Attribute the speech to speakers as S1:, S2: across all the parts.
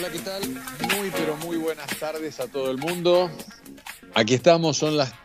S1: Hola, ¿qué tal? Muy, pero muy buenas tardes a todo el mundo. Aquí estamos, son las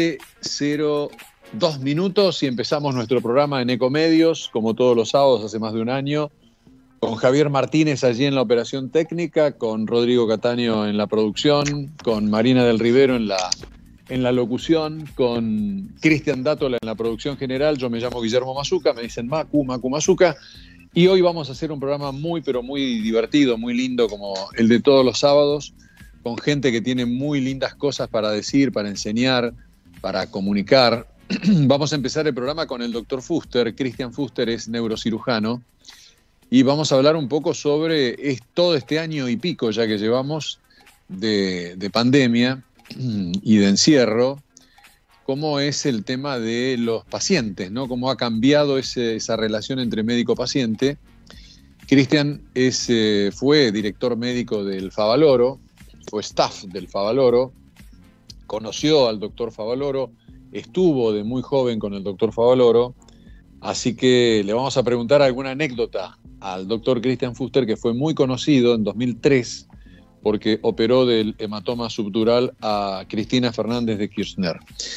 S1: 13:02 y empezamos nuestro programa en Ecomedios, como todos los sábados hace más de un año, con Javier Martínez allí en la operación técnica, con Rodrigo Cataño en la producción, con Marina del Rivero en la locución, con Cristian Dátola en la producción general. Yo me llamo Guillermo Mazuca, me dicen Macu Mazuca. Y hoy vamos a hacer un programa muy, pero muy divertido, muy lindo, como el de todos los sábados, con gente que tiene muy lindas cosas para decir, para enseñar, para comunicar. Vamos a empezar el programa con el doctor Fuster. Christian Fuster es neurocirujano. Y vamos a hablar un poco sobre todo este año y pico ya que llevamos de pandemia y de encierro. Cómo es el tema de los pacientes, ¿no? Cómo ha cambiado esa relación entre médico-paciente. Cristian fue director médico del Favaloro, fue staff del Favaloro, conoció al doctor Favaloro, estuvo de muy joven con el doctor Favaloro, así que le vamos a preguntar alguna anécdota al doctor Christian Fuster, que fue muy conocido en 2003 porque operó del hematoma subdural a Cristina Fernández de Kirchner.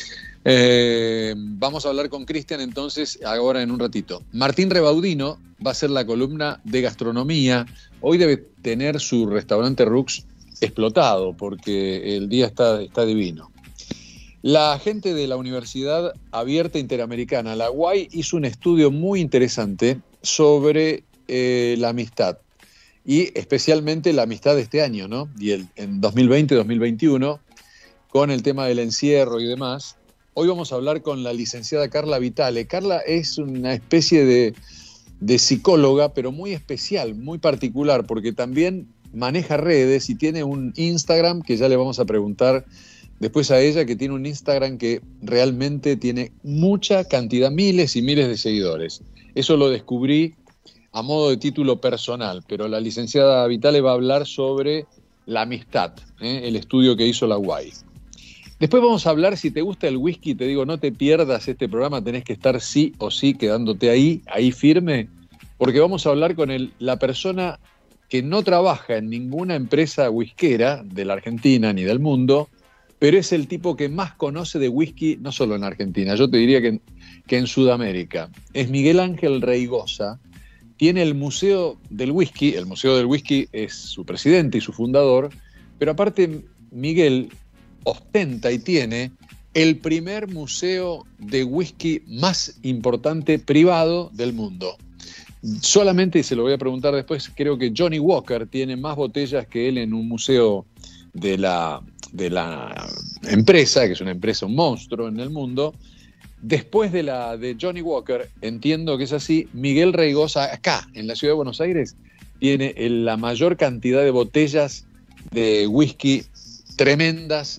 S1: Vamos a hablar con Cristian entonces ahora en un ratito. Martín Rebaudino va a hacer la columna de gastronomía. Hoy debe tener su restaurante Rux explotado porque el día está divino. La gente de la Universidad Abierta Interamericana, la UAI, hizo un estudio muy interesante sobre la amistad y especialmente la amistad de este año, ¿no? Y en 2020-2021, con el tema del encierro y demás. Hoy vamos a hablar con la licenciada Carla Vitale. Carla es una especie de psicóloga, pero muy especial, muy particular, porque también maneja redes y tiene un Instagram que ya le vamos a preguntar después a ella, que tiene un Instagram que realmente tiene mucha cantidad, miles y miles de seguidores. Eso lo descubrí a modo de título personal, pero la licenciada Vitale va a hablar sobre la amistad, el estudio que hizo la UAI. Después vamos a hablar, si te gusta el whisky, te digo, no te pierdas este programa, tenés que estar sí o sí quedándote ahí firme, porque vamos a hablar con la persona que no trabaja en ninguna empresa whiskera de la Argentina ni del mundo, pero es el tipo que más conoce de whisky, no solo en Argentina, yo te diría que en Sudamérica. Es Miguel Ángel Reigosa, tiene el Museo del Whisky, el Museo del Whisky es su presidente y su fundador, pero aparte Miguel ostenta y tiene el primer museo de whisky más importante privado del mundo. Solamente, y se lo voy a preguntar después, creo que Johnny Walker tiene más botellas que él en un museo de la empresa, que es una empresa, un monstruo en el mundo. Después de Johnny Walker, entiendo que es así, Miguel Reigosa, acá en la ciudad de Buenos Aires, tiene la mayor cantidad de botellas de whisky tremendas,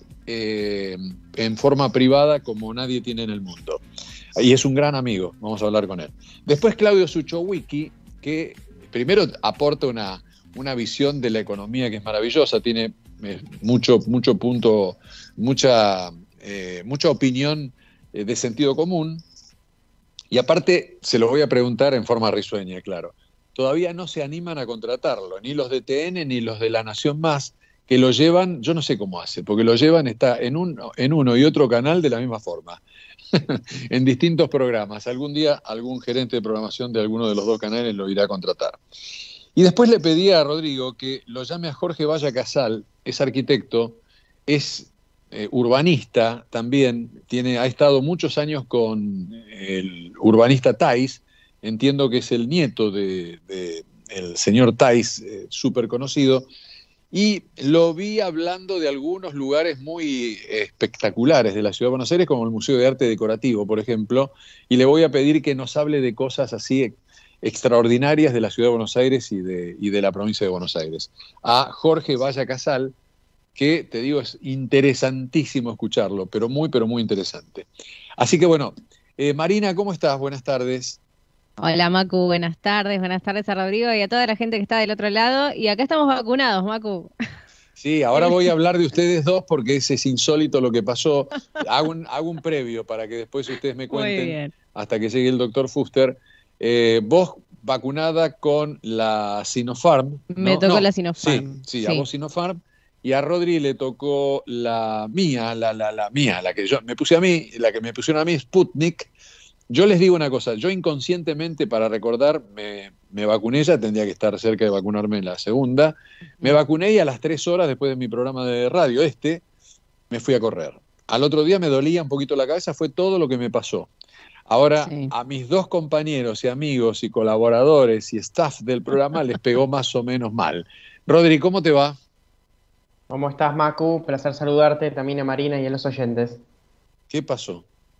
S1: en forma privada como nadie tiene en el mundo. Y es un gran amigo, vamos a hablar con él. Después Claudio Suchowicki, que primero aporta una visión de la economía que es maravillosa, tiene mucho punto, mucha opinión de sentido común, y aparte se lo voy a preguntar en forma risueña, claro. Todavía no se animan a contratarlo, ni los de TN ni los de La Nación Más, que lo llevan, yo no sé cómo hace, porque lo llevan, está en uno y otro canal de la misma forma, en distintos programas. Algún día algún gerente de programación de alguno de los dos canales lo irá a contratar. Y después le pedí a Rodrigo que lo llame a Jorge Valla Casal, es arquitecto, es urbanista también, ha estado muchos años con el urbanista Tais, entiendo que es el nieto del señor Tais, súper conocido. Y lo vi hablando de algunos lugares muy espectaculares de la ciudad de Buenos Aires, como el Museo de Arte Decorativo, por ejemplo, y le voy a pedir que nos hable de cosas así extraordinarias de la ciudad de Buenos Aires y de la provincia de Buenos Aires. A Jorge Valla Casal, que te digo, es interesantísimo escucharlo, pero muy interesante. Así que bueno, Marina, ¿cómo estás? Buenas tardes.
S2: Hola Macu, buenas tardes a Rodrigo y a toda la gente que está del otro lado. Y acá estamos vacunados, Macu.
S1: Sí, ahora voy a hablar de ustedes dos porque es insólito lo que pasó. Hago un previo para que después ustedes me cuenten hasta que llegue el doctor Fuster. Vos vacunada con la Sinopharm.
S2: Me tocó la Sinopharm.
S1: Sí, a vos Sinopharm. Y a Rodri le tocó la mía, la mía, la que yo me puse a mí, la que me pusieron a mí, Sputnik. Yo les digo una cosa, yo inconscientemente, para recordar, me vacuné, ya tendría que estar cerca de vacunarme en la segunda. Me vacuné y a las 3 horas después de mi programa de radio, me fui a correr. Al otro día me dolía un poquito la cabeza, fue todo lo que me pasó. Ahora, a mis 2 compañeros y amigos y colaboradores y staff del programa les pegó más o menos mal. Rodri, ¿cómo te va?
S3: ¿Cómo estás, Macu? Placer saludarte, también a Marina y a los oyentes.
S1: ¿Qué pasó?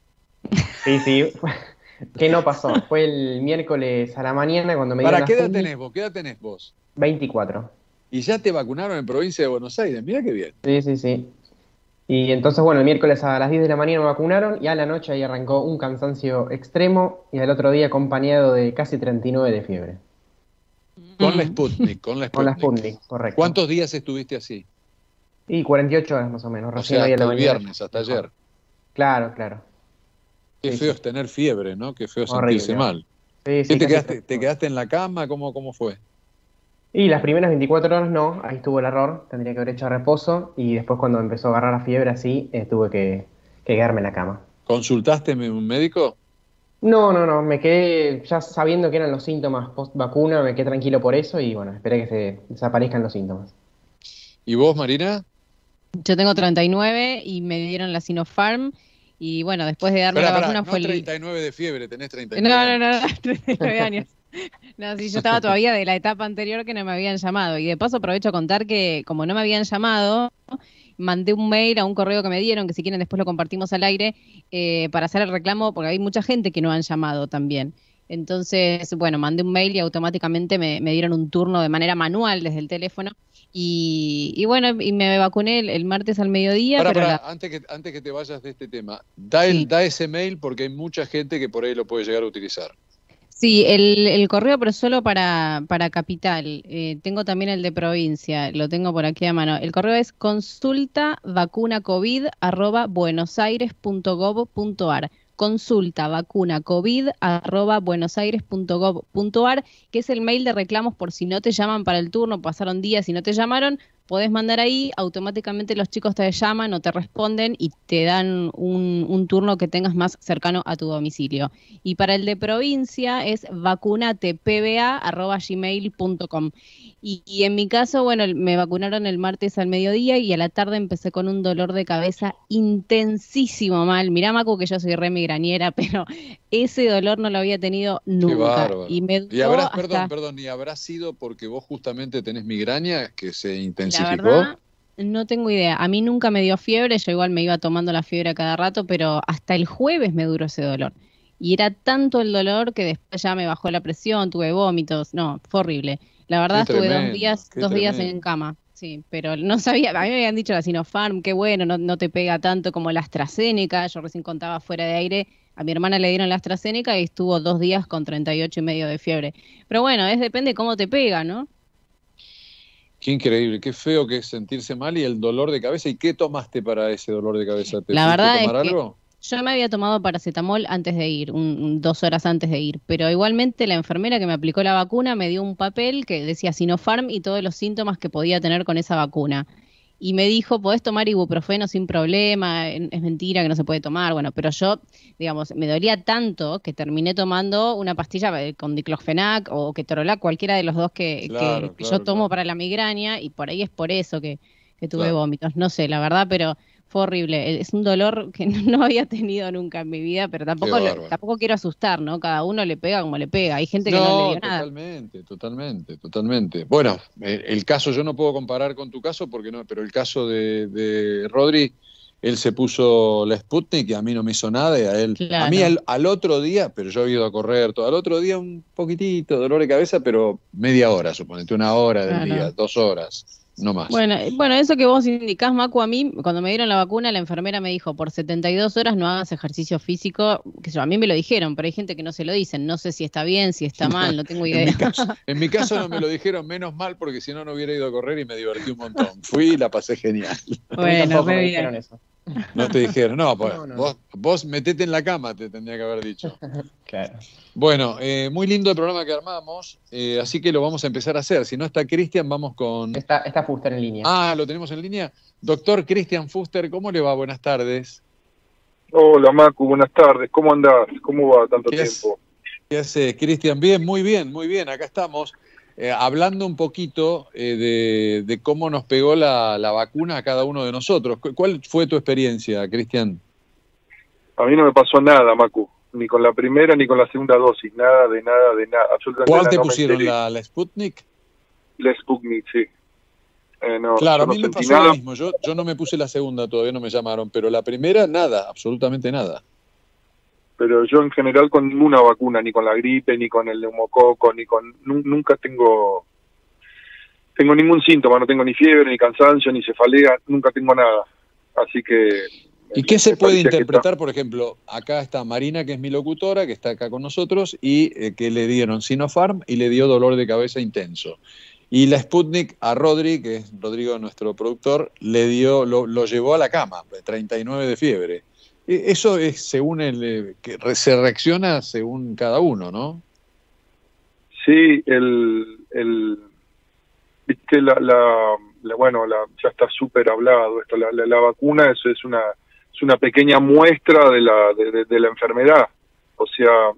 S3: Sí. ¿Qué no pasó? Fue el miércoles a la mañana cuando me dieron
S1: ¿Para
S3: la
S1: qué edad
S3: Sputnik.
S1: tenés vos? ¿Qué edad tenés vos?
S3: 24.
S1: Y ya te vacunaron en provincia de Buenos Aires. Mira qué bien.
S3: Sí. Y entonces, bueno, el miércoles a las 10 de la mañana me vacunaron y a la noche ahí arrancó un cansancio extremo y al otro día acompañado de casi 39 de fiebre.
S1: Con la Sputnik, con la Sputnik.
S3: Con la Sputnik, correcto.
S1: ¿Cuántos días estuviste así?
S3: Y 48 horas más o menos.
S1: O sea,
S3: hoy a
S1: hasta
S3: la
S1: el
S3: mañana.
S1: viernes, hasta ayer.
S3: Claro.
S1: Qué
S3: Sí,
S1: feo
S3: sí.
S1: es tener fiebre, ¿no? Qué feo
S3: Horrible.
S1: sentirse mal.
S3: Sí,
S1: ¿Qué te
S3: casi
S1: quedaste? ¿Te quedaste en la cama? ¿Cómo fue?
S3: Y las primeras 24 horas no, ahí estuvo el error, tendría que haber hecho reposo y después cuando empezó a agarrar la fiebre así, tuve que quedarme en la cama.
S1: ¿Consultaste a un médico?
S3: No, me quedé ya sabiendo que eran los síntomas post vacuna, me quedé tranquilo por eso y bueno, esperé que se desaparezcan los síntomas.
S1: ¿Y vos, Marina?
S2: Yo tengo 39 y me dieron la Sinopharm. Y bueno, después de darme la vacuna
S1: no
S2: fue
S1: 39 de fiebre, tenés 39
S2: No, 39 años. No, sí, yo estaba todavía de la etapa anterior que no me habían llamado. Y de paso aprovecho a contar que como no me habían llamado, mandé un mail a un correo que me dieron, que si quieren después lo compartimos al aire, para hacer el reclamo, porque hay mucha gente que no han llamado también. Entonces, bueno, mandé un mail y automáticamente me dieron un turno de manera manual desde el teléfono. Y bueno, y me vacuné el martes al mediodía.
S1: Antes que te vayas de este tema, da ese mail porque hay mucha gente que por ahí lo puede llegar a utilizar.
S2: Sí, el correo, pero solo para Capital. Tengo también el de provincia, lo tengo por aquí a mano. El correo es consultavacunacovid@buenosaires.gov.ar. Consultavacunacovid@buenosaires.gov.ar, que es el mail de reclamos por si no te llaman para el turno, pasaron días y no te llamaron, podés mandar ahí, automáticamente los chicos te llaman o te responden y te dan un turno que tengas más cercano a tu domicilio. Y para el de provincia es vacunatepba@gmail.com. Y en mi caso, bueno, me vacunaron el martes al mediodía y a la tarde empecé con un dolor de cabeza intensísimo mal. Mirá, Macu, que yo soy re migrañera, pero ese dolor no lo había tenido nunca.
S1: Qué bárbaro.
S2: Y me duró
S1: perdón, ¿y habrá sido porque vos justamente tenés migraña que se intensificó?
S2: La verdad, no tengo idea. A mí nunca me dio fiebre, yo igual me iba tomando la fiebre a cada rato, pero hasta el jueves me duró ese dolor. Y era tanto el dolor que después ya me bajó la presión, tuve vómitos, no, fue horrible. La verdad estuve dos días en cama, sí, pero no sabía, a mí me habían dicho la Sinopharm, qué bueno, no te pega tanto como la AstraZeneca, yo recién contaba fuera de aire, a mi hermana le dieron la AstraZeneca y estuvo 2 días con 38,5 de fiebre. Pero bueno, depende cómo te pega, ¿no?
S1: Qué increíble, qué feo que es sentirse mal y el dolor de cabeza. ¿Y qué tomaste para ese dolor de cabeza? ¿Te
S2: la verdad
S1: tomar
S2: es
S1: algo?
S2: Yo me había tomado paracetamol antes de ir, 2 horas antes de ir, pero igualmente la enfermera que me aplicó la vacuna me dio un papel que decía Sinopharm y todos los síntomas que podía tener con esa vacuna. Y me dijo, podés tomar ibuprofeno sin problema, es mentira que no se puede tomar, bueno, pero yo, digamos, me dolía tanto que terminé tomando una pastilla con diclofenac o ketorolac, cualquiera de los dos que yo tomo para la migraña, y por ahí es por eso que tuve vómitos, no sé, la verdad, pero fue horrible. Es un dolor que no había tenido nunca en mi vida, pero tampoco quiero asustar, ¿no? Cada uno le pega como le pega. Hay gente que no le dio nada.
S1: Totalmente. Bueno, el caso, yo no puedo comparar con tu caso, pero el caso de Rodri, él se puso la Sputnik y a mí no me hizo nada, y a él, a mí al otro día, pero yo he ido a correr todo, al otro día un poquitito, dolor de cabeza, pero media hora, suponete, 1 hora del día, 2 horas. No más.
S2: Bueno, eso que vos indicás, Macu, a mí, cuando me dieron la vacuna, la enfermera me dijo, por 72 horas no hagas ejercicio físico, a mí me lo dijeron, pero hay gente que no se lo dicen, no sé si está bien, si está mal, no tengo idea.
S1: En mi caso no me lo dijeron, menos mal, porque si no, no hubiera ido a correr y me divertí un montón. Fui y la pasé genial.
S2: Bueno,
S3: me dijeron eso.
S1: No te dijeron, no, pues,
S3: No.
S1: vos metete en la cama, te tendría que haber dicho.
S3: Claro.
S1: Bueno, muy lindo el programa que armamos, así que lo vamos a empezar a hacer. Si no está Cristian, vamos con...
S3: Está Fuster en línea.
S1: Ah, lo tenemos en línea. Doctor Cristian Fuster, ¿cómo le va? Buenas tardes.
S4: Hola Macu, buenas tardes. ¿Cómo andás? ¿Cómo va tanto tiempo?
S1: ¿Qué hace, Cristian? Bien, muy bien, muy bien. Acá estamos hablando un poquito de cómo nos pegó la vacuna a cada uno de nosotros. ¿Cuál fue tu experiencia, Cristian?
S4: A mí no me pasó nada, Macu. Ni con la primera ni con la segunda dosis. Nada, absolutamente
S1: ¿Cuál
S4: nada.
S1: te
S4: No me
S1: pusieron,
S4: enteré.
S1: la Sputnik?
S4: La Sputnik, sí. No,
S1: Claro,
S4: yo
S1: a
S4: no
S1: mí me
S4: sentí
S1: pasó lo
S4: nada,
S1: mismo. Yo no me puse la segunda, todavía no me llamaron, pero la primera, nada, absolutamente nada.
S4: pero yo en general con ninguna vacuna, ni con la gripe, ni con el neumococo, nunca tengo ningún síntoma, no tengo ni fiebre, ni cansancio, ni cefalea, nunca tengo nada. Así que...
S1: ¿Y qué se
S4: me
S1: puede
S4: parecía que
S1: interpretar? Por ejemplo, acá está Marina, que es mi locutora, que está acá con nosotros, y que le dieron Sinopharm y le dio dolor de cabeza intenso. Y la Sputnik a Rodri, que es Rodrigo, nuestro productor, le dio, lo llevó a la cama, 39 de fiebre. Eso es según que se reacciona según cada uno, ¿no?
S4: Sí, viste, ya está súper hablado esto, la vacuna es una pequeña muestra de la enfermedad, o sea,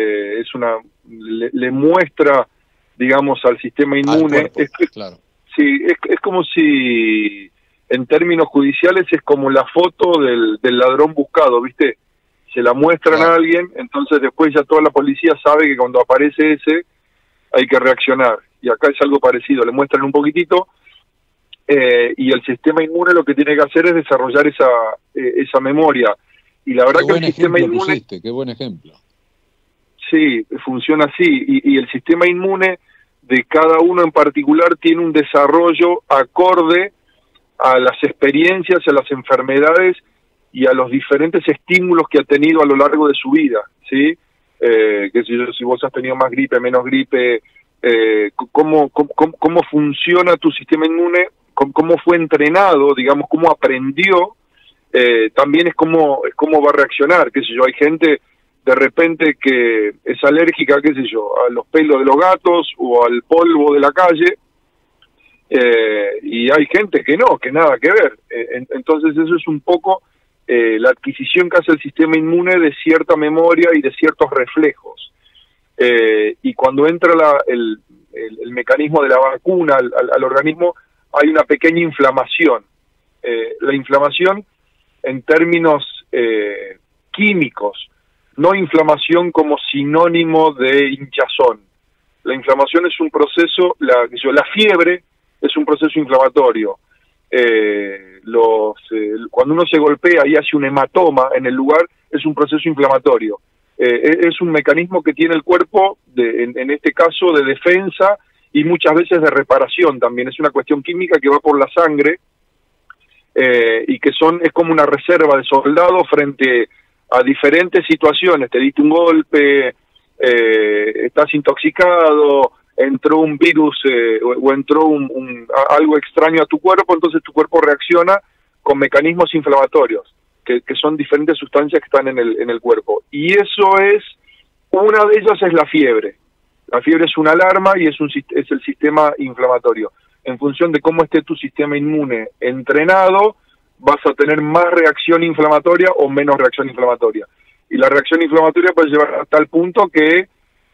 S4: le muestra, digamos, al sistema inmune,
S1: claro.
S4: Sí, es como si, en términos judiciales, es como la foto del ladrón buscado, ¿viste? Se la muestran
S1: Claro.
S4: a alguien, entonces después ya toda la policía sabe que cuando aparece ese, hay que reaccionar. Y acá es algo parecido, le muestran un poquitito, y el sistema inmune lo que tiene que hacer es desarrollar esa memoria. Y la verdad
S1: Qué
S4: que
S1: buen
S4: el sistema
S1: ejemplo
S4: inmune...
S1: pusiste, qué buen ejemplo.
S4: Sí, funciona así, y el sistema inmune de cada uno en particular tiene un desarrollo acorde a las experiencias, a las enfermedades y a los diferentes estímulos que ha tenido a lo largo de su vida, ¿sí? Si vos has tenido más gripe, menos gripe, cómo funciona tu sistema inmune, cómo fue entrenado, digamos, cómo aprendió, también es cómo va a reaccionar, qué sé yo, hay gente de repente que es alérgica, qué sé yo, a los pelos de los gatos o al polvo de la calle, y hay gente que no, que nada que ver. Entonces eso es un poco la adquisición que hace el sistema inmune de cierta memoria y de ciertos reflejos. Y cuando entra el mecanismo de la vacuna al organismo, hay una pequeña inflamación. La inflamación, en términos químicos, no inflamación como sinónimo de hinchazón. La inflamación es un proceso, la fiebre es un proceso inflamatorio. Cuando uno se golpea y hace un hematoma en el lugar, es un proceso inflamatorio. Es un mecanismo que tiene el cuerpo, en este caso, de defensa y muchas veces de reparación también. Es una cuestión química que va por la sangre, y que es como una reserva de soldado frente a diferentes situaciones. Te diste un golpe, estás intoxicado, entró un virus o entró algo extraño a tu cuerpo, entonces tu cuerpo reacciona con mecanismos inflamatorios, que son diferentes sustancias que están en el cuerpo. Y una de ellas es la fiebre. La fiebre es una alarma y es el sistema inflamatorio. En función de cómo esté tu sistema inmune entrenado, vas a tener más reacción inflamatoria o menos reacción inflamatoria. Y la reacción inflamatoria puede llevar a tal punto que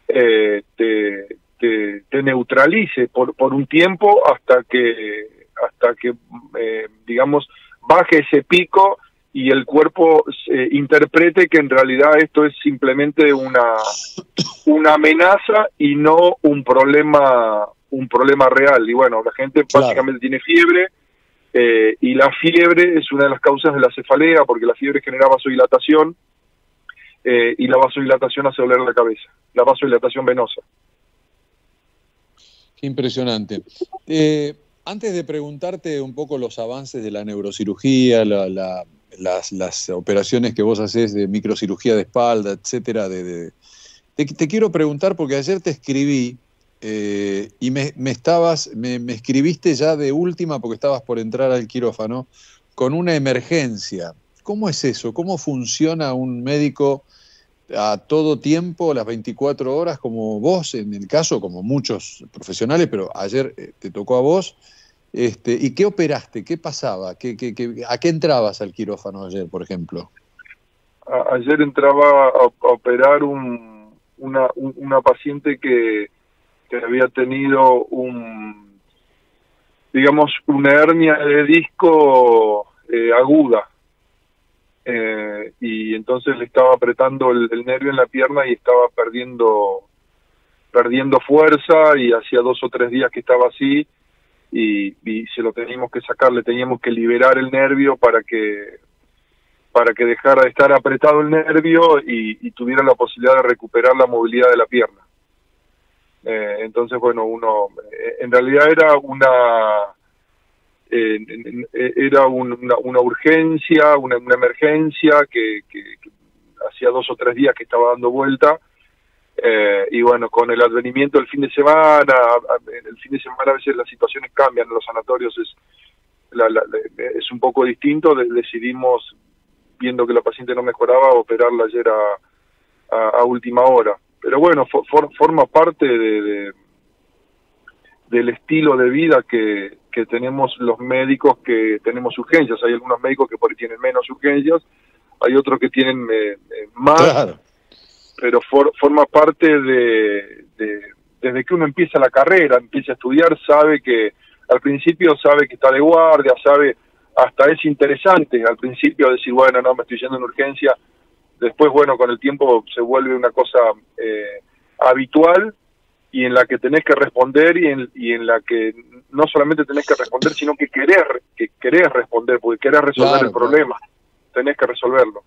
S4: te neutralice por un tiempo hasta que digamos, baje ese pico y el cuerpo interprete que en realidad esto es simplemente una amenaza y no un problema real. Y bueno, la gente básicamente tiene fiebre, y la fiebre es una de las causas de la cefalea, porque la fiebre genera vasodilatación, y la vasodilatación hace doler la cabeza, la vasodilatación venosa.
S1: Qué impresionante. Antes de preguntarte un poco los avances de la neurocirugía, las operaciones que vos hacés de microcirugía de espalda, etcétera, te quiero preguntar, porque ayer te escribí y me escribiste ya de última, porque estabas por entrar al quirófano, con una emergencia. ¿Cómo es eso? ¿Cómo funciona un médico a todo tiempo, las 24 horas, como vos, en el caso, como muchos profesionales, pero ayer te tocó a vos? ¿Y qué operaste? ¿Qué pasaba? ¿A qué entrabas al quirófano ayer, por ejemplo?
S4: Ayer entraba a operar una paciente que había tenido digamos, una hernia de disco aguda. Y entonces le estaba apretando el nervio en la pierna y estaba perdiendo fuerza, y hacía 2 o 3 días que estaba así, y se lo teníamos que sacar, le teníamos que liberar el nervio para que dejara de estar apretado el nervio y tuviera la posibilidad de recuperar la movilidad de la pierna. Entonces, bueno, en realidad era una urgencia, una emergencia que hacía 2 o 3 días que estaba dando vuelta, y bueno, con el advenimiento del fin de semana, a veces las situaciones cambian en los sanatorios, es un poco distinto. Decidimos, viendo que la paciente no mejoraba, operarla ayer a última hora. Pero bueno, forma parte del estilo de vida que tenemos los médicos que tenemos urgencias. Hay algunos médicos que por ahí tienen menos urgencias, hay otros que tienen más, claro. Pero forma parte desde que uno empieza la carrera, empieza a estudiar, sabe que al principio sabe que está de guardia, hasta es interesante al principio decir, bueno, no, me estoy yendo en urgencia. Después, bueno, con el tiempo se vuelve una cosa habitual, y en la que tenés que responder, y en la que no solamente tenés que responder, sino que querés responder, porque querés resolver el problema. Tenés que resolverlo.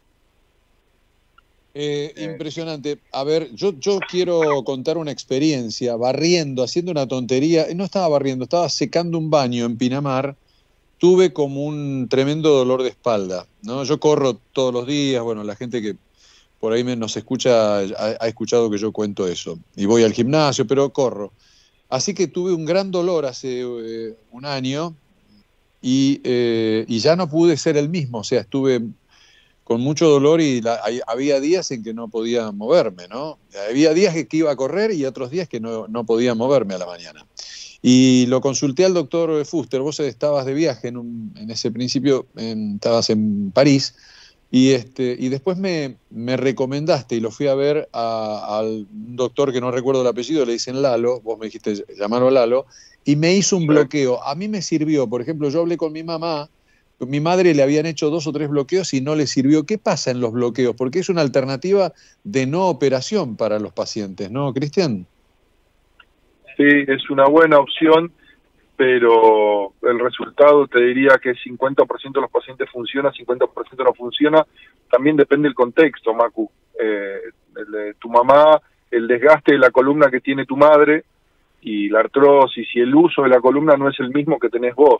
S1: Impresionante. A ver, yo quiero contar una experiencia barriendo, haciendo una tontería. No estaba barriendo, estaba secando un baño en Pinamar. Tuve como un tremendo dolor de espalda, ¿no? Yo corro todos los días, bueno, la gente que por ahí nos escucha ha escuchado que yo cuento eso. Y voy al gimnasio, pero corro. Así que tuve un gran dolor hace un año y ya no pude ser el mismo. O sea, estuve con mucho dolor y había días en que no podía moverme, ¿no? Había días que iba a correr y otros días que no podía moverme a la mañana. Y lo consulté al doctor Fuster. Vos estabas de viaje en ese principio, estabas en París, y después me recomendaste, y lo fui a ver al doctor que no recuerdo el apellido, le dicen Lalo, vos me dijiste llamarlo Lalo, y me hizo un bloqueo. A mí me sirvió, por ejemplo, yo hablé con mi mamá, con mi madre le habían hecho 2 o 3 bloqueos y no le sirvió. ¿Qué pasa en los bloqueos? Porque es una alternativa de no operación para los pacientes, ¿no, Cristian?
S4: Sí, es una buena opción, pero el resultado te diría que 50% de los pacientes funciona, 50% no funciona. También depende del contexto, Macu. El de tu mamá, el desgaste de la columna que tiene tu madre y la artrosis y el uso de la columna no es el mismo que tenés vos.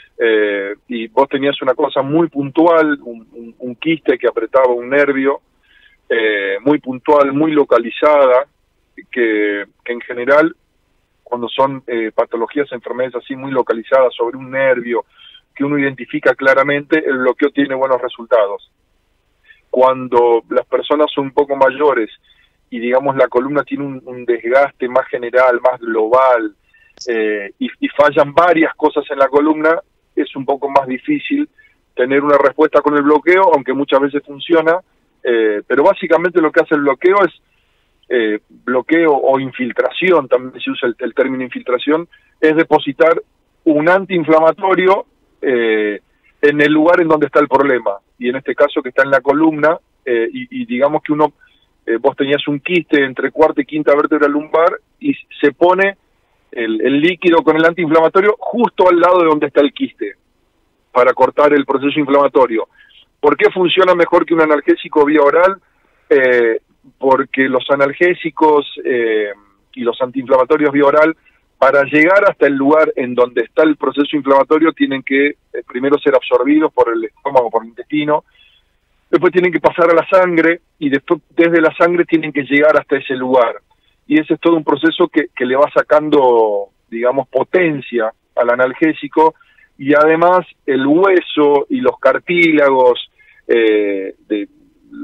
S4: Y vos tenías una cosa muy puntual, un quiste que apretaba un nervio, muy puntual, muy localizada, que en general, cuando son patologías, enfermedades así muy localizadas sobre un nervio que uno identifica claramente, el bloqueo tiene buenos resultados. Cuando las personas son un poco mayores y digamos la columna tiene un desgaste más general, más global, y fallan varias cosas en la columna, es un poco más difícil tener una respuesta con el bloqueo, aunque muchas veces funciona, pero básicamente lo que hace el bloqueo es bloqueo o infiltración, también se usa el término infiltración, es depositar un antiinflamatorio en el lugar en donde está el problema, y en este caso que está en la columna, y digamos que vos tenías un quiste entre cuarta y quinta vértebra lumbar, y se pone el líquido con el antiinflamatorio justo al lado de donde está el quiste, para cortar el proceso inflamatorio. ¿Por qué funciona mejor que un analgésico vía oral? Porque los analgésicos y los antiinflamatorios vía oral, para llegar hasta el lugar en donde está el proceso inflamatorio, tienen que primero ser absorbidos por el estómago, por el intestino, después tienen que pasar a la sangre, y después desde la sangre tienen que llegar hasta ese lugar. Y ese es todo un proceso que le va sacando, digamos, potencia al analgésico, y además el hueso y los cartílagos de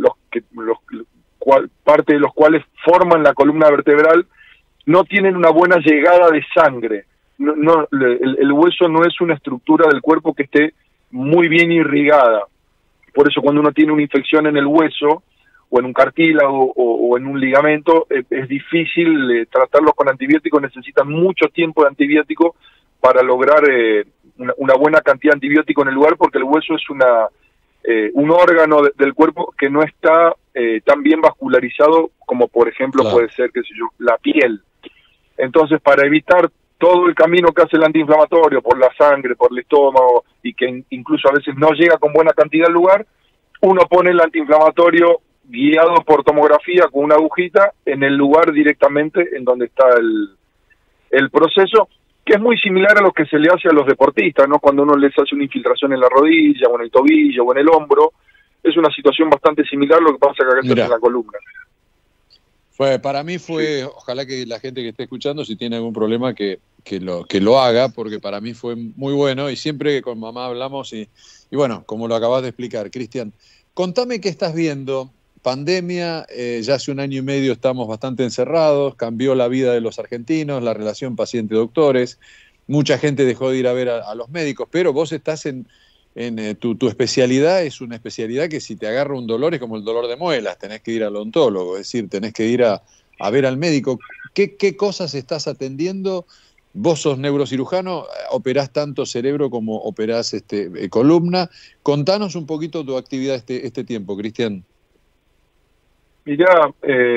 S4: parte de los cuales forman la columna vertebral, no tienen una buena llegada de sangre. El hueso no es una estructura del cuerpo que esté muy bien irrigada. Por eso cuando uno tiene una infección en el hueso, o en un cartílago, o en un ligamento, es difícil tratarlos con antibióticos, necesitan mucho tiempo de antibiótico para lograr una buena cantidad de antibiótico en el lugar, porque el hueso es un órgano del cuerpo que no está tan bien vascularizado como, por ejemplo, puede ser, qué sé yo, la piel. Entonces, para evitar todo el camino que hace el antiinflamatorio por la sangre, por el estómago, y que incluso a veces no llega con buena cantidad al lugar, uno pone el antiinflamatorio guiado por tomografía con una agujita en el lugar directamente en donde está el proceso, que es muy similar a lo que se le hace a los deportistas, ¿no? Cuando uno les hace una infiltración en la rodilla, o en el tobillo, o en el hombro, es una situación bastante similar, lo que pasa que acá se hace en la columna.
S1: Para mí fue, ojalá que la gente que esté escuchando, si tiene algún problema, que lo haga, porque para mí fue muy bueno, y siempre que con mamá hablamos, y bueno, como lo acabas de explicar, Cristian, contame qué estás viendo. Pandemia, ya hace 1 año y medio estamos bastante encerrados, cambió la vida de los argentinos, la relación paciente-doctores, mucha gente dejó de ir a ver a los médicos, pero vos estás tu especialidad es una especialidad que si te agarra un dolor es como el dolor de muelas, tenés que ir al odontólogo, es decir, tenés que ir a ver al médico. ¿Qué cosas estás atendiendo? Vos sos neurocirujano, operás tanto cerebro como operás columna. Contanos un poquito tu actividad este tiempo, Cristian.
S4: Mirá,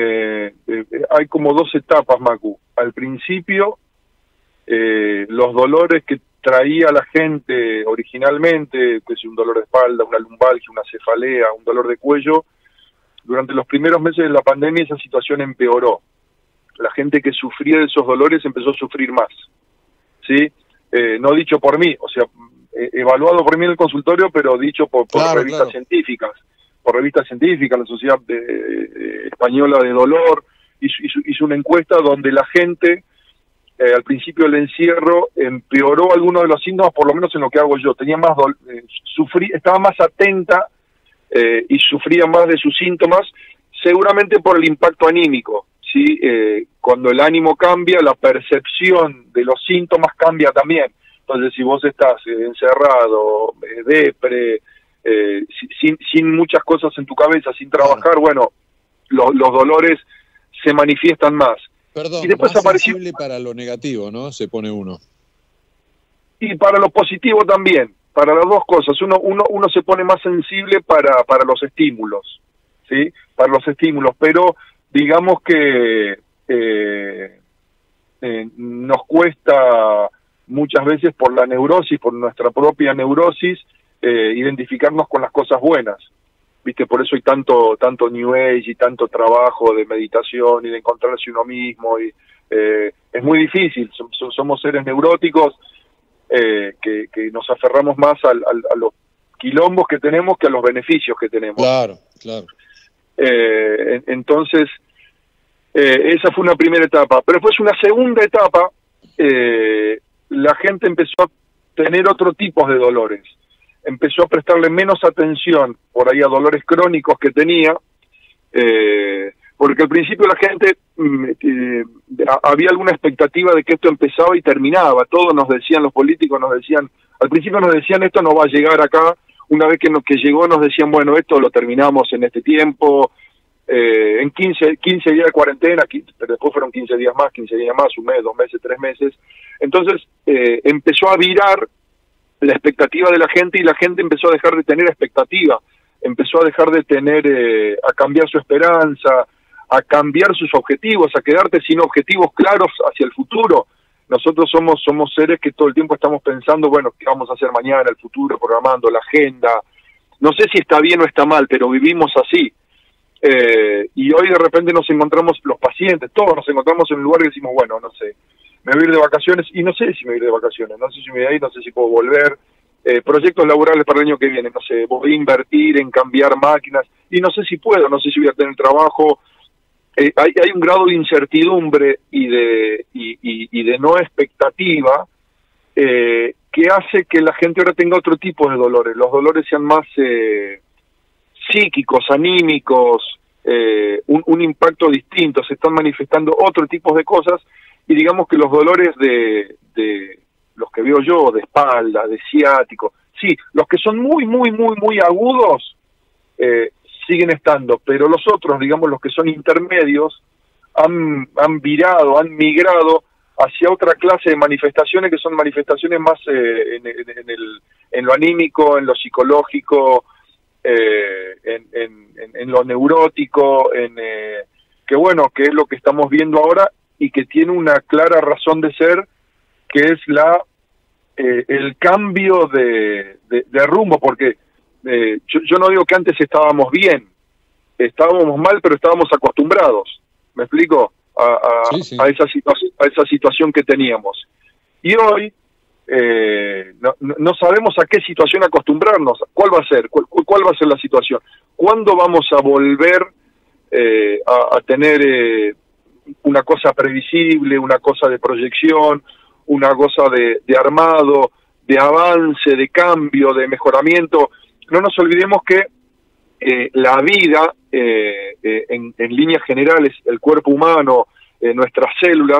S4: hay como 2 etapas, Macu. Al principio, los dolores que traía la gente originalmente, que es un dolor de espalda, una lumbalgia, una cefalea, un dolor de cuello, durante los primeros meses de la pandemia esa situación empeoró. La gente que sufría de esos dolores empezó a sufrir más, ¿sí? No dicho por mí, o sea, evaluado por mí en el consultorio, pero dicho por revistas científicas. Por revistas científicas, la Sociedad Española de Dolor hizo una encuesta donde la gente, al principio del encierro, empeoró algunos de los síntomas, por lo menos en lo que hago yo. Tenía más estaba más atenta y sufría más de sus síntomas, seguramente por el impacto anímico, ¿sí? Cuando el ánimo cambia, la percepción de los síntomas cambia también. Entonces, si vos estás encerrado, depre, sin muchas cosas en tu cabeza, sin trabajar, bueno, los dolores se manifiestan más.
S1: Perdón,
S4: y después
S1: más sensible para lo negativo, ¿no? Se pone uno.
S4: Y para lo positivo también, para las dos cosas. Uno se pone más sensible para los estímulos, ¿sí? Para los estímulos, pero digamos que nos cuesta muchas veces por la neurosis, por nuestra propia neurosis, identificarnos con las cosas buenas, ¿viste? Por eso hay tanto New Age y tanto trabajo de meditación y de encontrarse uno mismo, y es muy difícil, somos seres neuróticos que nos aferramos más a los quilombos que tenemos que a los beneficios que tenemos.
S1: Claro.
S4: Entonces, esa fue una primera etapa, pero después una segunda etapa, la gente empezó a tener otro tipo de dolores. Empezó a prestarle menos atención por ahí a dolores crónicos que tenía, porque al principio la gente, había alguna expectativa de que esto empezaba y terminaba. Todos nos decían, los políticos nos decían, al principio nos decían esto no va a llegar acá, una vez que llegó nos decían, bueno, esto lo terminamos en este tiempo, en 15 días de cuarentena, pero después fueron 15 días más, 15 días más, 1 mes, 2 meses, 3 meses. Entonces empezó a virar la expectativa de la gente, y la gente empezó a dejar de tener expectativa, empezó a dejar de tener, a cambiar su esperanza, a cambiar sus objetivos, a quedarte sin objetivos claros hacia el futuro. Nosotros somos seres que todo el tiempo estamos pensando, bueno, ¿qué vamos a hacer mañana, el futuro, programando la agenda? No sé si está bien o está mal, pero vivimos así. Y hoy de repente nos encontramos, los pacientes, todos nos encontramos en un lugar y decimos, bueno, no sé, me voy a ir de vacaciones, y no sé si me voy a ir de vacaciones, no sé si me voy a ir, no sé si puedo volver, proyectos laborales para el año que viene, no sé, voy a invertir en cambiar máquinas, y no sé si puedo, no sé si voy a tener trabajo. Hay un grado de incertidumbre y de no expectativa que hace que la gente ahora tenga otro tipo de dolores. Los dolores sean más psíquicos, anímicos, un impacto distinto, se están manifestando otro tipo de cosas, y digamos que los dolores de los que veo yo, de espalda, de ciático, sí, los que son muy agudos, siguen estando, pero los otros, digamos, los que son intermedios, han virado, han migrado hacia otra clase de manifestaciones, que son manifestaciones más en lo anímico, en lo psicológico, en lo neurótico, que bueno, que es lo que estamos viendo ahora y que tiene una clara razón de ser, que es el cambio de rumbo, porque yo no digo que antes estábamos bien, estábamos mal, pero estábamos acostumbrados, ¿me explico?
S1: Sí.
S4: A esa situación que teníamos. Y hoy no sabemos a qué situación acostumbrarnos. ¿Cuál va a ser? ¿Cuál va a ser la situación? ¿Cuándo vamos a volver a tener una cosa previsible, una cosa de proyección, una cosa de armado, de avance, de cambio, de mejoramiento? No nos olvidemos que la vida, en líneas generales, el cuerpo humano, nuestras células,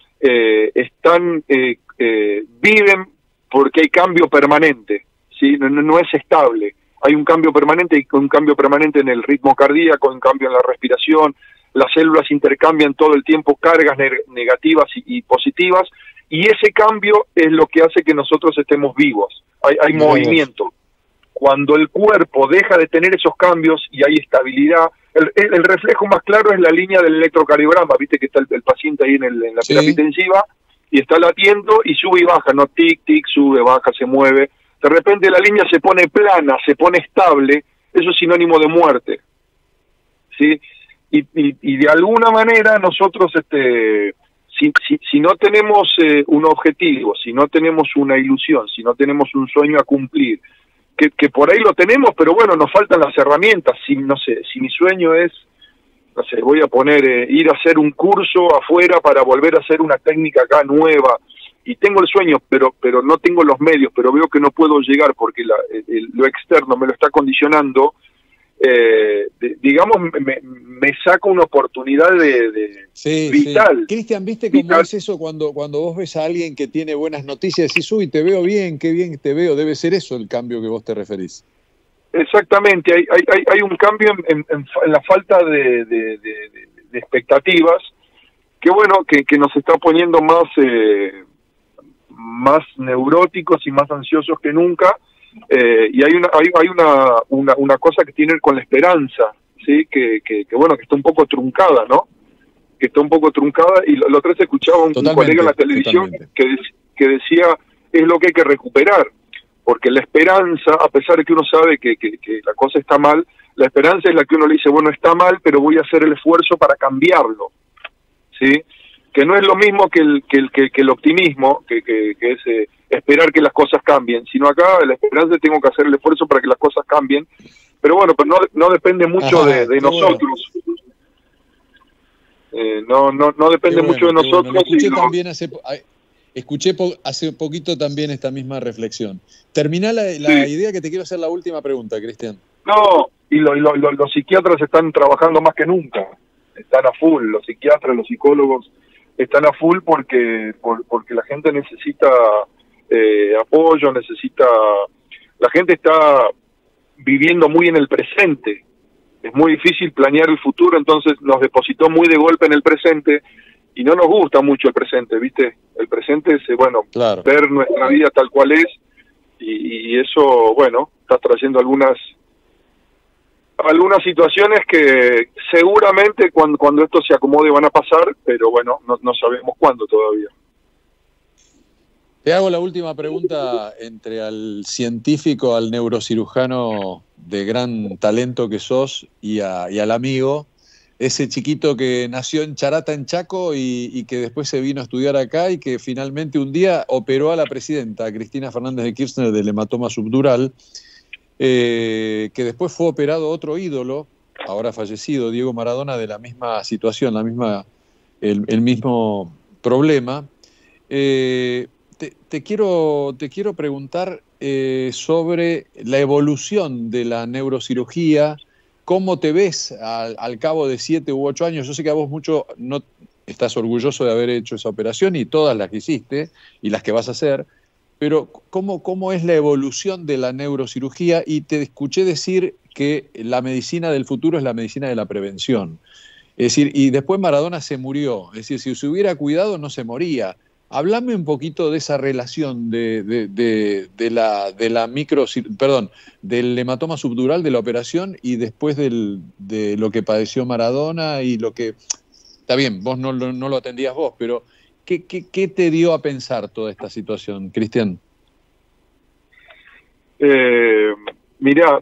S4: viven porque hay cambio permanente, ¿sí? No es estable. Hay un cambio permanente, y un cambio permanente en el ritmo cardíaco, un cambio en la respiración. Las células intercambian todo el tiempo cargas negativas y positivas, y ese cambio es lo que hace que nosotros estemos vivos. Hay movimiento. Cuando el cuerpo deja de tener esos cambios y hay estabilidad, el reflejo más claro es la línea del electrocardiograma. Viste que está el paciente ahí en la terapia intensiva y está latiendo y sube y baja, no tic, sube, baja, se mueve. De repente la línea se pone plana, se pone estable, eso es sinónimo de muerte, ¿sí? Y de alguna manera nosotros, si no tenemos un objetivo, si no tenemos una ilusión, si no tenemos un sueño a cumplir, que por ahí lo tenemos, pero bueno, nos faltan las herramientas. Si mi sueño es, voy a poner, ir a hacer un curso afuera para volver a hacer una técnica acá nueva, y tengo el sueño, pero no tengo los medios, pero veo que no puedo llegar porque lo externo me lo está condicionando, digamos, me saca una oportunidad vital.
S1: Sí. Cristian, ¿viste cómo es eso cuando vos ves a alguien que tiene buenas noticias y decís, uy, te veo bien, qué bien te veo? Debe ser eso el cambio que vos te referís.
S4: Exactamente, hay un cambio en la falta de expectativas, que bueno, que nos está poniendo más neuróticos y más ansiosos que nunca. Y hay una cosa que tiene que ver con la esperanza, ¿sí? Que bueno, que está un poco truncada, ¿no? Que está un poco truncada, y la otra vez escuchaba un colega en la televisión que decía, es lo que hay que recuperar, porque la esperanza, a pesar de que uno sabe que la cosa está mal, la esperanza es la que uno le dice, bueno, está mal, pero voy a hacer el esfuerzo para cambiarlo, ¿sí? Que no es lo mismo que el optimismo, que es esperar que las cosas cambien, sino acá la esperanza tengo que hacer el esfuerzo para que las cosas cambien, pero bueno, pero no depende mucho de nosotros. No depende mucho de nosotros.
S1: Bueno. Escuché hace poquito también esta misma reflexión. Terminá la idea, que te quiero hacer la última pregunta, Cristian.
S4: No, y los psiquiatras están trabajando más que nunca, están a full, los psiquiatras, los psicólogos están a full porque la gente necesita apoyo, la gente está viviendo muy en el presente, es muy difícil planear el futuro, entonces nos depositó muy de golpe en el presente y no nos gusta mucho el presente, ¿viste? El presente es,
S1: claro,
S4: ver nuestra vida tal cual es, y eso, bueno, está trayendo algunas situaciones que seguramente cuando esto se acomode van a pasar, pero bueno, no sabemos cuándo todavía.
S1: Te hago la última pregunta entre al científico, al neurocirujano de gran talento que sos y al amigo, ese chiquito que nació en Charata, en Chaco, y que después se vino a estudiar acá y que finalmente un día operó a la presidenta, Cristina Fernández de Kirchner, del hematoma subdural, que después fue operado otro ídolo, ahora fallecido, Diego Maradona, de la misma situación, el mismo problema. Te quiero preguntar sobre la evolución de la neurocirugía ¿cómo te ves al cabo de 7 u 8 años? Yo sé que a vos mucho no estás orgulloso de haber hecho esa operación y todas las que hiciste y las que vas a hacer, pero ¿cómo es la evolución de la neurocirugía? Y te escuché decir que la medicina del futuro es la medicina de la prevención. Es decir, y después Maradona se murió. Es decir, si se hubiera cuidado no se moría. Háblame un poquito de esa relación del hematoma subdural de la operación y después de lo que padeció Maradona y lo que... Está bien, vos no lo atendías vos, pero ¿qué te dio a pensar toda esta situación, Cristian?
S4: Mirá,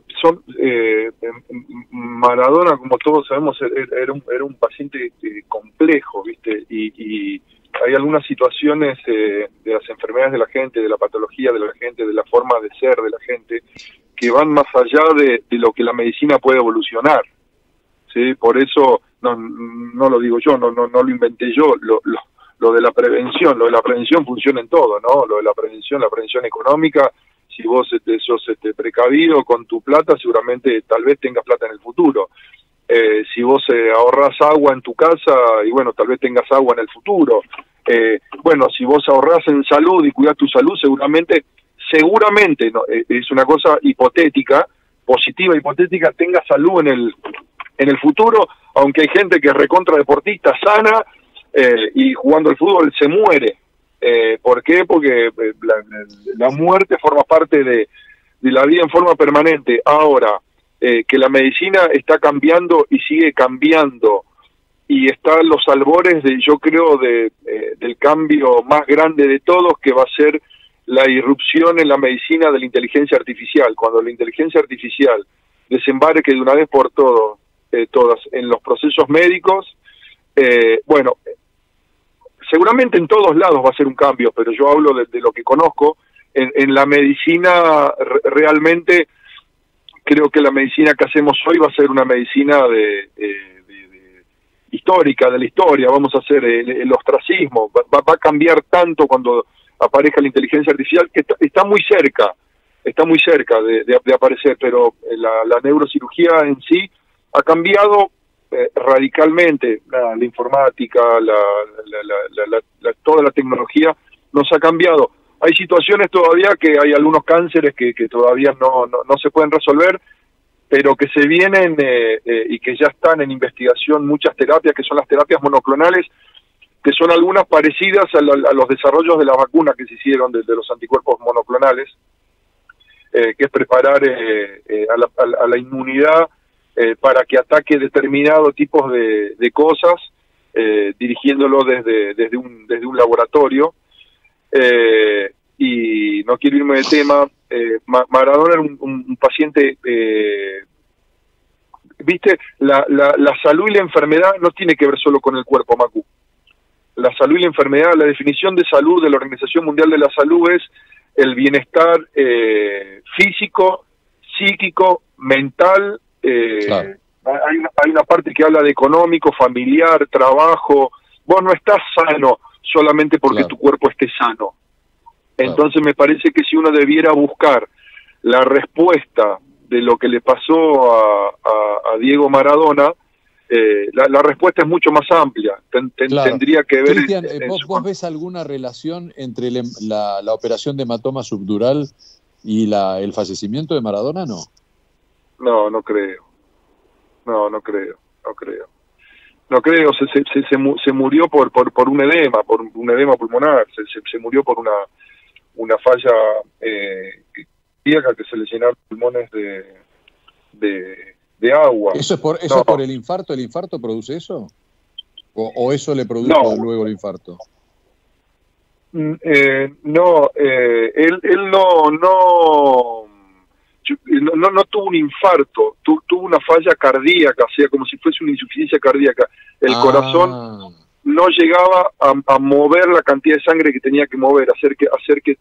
S4: Maradona, como todos sabemos, era un paciente complejo, ¿viste? Y hay algunas situaciones de las enfermedades de la gente, de la patología de la gente, de la forma de ser de la gente, que van más allá de lo que la medicina puede evolucionar, ¿sí? Por eso, no lo digo yo, no lo inventé yo, lo de la prevención funciona en todo, ¿no? Lo de la prevención económica, si vos sos precavido con tu plata, seguramente tal vez tengas plata en el futuro. Si vos ahorrás agua en tu casa, y bueno, tal vez tengas agua en el futuro. Bueno, si vos ahorrás en salud y cuidás tu salud, seguramente, no, es una cosa hipotética, positiva, hipotética, tengas salud en el futuro, aunque hay gente que es recontra deportista, sana, y jugando al fútbol se muere. ¿Por qué? Porque la muerte forma parte de la vida en forma permanente. Ahora, que la medicina está cambiando y sigue cambiando, y está a los albores yo creo, del cambio más grande de todos, que va a ser la irrupción en la medicina de la inteligencia artificial. Cuando la inteligencia artificial desembarque de una vez por todas en los procesos médicos, bueno, seguramente en todos lados va a ser un cambio, pero yo hablo de lo que conozco. En la medicina realmente creo que la medicina que hacemos hoy va a ser una medicina histórica, de la historia. Vamos a hacer el ostracismo, va a cambiar tanto cuando aparezca la inteligencia artificial, que está muy cerca de aparecer, pero la neurocirugía en sí ha cambiado radicalmente. La informática, toda la tecnología nos ha cambiado. Hay situaciones todavía que hay algunos cánceres que todavía no se pueden resolver, pero que se vienen y que ya están en investigación muchas terapias, que son las terapias monoclonales, que son algunas parecidas a los desarrollos de la vacuna que se hicieron de los anticuerpos monoclonales, que es preparar a la inmunidad para que ataque determinados tipos de cosas, dirigiéndolo desde un laboratorio. Y no quiero irme de tema. Maradona era un paciente, viste, la salud y la enfermedad no tiene que ver solo con el cuerpo, Macu. La salud y la enfermedad, la definición de salud de la Organización Mundial de la Salud es el bienestar físico, psíquico, mental. Claro. Hay una parte que habla de económico, familiar, trabajo. Vos no estás sano solamente porque claro, tu cuerpo esté sano. Entonces me parece que si uno debiera buscar la respuesta de lo que le pasó a Diego Maradona, la respuesta es mucho más amplia. Claro. Tendría que ver...
S1: Cristian, ¿vos ves alguna relación entre la operación de hematoma subdural y el fallecimiento de Maradona?
S4: No creo. No creo. Se murió por un edema, pulmonar. Se murió por una falla cardíaca, que se le llenaron los pulmones de agua.
S1: ¿Eso es por el infarto? ¿El infarto produce eso? ¿O eso le produjo luego el infarto?
S4: Él no tuvo un infarto, tuvo una falla cardíaca, o sea, como si fuese una insuficiencia cardíaca. El corazón no llegaba a mover la cantidad de sangre que tenía que mover, hacer que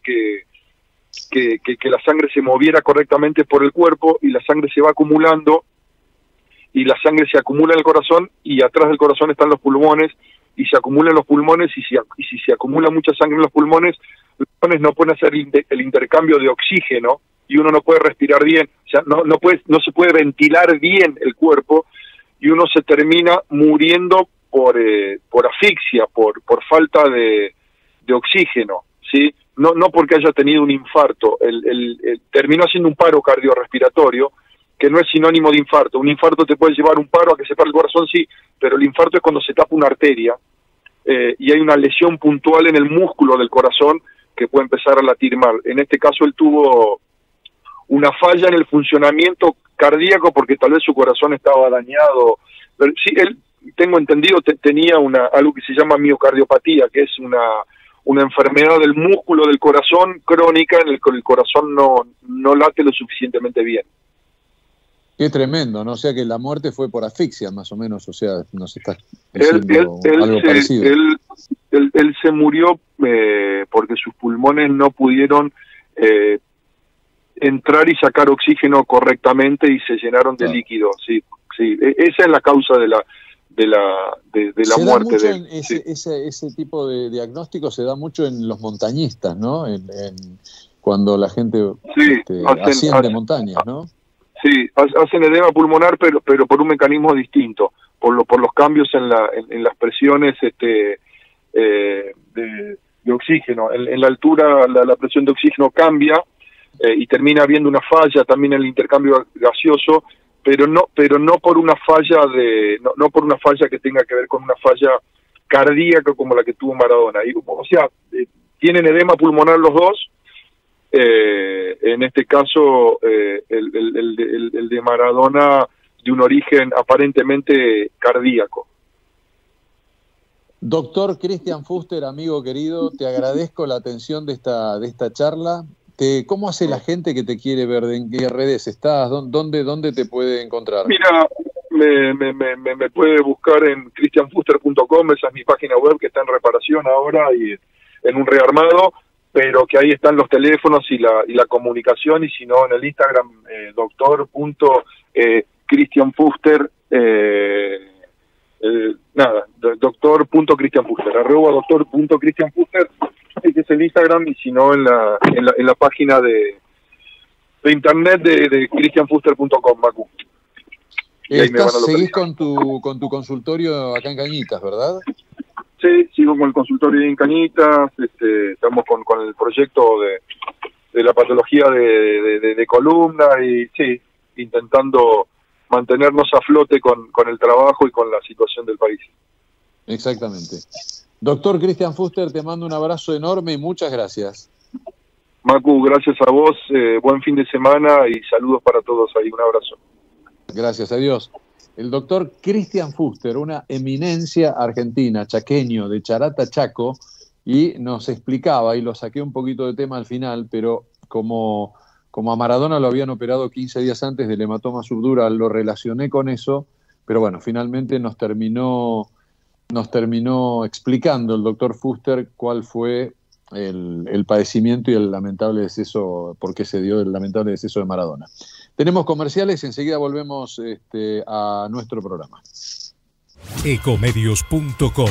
S4: la sangre se moviera correctamente por el cuerpo, y la sangre se va acumulando, y la sangre se acumula en el corazón, y atrás del corazón están los pulmones, y se acumulan los pulmones, y si se acumula mucha sangre en los pulmones no pueden hacer el intercambio de oxígeno, y uno no puede respirar bien, o sea, no se puede ventilar bien el cuerpo y uno se termina muriendo por asfixia, por falta de oxígeno, ¿sí? No porque haya tenido un infarto, terminó haciendo un paro cardiorrespiratorio, que no es sinónimo de infarto. Un infarto te puede llevar un paro a que se pare el corazón, sí, pero el infarto es cuando se tapa una arteria y hay una lesión puntual en el músculo del corazón que puede empezar a latir mal. En este caso él tuvo una falla en el funcionamiento cardíaco porque tal vez su corazón estaba dañado. Pero sí, él, tengo entendido, tenía algo que se llama miocardiopatía, que es una enfermedad del músculo del corazón crónica en el que el corazón no late lo suficientemente bien.
S1: Qué tremendo, ¿no? O sea que la muerte fue por asfixia, más o menos, o sea, nos está diciendo algo parecido.
S4: Él se murió porque sus pulmones no pudieron entrar y sacar oxígeno correctamente y se llenaron de líquido, sí. Esa es la causa de la muerte de él.
S1: Ese tipo de diagnóstico se da mucho en los montañistas, ¿no? Cuando la gente asciende montañas, ¿no?
S4: Sí, hacen edema pulmonar, pero por un mecanismo distinto, por los cambios en las presiones de oxígeno. En la altura la presión de oxígeno cambia y termina habiendo una falla también en el intercambio gaseoso, pero no por una falla no por una falla que tenga que ver con una falla cardíaca como la que tuvo Maradona. O sea, tienen edema pulmonar los dos. En este caso el de Maradona de un origen aparentemente cardíaco.
S1: Doctor Cristian Fuster, amigo querido, te agradezco la atención de esta charla. ¿Cómo hace la gente que te quiere ver? ¿En qué redes estás? ¿Dónde te puede encontrar?
S4: Mira, me puede buscar en cristianfuster.com, esa es mi página web que está en reparación ahora y en un rearmado, pero que ahí están los teléfonos y la comunicación, y si no en el Instagram, doctor.cristianfuster, doctor.cristianfuster, @doctor.cristianfuster, que es el Instagram, y si no en la página de internet de cristianfuster.com, Macu.
S1: Seguís con tu consultorio acá en Cañitas, ¿verdad?
S4: Sí, sigo con el consultorio en Cañitas, estamos con el proyecto de la patología de columna y sí, intentando mantenernos a flote con el trabajo y con la situación del país.
S1: Exactamente. Doctor Cristian Fuster, te mando un abrazo enorme y muchas gracias.
S4: Macu, gracias a vos, buen fin de semana y saludos para todos ahí, un abrazo.
S1: Gracias, adiós. El doctor Cristian Fuster, una eminencia argentina, chaqueño, de Charata, Chaco, y nos explicaba, y lo saqué un poquito de tema al final, pero como a Maradona lo habían operado 15 días antes del hematoma subdural, lo relacioné con eso, pero bueno, finalmente nos terminó explicando el doctor Fuster cuál fue el padecimiento y el lamentable deceso, por qué se dio el lamentable deceso de Maradona. Tenemos comerciales, enseguida volvemos a nuestro programa.
S5: Ecomedios.com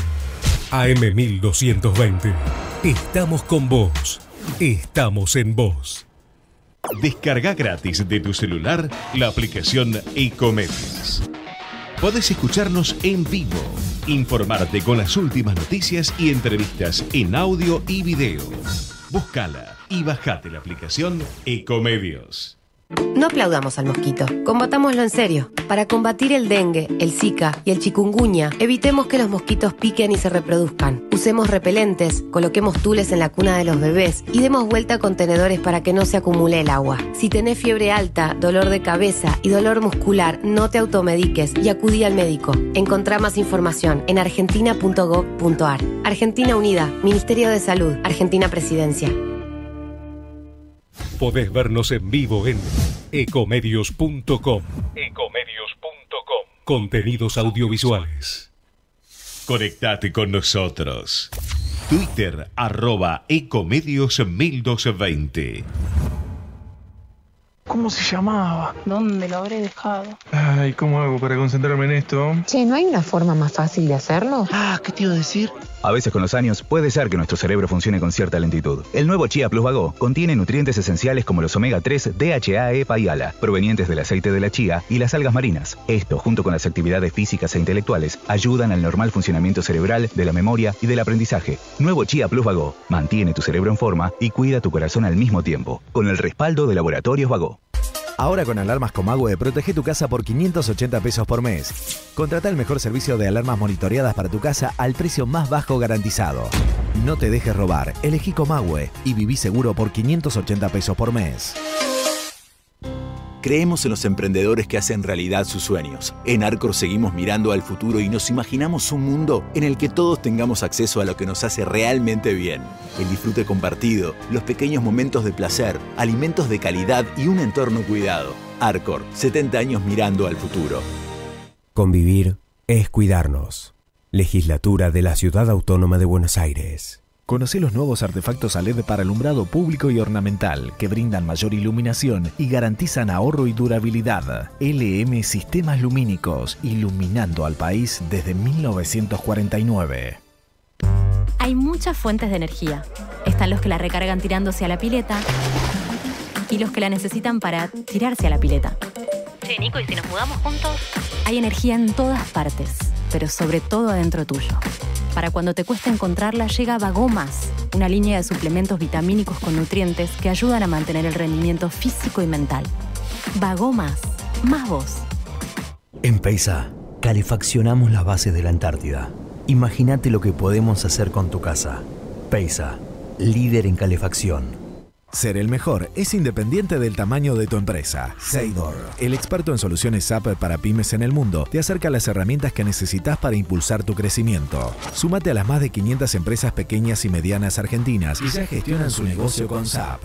S5: AM1220. Estamos con vos. Estamos en vos. Descarga gratis de tu celular la aplicación Ecomedios. Podés escucharnos en vivo, informarte con las últimas noticias y entrevistas en audio y video. Búscala y bajate la aplicación Ecomedios.
S6: No aplaudamos al mosquito, combatámoslo en serio. Para combatir el dengue, el zika y el chikungunya, evitemos que los mosquitos piquen y se reproduzcan. Usemos repelentes, coloquemos tules en la cuna de los bebés y demos vuelta a contenedores para que no se acumule el agua. Si tenés fiebre alta, dolor de cabeza y dolor muscular, no te automediques y acudí al médico. Encontrá más información en argentina.gov.ar. Argentina Unida, Ministerio de Salud, Argentina Presidencia.
S5: Podés vernos en vivo en ecomedios.com. Contenidos audiovisuales. Conectate con nosotros. Twitter @ecomedios1220.
S7: ¿Cómo se llamaba?
S8: ¿Dónde lo habré dejado?
S7: Ay, ¿cómo hago para concentrarme en esto?
S8: Che, ¿no hay una forma más fácil de hacerlo?
S9: ¿Qué te iba a decir?
S10: A veces con los años puede ser que nuestro cerebro funcione con cierta lentitud. El nuevo Chia Plus Vago contiene nutrientes esenciales como los omega 3, DHA, EPA y ALA, provenientes del aceite de la chía y las algas marinas. Esto, junto con las actividades físicas e intelectuales, ayudan al normal funcionamiento cerebral, de la memoria y del aprendizaje. Nuevo Chia Plus Vago mantiene tu cerebro en forma y cuida tu corazón al mismo tiempo, con el respaldo de Laboratorios Vago.
S11: Ahora con alarmas Comahue, protege tu casa por 580 pesos por mes. Contrata el mejor servicio de alarmas monitoreadas para tu casa al precio más bajo garantizado. No te dejes robar, elegí Comahue y viví seguro por 580 pesos por mes.
S12: Creemos en los emprendedores que hacen realidad sus sueños. En Arcor seguimos mirando al futuro y nos imaginamos un mundo en el que todos tengamos acceso a lo que nos hace realmente bien. El disfrute compartido, los pequeños momentos de placer, alimentos de calidad y un entorno cuidado. Arcor, 70 años mirando al futuro.
S13: Convivir es cuidarnos. Legislatura de la Ciudad Autónoma de Buenos Aires.
S11: Conoce los nuevos artefactos a LED para alumbrado público y ornamental que brindan mayor iluminación y garantizan ahorro y durabilidad. LM Sistemas Lumínicos, iluminando al país desde 1949.
S14: Hay muchas fuentes de energía. Están los que la recargan tirándose a la pileta y los que la necesitan para tirarse a la pileta.
S15: Che, Nico, ¿y si nos mudamos juntos?
S14: Hay energía en todas partes, pero sobre todo adentro tuyo. Para cuando te cuesta encontrarla, llega Vagomas, una línea de suplementos vitamínicos con nutrientes que ayudan a mantener el rendimiento físico y mental. Vagomas, más vos.
S16: En Peisa, calefaccionamos las bases de la Antártida. Imagínate lo que podemos hacer con tu casa. Peisa, líder en calefacción.
S11: Ser el mejor es independiente del tamaño de tu empresa. Seidor, el experto en soluciones SAP para pymes en el mundo, te acerca a las herramientas que necesitas para impulsar tu crecimiento. Súmate a las más de 500 empresas pequeñas y medianas argentinas y ya gestionan su negocio con SAP.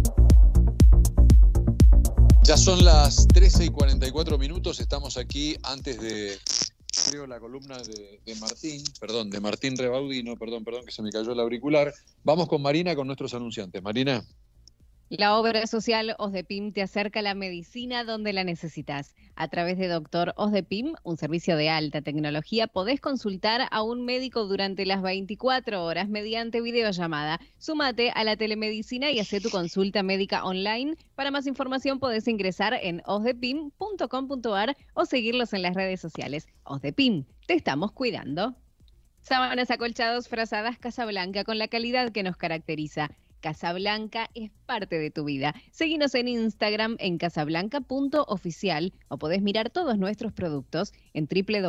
S1: Ya son las 13:44, estamos aquí antes de, creo, la columna de Martín Rebaudino, perdón, que se me cayó el auricular. Vamos con Marina, con nuestros anunciantes. Marina.
S2: La obra social OSDEPIM te acerca a la medicina donde la necesitas. A través de Doctor OSDEPIM, un servicio de alta tecnología, podés consultar a un médico durante las 24 horas mediante videollamada. Súmate a la telemedicina y hacé tu consulta médica online. Para más información podés ingresar en osdepim.com.ar o seguirlos en las redes sociales. OSDEPIM, te estamos cuidando. Sábanas, acolchados, frazadas Casablanca con la calidad que nos caracteriza. Casablanca es parte de tu vida. Seguinos en Instagram en casablanca.oficial o podés mirar todos nuestros productos en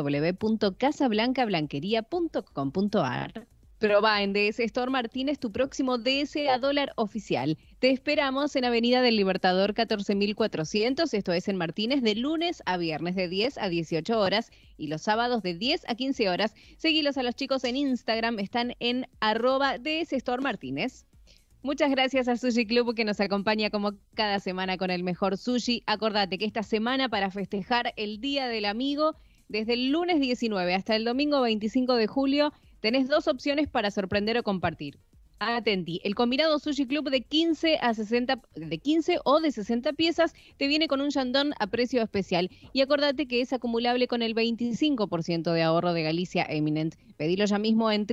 S2: www.casablancablanquería.com.ar. Proba en DS Store Martínez tu próximo DSA dólar oficial. Te esperamos en Avenida del Libertador 14.400, esto es en Martínez, de lunes a viernes de 10 a 18 horas y los sábados de 10 a 15 horas. Seguilos a los chicos en Instagram, están en @DS Store Martínez. Muchas gracias a Sushi Club que nos acompaña como cada semana con el mejor sushi. Acordate que esta semana para festejar el Día del Amigo, desde el lunes 19 hasta el domingo 25 de julio, tenés dos opciones para sorprender o compartir. Atenti, el combinado Sushi Club de 15 o de 60 piezas te viene con un yandón a precio especial. Y acordate que es acumulable con el 25% de ahorro de Galicia Eminent. Pedilo ya mismo en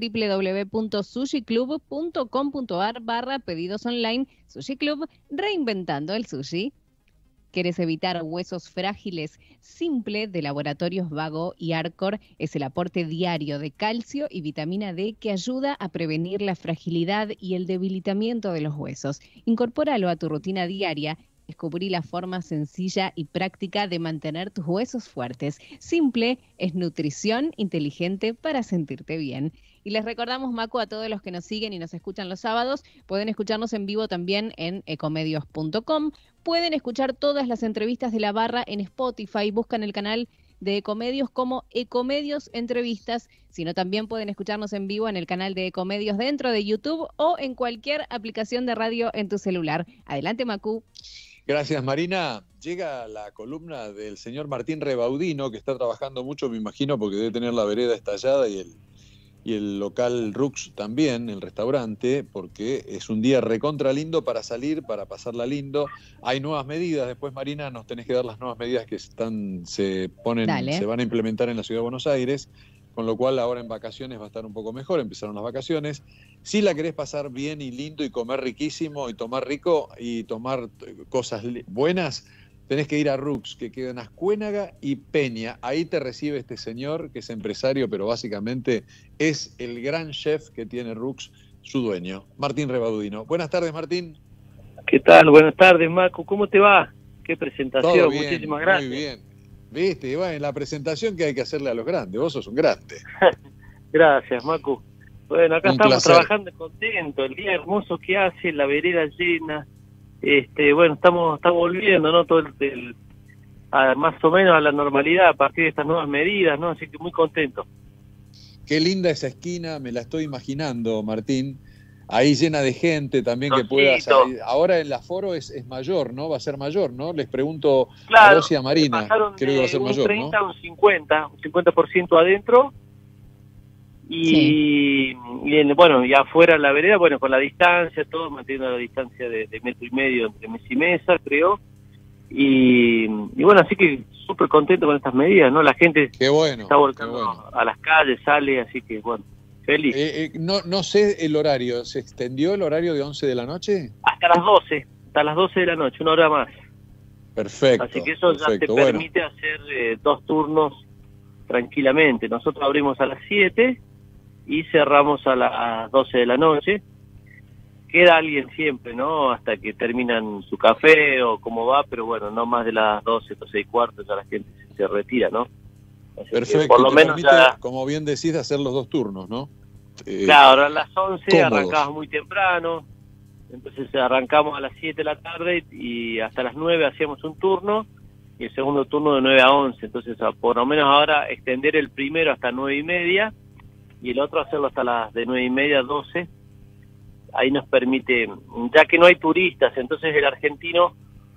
S2: www.sushiclub.com.ar/pedidos online. Sushi Club, reinventando el sushi. ¿Quieres evitar huesos frágiles? Simple, de Laboratorios Vago y Arcor, es el aporte diario de calcio y vitamina D que ayuda a prevenir la fragilidad y el debilitamiento de los huesos. Incorpóralo a tu rutina diaria. Descubrí la forma sencilla y práctica de mantener tus huesos fuertes. Simple es nutrición inteligente para sentirte bien. Y les recordamos, Macu, a todos los que nos siguen y nos escuchan los sábados, pueden escucharnos en vivo también en ecomedios.com. Pueden escuchar todas las entrevistas de la barra en Spotify. Buscan el canal de Ecomedios como Ecomedios Entrevistas. Sino también pueden escucharnos en vivo en el canal de Ecomedios dentro de YouTube o en cualquier aplicación de radio en tu celular. Adelante, Macu.
S1: Gracias, Marina. Llega la columna del señor Martín Rebaudino, que está trabajando mucho, me imagino, porque debe tener la vereda estallada y y el local Rux también, el restaurante, porque es un día recontra lindo para salir, para pasarla lindo. Hay nuevas medidas, después Marina nos tenés que dar las nuevas medidas que se van a implementar en la Ciudad de Buenos Aires, con lo cual ahora en vacaciones va a estar un poco mejor, empezaron las vacaciones. Si la querés pasar bien y lindo y comer riquísimo y tomar rico y tomar cosas buenas, tenés que ir a Rux, que queda en Ascuénaga y Peña. Ahí te recibe este señor, que es empresario, pero básicamente es el gran chef que tiene Rux, su dueño, Martín Rebaudino. Buenas tardes, Martín.
S9: ¿Qué tal? Buenas tardes, Macu. ¿Cómo te va? Qué presentación,
S1: Todo bien,
S9: muchísimas gracias.
S1: Muy bien. Viste, Iván, la presentación que hay que hacerle a los grandes. Vos sos un grande.
S9: Gracias, Macu. Bueno, acá
S1: Un
S9: estamos
S1: placer.
S9: trabajando contentos. El día hermoso que hace, la vereda llena. Bueno, estamos volviendo, ¿no? Más o menos a la normalidad a partir de estas nuevas medidas, ¿no? Así que muy contento.
S1: Qué linda esa esquina, me la estoy imaginando, Martín. Ahí llena de gente también que
S9: Rosito.
S1: pueda salir. Ahora el aforo es mayor, ¿no? Va a ser mayor, ¿no? Les pregunto a
S9: Claro,
S1: Rosy y a Marina.
S9: pasaron
S1: Creo que va a ser
S9: un
S1: mayor,
S9: 30
S1: ¿no?
S9: a un 50% adentro. Y bueno, y afuera la vereda, bueno, con la distancia, todo manteniendo la distancia de 1,5 metros entre mesa y mesa, creo. Y bueno, así que súper contento con estas medidas, ¿no? La gente
S1: Qué bueno,
S9: está volcando
S1: qué bueno.
S9: a las calles, sale, así que bueno, feliz.
S1: No sé el horario, ¿se extendió el horario de 11 de la noche?
S9: Hasta las 12 de la noche, 1 hora más.
S1: Perfecto.
S9: Así que eso ya te
S1: perfecto, bueno.
S9: permite hacer 2 turnos tranquilamente. Nosotros abrimos a las 7 y cerramos a las 12 de la noche. Queda alguien siempre, ¿no? Hasta que terminan su café o cómo va, pero bueno, no más de las 12, 12 y cuarto, ya la gente se retira, ¿no? Así
S1: Perfecto.
S9: que por lo
S1: te
S9: menos
S1: permite,
S9: ya...
S1: como bien decís, hacer los 2 turnos, ¿no?
S9: Claro, a las 11
S1: cómodos.
S9: arrancamos muy temprano, entonces arrancamos a las 7 de la tarde y hasta las 9 hacíamos un turno y el segundo turno de 9 a 11, entonces por lo menos ahora extender el primero hasta 9:30 y el otro hacerlo hasta las de 9:30 a 12. Ahí nos permite, ya que no hay turistas, entonces el argentino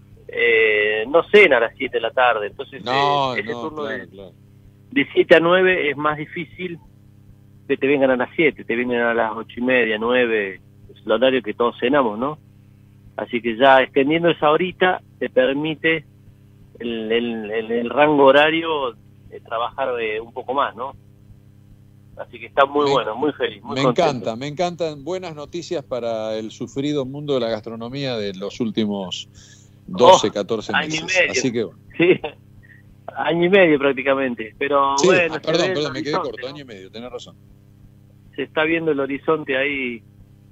S9: no cena a las 7 de la tarde, entonces ese turno
S1: claro.
S9: de 7 a 9 es más difícil que te vengan a las 7, te vienen a las 8:30, 9, es el horario que todos cenamos, ¿no? Así que ya extendiendo esa horita te permite el rango horario de trabajar un poco más, ¿no? Así que está muy bueno, muy feliz, muy contento.
S1: Me encantan buenas noticias para el sufrido mundo de la gastronomía de los últimos 12, 14
S9: año
S1: meses.
S9: y medio.
S1: Así que
S9: Sí, año y medio prácticamente, pero
S1: sí,
S9: bueno.
S1: perdón, me quedé corto, año y medio, tenés razón.
S9: Se está viendo el horizonte ahí,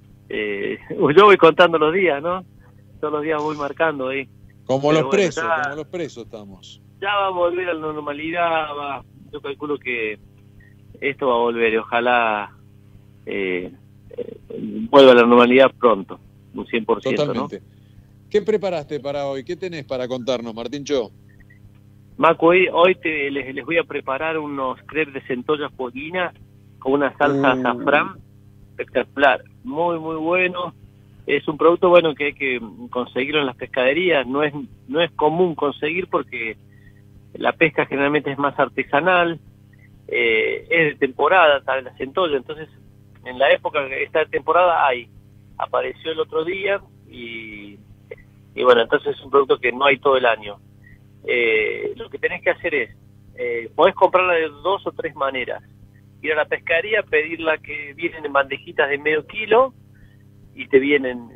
S9: yo voy contando los días, ¿no? Todos los días voy marcando ahí.
S1: Como
S9: Pero
S1: los
S9: bueno,
S1: presos,
S9: ya,
S1: como los presos estamos.
S9: Ya va a volver a la normalidad, yo calculo que esto va a volver y ojalá vuelva a la normalidad pronto, un 100%.
S1: Totalmente.
S9: ¿No?
S1: ¿Qué preparaste para hoy? ¿Qué tenés para contarnos, Martíncho?
S9: Macu, hoy les voy a preparar unos crepes de centollas pollinas con una salsa azafrán espectacular, muy muy bueno. Es un producto bueno que hay que conseguirlo en las pescaderías, no es común conseguir porque la pesca generalmente es más artesanal, es de temporada, tal la centolla, entonces en la época que está de temporada apareció el otro día y bueno, entonces es un producto que no hay todo el año. Lo que tenés que hacer es, podés comprarla de 2 o 3 maneras, ir a la pescadería, pedirla que vienen en bandejitas de medio kilo y te vienen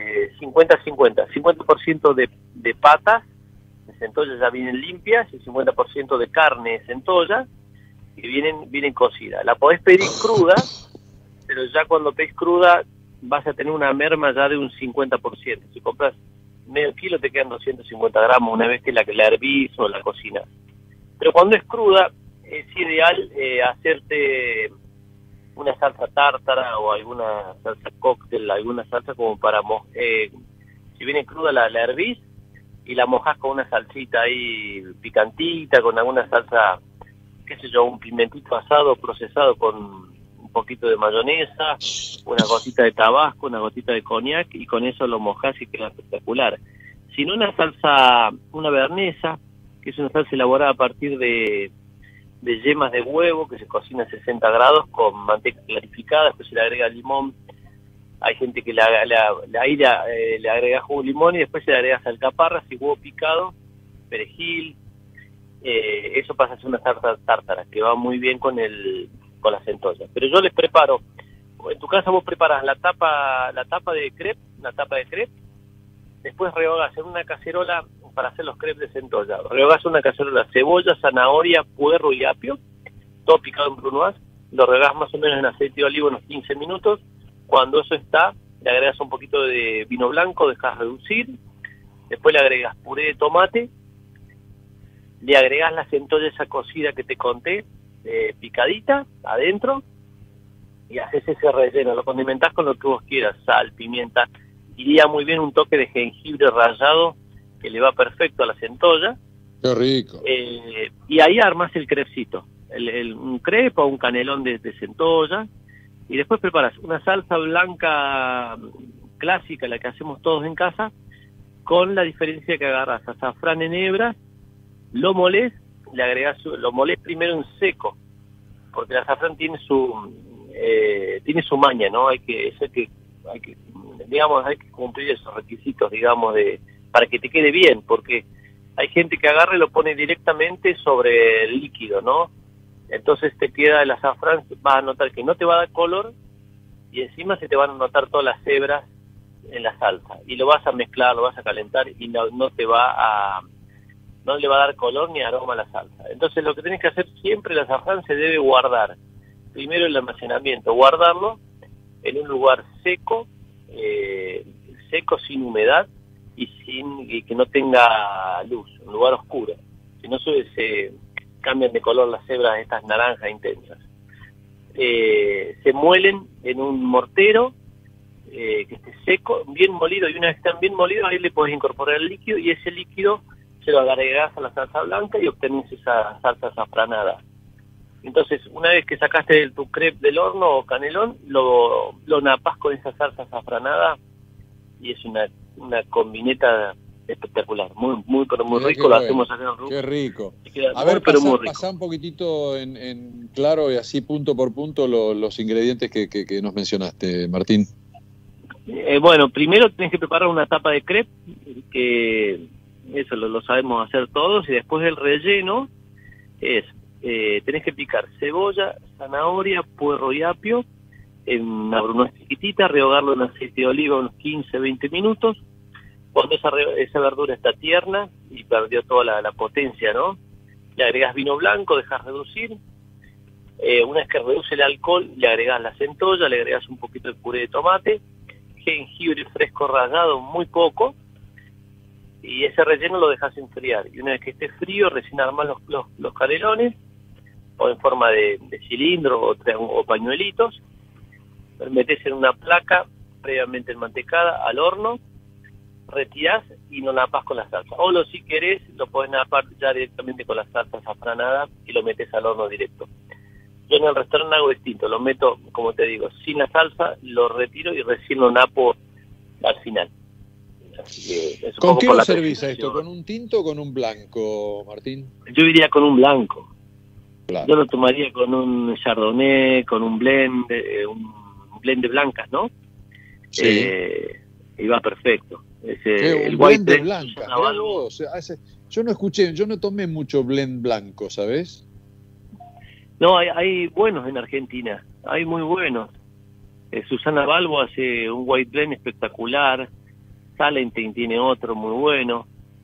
S9: 50% de patas de centolla ya vienen limpias y 50% de carne de centolla que vienen cocidas. La podés pedir cruda, pero ya cuando pedís cruda vas a tener una merma ya de un 50%. Si compras medio kilo te quedan 250 gramos una vez que la hervís o la cocinas. Pero cuando es cruda es ideal hacerte una salsa tártara o alguna salsa cóctel, alguna salsa como para si viene cruda la hervís y la mojás con una salsita ahí picantita, con alguna salsa, qué sé yo, un pimentito asado procesado con un poquito de mayonesa, una gotita de tabasco, una gotita de coñac y con eso lo mojás y queda espectacular. Si no, una salsa, una bernesa, que es una salsa elaborada a partir de de yemas de huevo que se cocina a 60 grados con manteca clarificada, después se le agrega limón. Hay gente que le agrega jugo de limón y después se le agrega alcaparras y huevo picado, perejil. Eso pasa a ser una salsa tártara que va muy bien con la centolla. Pero yo les preparo, en tu casa vos preparas la tapa de crepe, después rehogás en una cacerola para hacer los crepes de centolla. Rehogás en una cacerola cebolla, zanahoria, puerro y apio, todo picado en brunoise. Lo rehogás más o menos en aceite de oliva unos 15 minutos. Cuando eso está, le agregas un poquito de vino blanco, dejas reducir, después le agregas puré de tomate, le agregas la centolla esa cocida que te conté, picadita, adentro, y haces ese relleno, lo condimentás con lo que vos quieras, sal, pimienta, iría muy bien un toque de jengibre rallado, que le va perfecto a la centolla.
S1: ¡Qué rico!
S9: Y ahí armás el crepecito, un crepe o un canelón de centolla, y después preparas una salsa blanca clásica, la que hacemos todos en casa, con la diferencia que agarras azafrán en hebras, lo molés, lo molés primero en seco, porque el azafrán tiene su maña, ¿no? Hay que cumplir esos requisitos, digamos, para que te quede bien, porque hay gente que agarra y lo pone directamente sobre el líquido, ¿no? Entonces te queda el azafrán, vas a notar que no te va a dar color y encima se te van a notar todas las hebras en la salsa. Y lo vas a mezclar, lo vas a calentar y no le va a dar color ni aroma a la salsa. Entonces lo que tenés que hacer siempre, el azafrán se debe guardar. Primero el almacenamiento, guardarlo en un lugar seco sin humedad y que no tenga luz, un lugar oscuro. Si no se cambian de color las hebras estas naranjas intensas. Se muelen en un mortero que esté seco, bien molido, y una vez que están bien molidos ahí le podés incorporar el líquido y ese líquido se lo agregás a la salsa blanca y obtenés esa salsa azafranada. Entonces, una vez que sacaste tu crepe del horno o canelón, lo napás con esa salsa azafranada y es una combineta espectacular, muy rico, lo hacemos acá en Ruco.
S1: Qué rico. A ver, pasá un poquitito en claro y así punto por punto los ingredientes que nos mencionaste, Martín.
S9: Bueno, primero tenés que preparar una tapa de crepe, que eso lo sabemos hacer todos, y después el relleno es, tenés que picar cebolla, zanahoria, puerro y apio en una brunoise chiquitita, rehogarlo en aceite de oliva unos 15-20 minutos. Cuando esa verdura está tierna y perdió toda la potencia, ¿no? Le agregás vino blanco, dejas reducir. Una vez que reduce el alcohol, le agregás la centolla, le agregás un poquito de puré de tomate, jengibre fresco rallado, muy poco, y ese relleno lo dejas enfriar. Y una vez que esté frío, recién armás los canelones, o en forma de cilindro o pañuelitos, los metés en una placa previamente enmantecada al horno, retirás y lo napás con la salsa. O si querés, lo podés napar ya directamente con la salsa azafranada y lo metés al horno directo. Yo en el restaurante hago distinto, lo meto, como te digo, sin la salsa, lo retiro y recién lo napo al final. Así que
S1: ¿con qué lo servís a esto? ¿Con un tinto o con un blanco, Martín?
S9: Yo iría con un blanco.
S1: Claro.
S9: Yo lo tomaría con un chardonnay, con un blend de blancas, ¿no?
S1: Sí.
S9: Y va perfecto.
S1: El blend de blanca. Yo no tomé mucho blend blanco, ¿sabes?
S9: No, hay buenos en Argentina, hay muy buenos. Susana Balbo hace un white blend espectacular, Salentin tiene otro muy bueno,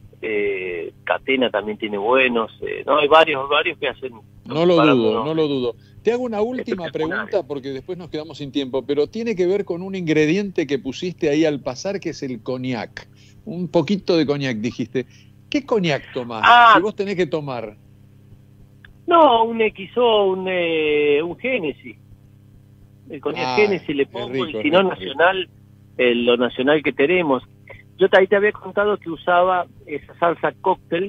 S9: Catena también tiene buenos, no, hay varios que hacen.
S1: No lo dudo. Te hago una última pregunta porque después nos quedamos sin tiempo, pero tiene que ver con un ingrediente que pusiste ahí al pasar, que es el coñac. Un poquito de coñac, dijiste. ¿Qué coñac tomás? Si vos tenés que tomar.
S9: No, un XO, un Génesis. El coñac Génesis le pongo, rico, y si no nacional, lo nacional que tenemos. Yo ahí te había contado que usaba esa salsa cóctel,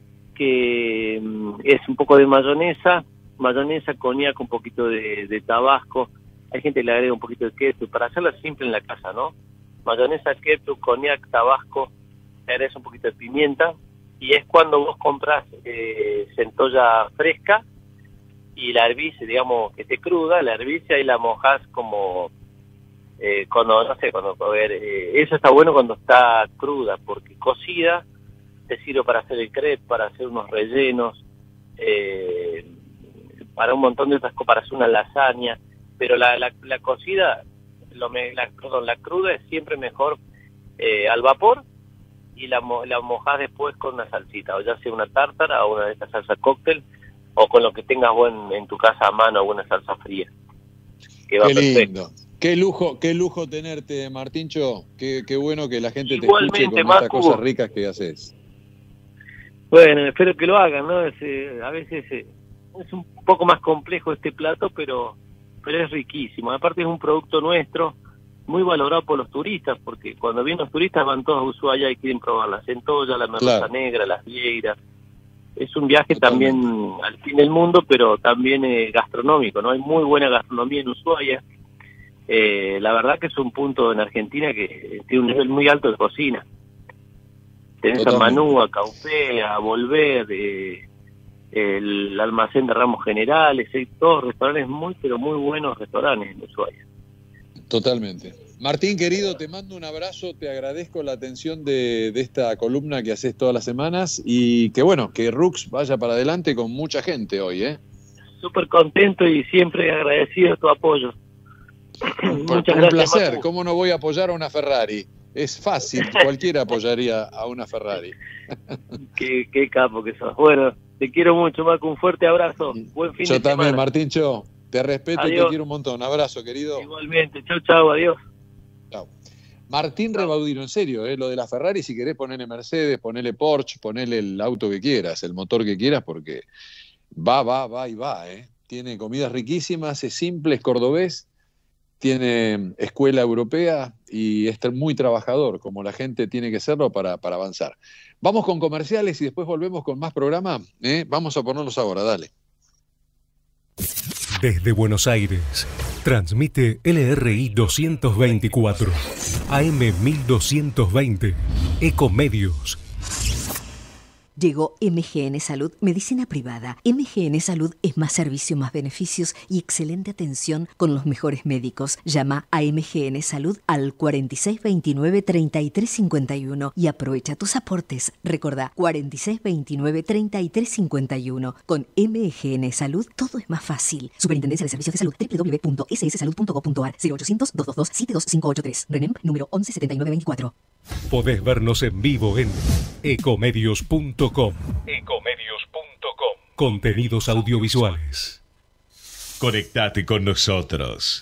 S9: que es un poco de mayonesa, coñac, un poquito de tabasco. Hay gente que le agrega un poquito de ketchup, para hacerla simple en la casa, ¿no? Mayonesa, ketchup, coñac, tabasco, le agregas un poquito de pimienta, y es cuando vos compras centolla fresca, y la hervís, digamos, que esté cruda, la hervís y ahí la mojás como, eso está bueno cuando está cruda, porque cocida te sirve para hacer el crepe, para hacer unos rellenos, para un montón de otras cosas, para hacer una lasaña, pero la cocida, la cruda es siempre mejor al vapor, y la mojás después con una salsita, o ya sea una tártara o una de estas salsas cóctel, o con lo que tengas en tu casa a mano, alguna salsa fría. Que va
S1: Qué
S9: perfecto.
S1: lindo. Qué lujo tenerte, Martincho. Qué bueno que la gente
S9: Igualmente,
S1: te escuche con
S9: Macu,
S1: estas cosas ricas que haces.
S9: Bueno, espero que lo hagan, ¿no? A veces es un poco más complejo este plato, pero es riquísimo. Aparte es un producto nuestro, muy valorado por los turistas, porque cuando vienen los turistas van todos a Ushuaia y quieren probar la centolla, la merluza negra, las vieiras. Es un viaje también al fin del mundo, pero también gastronómico, ¿no? Hay muy buena gastronomía en Ushuaia. La verdad que es un punto en Argentina que tiene un nivel muy alto de cocina. Tenés a Manúa, Caupea, Volver, el almacén de Ramos Generales, hay todos restaurantes pero muy buenos restaurantes en Ushuaia.
S1: Totalmente. Martín, querido, te mando un abrazo, te agradezco la atención de esta columna que haces todas las semanas y que Rux vaya para adelante con mucha gente hoy, ¿eh?
S9: Súper contento y siempre agradecido de tu apoyo. Muchas gracias,
S1: un placer,
S9: Macu.
S1: ¿Cómo no voy a apoyar a una Ferrari? Es fácil, cualquiera apoyaría a una Ferrari.
S9: Qué capo que sos. Bueno, te quiero mucho, Macu, un fuerte abrazo. Buen fin de semana.
S1: Yo también, Martincho, te respeto
S9: Adiós.
S1: y te quiero un montón. Abrazo, querido.
S9: Igualmente, chau, adiós.
S1: Chau. Martín Rebaudino, en serio, lo de la Ferrari, si querés ponerle Mercedes, ponele Porsche, ponele el auto que quieras, el motor que quieras, porque va y va, Tiene comidas riquísimas, es simple, es cordobés, tiene escuela europea y es muy trabajador, como la gente tiene que serlo para avanzar. Vamos con comerciales y después volvemos con más programa. Vamos a ponerlos ahora, dale.
S5: Desde Buenos Aires, transmite LRI 224, AM 1220, Ecomedios.
S17: Llegó MGN Salud, medicina privada. MGN Salud es más servicio, más beneficios y excelente atención con los mejores médicos. Llama a MGN Salud al 4629-3351 y aprovecha tus aportes. Recordá, 4629-3351. Con MGN Salud todo es más fácil. Superintendencia de Servicios de Salud, www.sssalud.gov.ar, 0800-222-72583. RENEM número 117924.
S5: Podés vernos en vivo en ecomedios.com. Contenidos audiovisuales.
S18: Conectate con nosotros.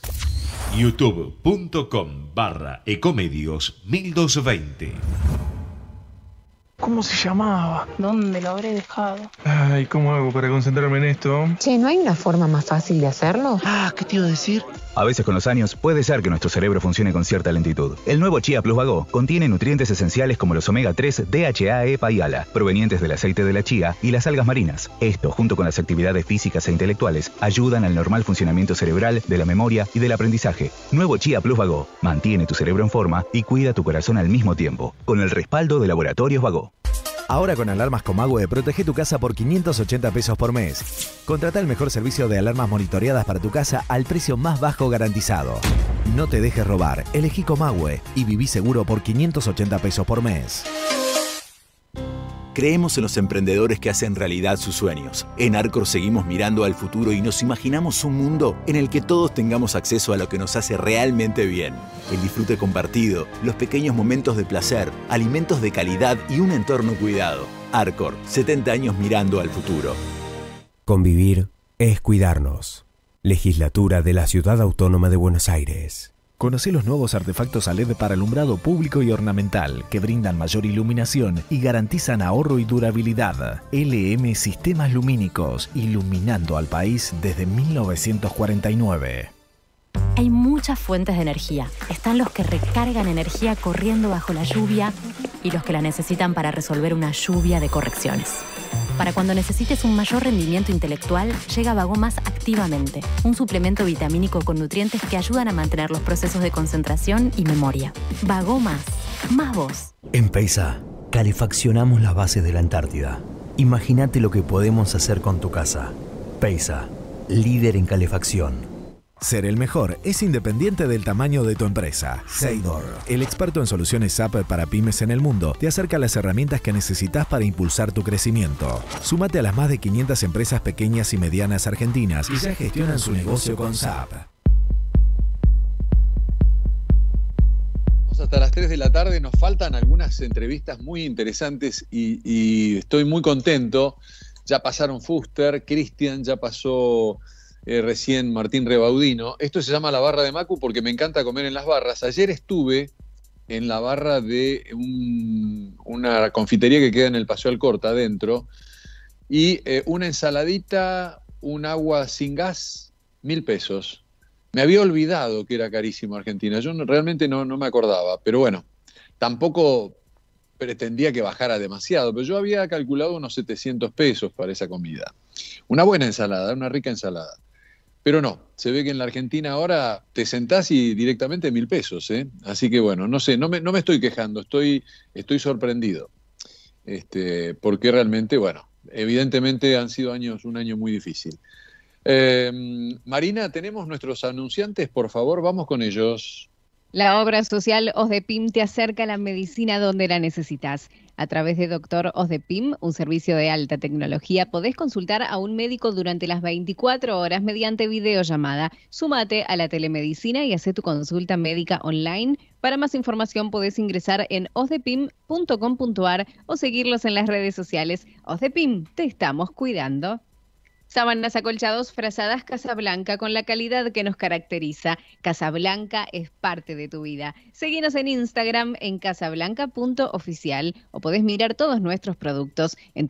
S18: youtube.com/ecomedios1220.
S7: ¿Cómo se llamaba?
S8: ¿Dónde lo habré dejado?
S7: Ay, ¿cómo hago para concentrarme en esto?
S8: Che, ¿no hay una forma más fácil de hacerlo?
S7: ¿Qué te iba a decir?
S10: A veces con los años puede ser que nuestro cerebro funcione con cierta lentitud. El nuevo Chia Plus Vago contiene nutrientes esenciales como los omega 3, DHA, EPA y ALA, provenientes del aceite de la chía y las algas marinas. Esto, junto con las actividades físicas e intelectuales, ayudan al normal funcionamiento cerebral, de la memoria y del aprendizaje. Nuevo Chia Plus Vago mantiene tu cerebro en forma y cuida tu corazón al mismo tiempo, con el respaldo de Laboratorios Vago.
S11: Ahora con alarmas Comahue, protege tu casa por 580 pesos por mes. Contrata el mejor servicio de alarmas monitoreadas para tu casa al precio más bajo garantizado. No te dejes robar, elegí Comahue y viví seguro por 580 pesos por mes.
S12: Creemos en los emprendedores que hacen realidad sus sueños. En Arcor seguimos mirando al futuro y nos imaginamos un mundo en el que todos tengamos acceso a lo que nos hace realmente bien. El disfrute compartido, los pequeños momentos de placer, alimentos de calidad y un entorno cuidado. Arcor, 70 años mirando al futuro.
S13: Convivir es cuidarnos. Legislatura de la Ciudad Autónoma de Buenos Aires.
S11: Conoce los nuevos artefactos a LED para alumbrado público y ornamental que brindan mayor iluminación y garantizan ahorro y durabilidad. LM Sistemas Lumínicos, iluminando al país desde 1949.
S14: Hay muchas fuentes de energía. Están los que recargan energía corriendo bajo la lluvia y los que la necesitan para resolver una lluvia de correcciones. Para cuando necesites un mayor rendimiento intelectual, llega Vagomas Activamente, un suplemento vitamínico con nutrientes que ayudan a mantener los procesos de concentración y memoria. Vagomas, más vos.
S16: En Peisa, calefaccionamos las bases de la Antártida. Imagínate lo que podemos hacer con tu casa. Peisa, líder en calefacción.
S11: Ser el mejor es independiente del tamaño de tu empresa. Seidor, el experto en soluciones SAP para pymes en el mundo, te acerca las herramientas que necesitas para impulsar tu crecimiento. Súmate a las más de 500 empresas pequeñas y medianas argentinas y ya gestionan su negocio con SAP.
S1: Hasta las 3 de la tarde, nos faltan algunas entrevistas muy interesantes y estoy muy contento. Ya pasaron Fuster, Cristian, ya pasó recién Martín Rebaudino. Esto se llama La Barra de Macu porque me encanta comer en las barras. Ayer estuve en la barra de una confitería que queda en el Paseo Alcorta adentro y una ensaladita, un agua sin gas, 1.000 pesos. Me había olvidado que era carísimo Argentina. Yo realmente no me acordaba, pero bueno, tampoco pretendía que bajara demasiado, pero yo había calculado unos 700 pesos para esa comida. Una buena ensalada, una rica ensalada. Pero no, se ve que en la Argentina ahora te sentás y directamente 1.000 pesos, ¿eh? Así que bueno, no sé, no me estoy quejando, estoy sorprendido. Porque realmente, bueno, evidentemente han sido un año muy difícil. Marina, tenemos nuestros anunciantes, por favor, vamos con ellos.
S2: La obra social OSDEPIM te acerca a la medicina donde la necesitas. A través de Doctor OSDEPIM, un servicio de alta tecnología, podés consultar a un médico durante las 24 horas mediante videollamada. Súmate a la telemedicina y haz tu consulta médica online. Para más información podés ingresar en osdepim.com.ar o seguirlos en las redes sociales. OSDEPIM, te estamos cuidando. Sábanas, acolchados, frazadas Casablanca con la calidad que nos caracteriza. Casablanca es parte de tu vida. Seguinos en Instagram en casablanca.oficial o podés mirar todos nuestros productos en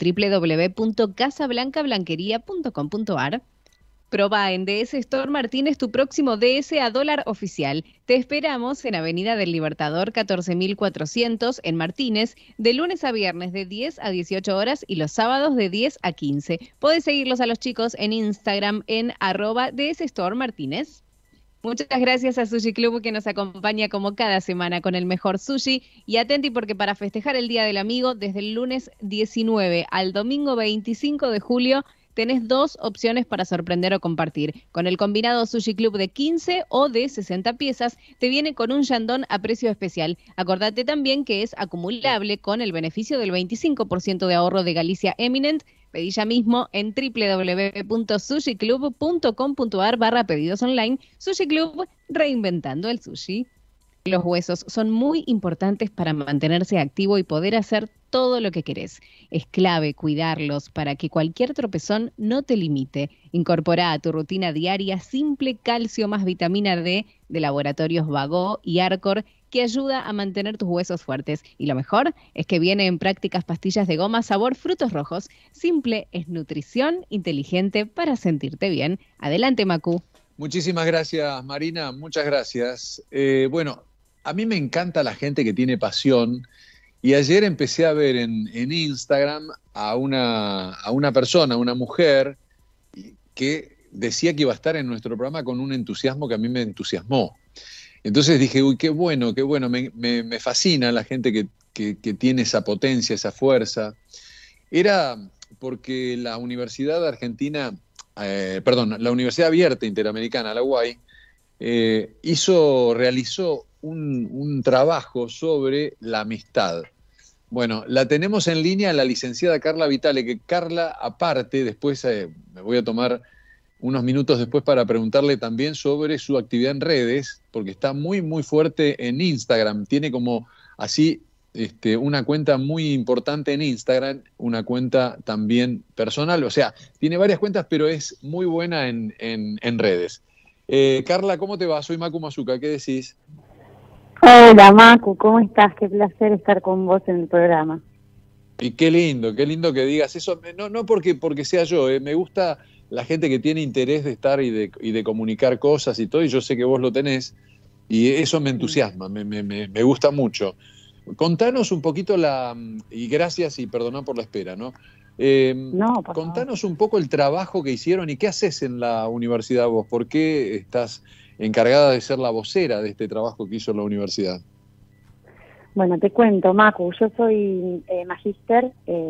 S2: www.casablancablanquería.com.ar. Proba en DS Store Martínez tu próximo DS a dólar oficial. Te esperamos en Avenida del Libertador 14.400 en Martínez, de lunes a viernes de 10 a 18 horas y los sábados de 10 a 15. Podés seguirlos a los chicos en Instagram en @DS Store Martínez. Muchas gracias a Sushi Club que nos acompaña como cada semana con el mejor sushi. Y atenti porque para festejar el Día del Amigo, desde el lunes 19 al domingo 25 de julio, tenés 2 opciones para sorprender o compartir. Con el combinado Sushi Club de 15 o de 60 piezas, te viene con un yandón a precio especial. Acordate también que es acumulable con el beneficio del 25% de ahorro de Galicia Eminent. Pedí ya mismo en www.sushiclub.com.ar/pedidos online. Sushi Club, reinventando el sushi. Los huesos son muy importantes para mantenerse activo y poder hacer todo lo que querés. Es clave cuidarlos para que cualquier tropezón no te limite. Incorpora a tu rutina diaria Simple Calcio más vitamina D de Laboratorios Bagó y Arcor, que ayuda a mantener tus huesos fuertes. Y lo mejor es que viene en prácticas pastillas de goma sabor frutos rojos. Simple es nutrición inteligente para sentirte bien. Adelante, Macu.
S1: Muchísimas gracias, Marina, muchas gracias. Bueno, a mí me encanta la gente que tiene pasión y ayer empecé a ver en Instagram a una persona, una mujer, que decía que iba a estar en nuestro programa con un entusiasmo que a mí me entusiasmó. Entonces dije, uy, qué bueno, me fascina la gente que tiene esa potencia, esa fuerza. Era porque la Universidad Argentina, la Universidad Abierta Interamericana, la UAI, realizó un trabajo sobre la amistad. Bueno, la tenemos en línea la licenciada Carla Vitale, que Carla, aparte, después me voy a tomar unos minutos después para preguntarle también sobre su actividad en redes, porque está muy, muy fuerte en Instagram. Tiene como así una cuenta muy importante en Instagram, una cuenta también personal, o sea, tiene varias cuentas, pero es muy buena en redes. Carla, ¿cómo te va? Soy Macu Mazuca, ¿qué decís?
S19: Hola Macu, ¿cómo estás? Qué placer estar con vos en el programa.
S1: Y qué lindo que digas eso, no porque sea yo, me gusta la gente que tiene interés de estar y de comunicar cosas y todo, y yo sé que vos lo tenés, y eso me entusiasma, me gusta mucho. Contanos un poquito y gracias y perdoná por la espera, ¿no? Contanos un poco el trabajo que hicieron y qué haces en la universidad vos, ¿por qué estás encargada de ser la vocera de este trabajo que hizo la universidad?
S19: Bueno, te cuento, Macu, yo soy magíster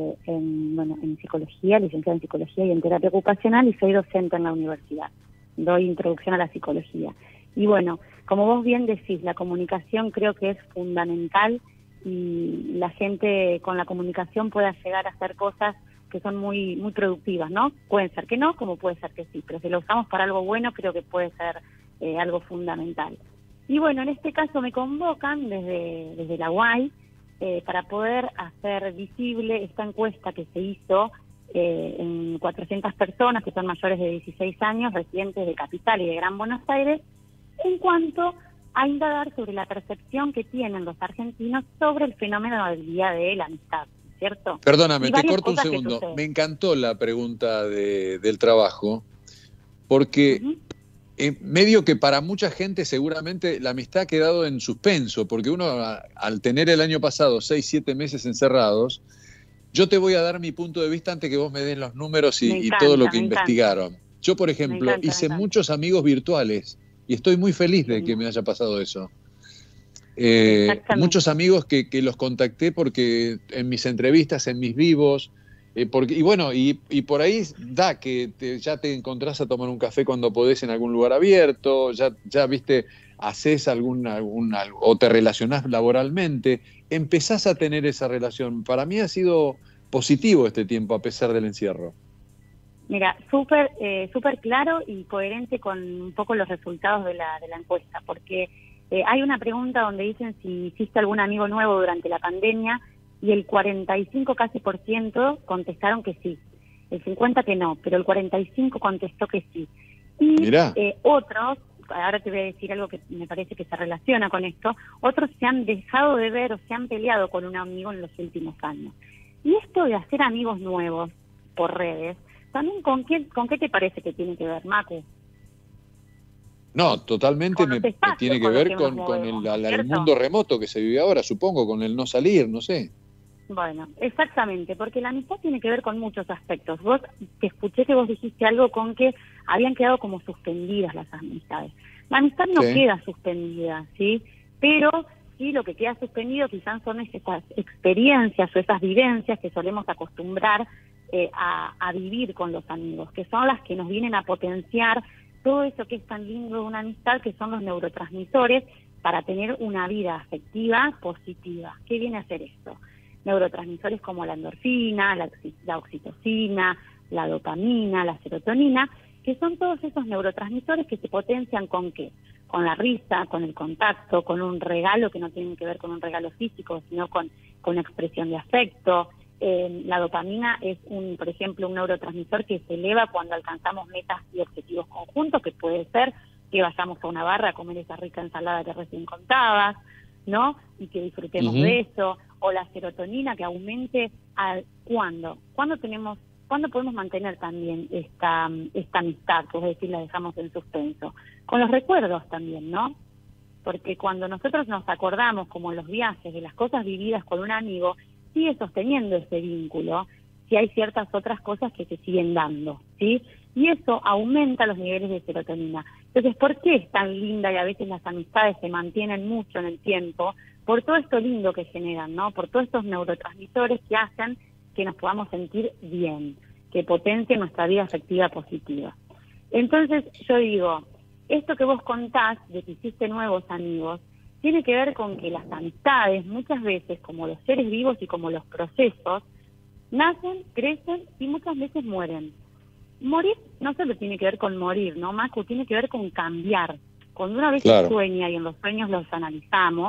S19: en psicología, licenciada en psicología y en terapia ocupacional, y soy docente en la universidad. Doy introducción a la psicología. Y bueno, como vos bien decís, la comunicación creo que es fundamental, y la gente con la comunicación puede llegar a hacer cosas que son muy muy productivas, ¿no? Pueden ser que no, como puede ser que sí, pero si lo usamos para algo bueno, creo que puede ser algo fundamental. Y bueno, en este caso me convocan desde la UAI para poder hacer visible esta encuesta que se hizo en 400 personas que son mayores de 16 años, residentes de Capital y de Gran Buenos Aires, en cuanto a indagar sobre la percepción que tienen los argentinos sobre el fenómeno del Día de la Amistad, ¿cierto?
S1: Perdóname, te corto un
S19: cosas que
S1: segundo.
S19: suceden.
S1: Me encantó la pregunta del trabajo, porque medio que para mucha gente seguramente la amistad ha quedado en suspenso, porque uno al tener el año pasado 6-7 meses encerrados, yo te voy a dar mi punto de vista antes que vos me des los números y todo lo que investigaron. Yo, por ejemplo, hice muchos amigos virtuales y estoy muy feliz de que me haya pasado eso. Muchos amigos que los contacté porque en mis entrevistas, en mis vivos, y por ahí da que ya te encontrás a tomar un café cuando podés en algún lugar abierto, ya viste, haces o te relacionás laboralmente, empezás a tener esa relación. Para mí ha sido positivo este tiempo a pesar del encierro.
S19: Mira, súper claro y coherente con un poco los resultados de la encuesta, porque hay una pregunta donde dicen si hiciste algún amigo nuevo durante la pandemia, y el 45% contestaron que sí, el 50% que no, pero el 45% contestó que sí. Y otros, ahora te voy a decir algo que me parece que se relaciona con esto, otros se han dejado de ver o se han peleado con un amigo en los últimos años. Y esto de hacer amigos nuevos por redes, también ¿con qué te parece que tiene que ver, Macu?
S1: No, totalmente me tiene que ver con el mundo remoto que se vive ahora, supongo, con el no salir, no sé.
S19: Bueno, exactamente, porque la amistad tiene que ver con muchos aspectos. Vos, te escuché que vos dijiste algo con que habían quedado como suspendidas las amistades. La amistad no queda suspendida, ¿sí? Pero sí lo que queda suspendido quizás son esas experiencias o esas vivencias que solemos acostumbrar a vivir con los amigos, que son las que nos vienen a potenciar todo eso que es tan lindo de una amistad, que son los neurotransmisores para tener una vida afectiva positiva. ¿Qué viene a hacer esto? Neurotransmisores como la endorfina, la oxitocina, la dopamina, la serotonina, que son todos esos neurotransmisores que se potencian ¿con qué? Con la risa, con el contacto, con un regalo que no tiene que ver con un regalo físico, sino con expresión de afecto. La dopamina es, por ejemplo, un neurotransmisor que se eleva cuando alcanzamos metas y objetivos conjuntos, que puede ser que vayamos a una barra a comer esa rica ensalada que recién contabas, ¿no? Y que disfrutemos de eso. O la serotonina que aumente ¿cuándo podemos mantener también esta amistad, que es decir, la dejamos en suspenso? Con los recuerdos también, ¿no? Porque cuando nosotros nos acordamos, como en los viajes, de las cosas vividas con un amigo, sigue sosteniendo ese vínculo, si hay ciertas otras cosas que se siguen dando, ¿sí? Y eso aumenta los niveles de serotonina. Entonces, ¿por qué es tan linda y a veces las amistades se mantienen mucho en el tiempo? Por todo esto lindo que generan, ¿no? Por todos estos neurotransmisores que hacen que nos podamos sentir bien, que potencien nuestra vida afectiva positiva. Entonces, yo digo, esto que vos contás de que hiciste nuevos amigos, tiene que ver con que las amistades, muchas veces, como los seres vivos y como los procesos, nacen, crecen y muchas veces mueren. Morir no solo tiene que ver con morir, ¿no, Macu? Tiene que ver con cambiar. Cuando una vez sueña y en los sueños los analizamos,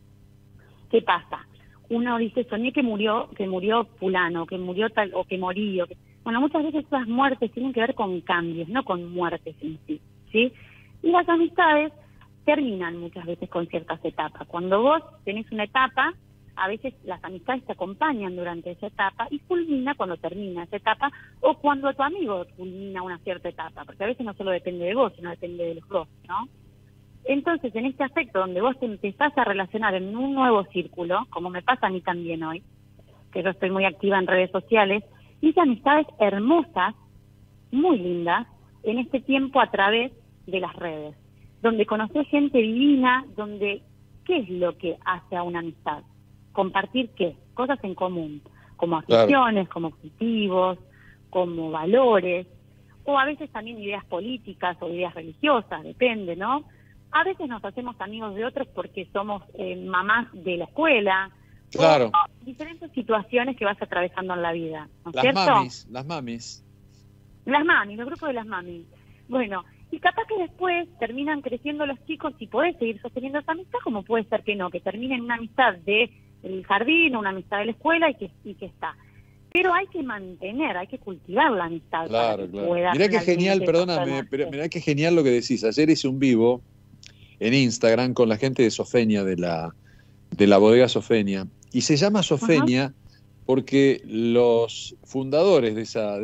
S19: ¿qué pasa? Uno dice, soñé que murió fulano, que murió tal, o que morí. Bueno, muchas veces esas muertes tienen que ver con cambios, no con muertes en sí, ¿sí? Y las amistades terminan muchas veces con ciertas etapas. Cuando vos tenés una etapa, a veces las amistades te acompañan durante esa etapa y culmina cuando termina esa etapa, o cuando tu amigo culmina una cierta etapa, porque a veces no solo depende de vos, sino depende de los dos, ¿no? Entonces, en este aspecto donde vos te empezás a relacionar en un nuevo círculo, como me pasa a mí también hoy, que yo estoy muy activa en redes sociales, hice amistades hermosas, muy lindas, en este tiempo a través de las redes, donde conocí gente divina, donde, ¿qué es lo que hace a una amistad? compartir ¿qué? Cosas en común, como aficiones, como objetivos, como valores, o a veces también ideas políticas o ideas religiosas, depende, ¿no? A veces nos hacemos amigos de otros porque somos mamás de la escuela,
S1: claro,
S19: o diferentes situaciones que vas atravesando en la vida, ¿no es
S1: las
S19: cierto?
S1: Las mamis.
S19: Las mamis, los grupos de las mamis. Bueno, y capaz que después terminan creciendo los chicos y podés seguir sosteniendo esa amistad, como puede ser que no, que terminen una amistad del jardín, una amistad de la escuela y que está. Pero hay que mantener, hay que cultivar la amistad.
S1: Claro, claro. Mirá qué genial, perdóname, mirá qué genial lo que decís. Ayer hice un vivo en Instagram con la gente de Sofenia, de la bodega Sofenia. Y se llama Sofenia porque los fundadores de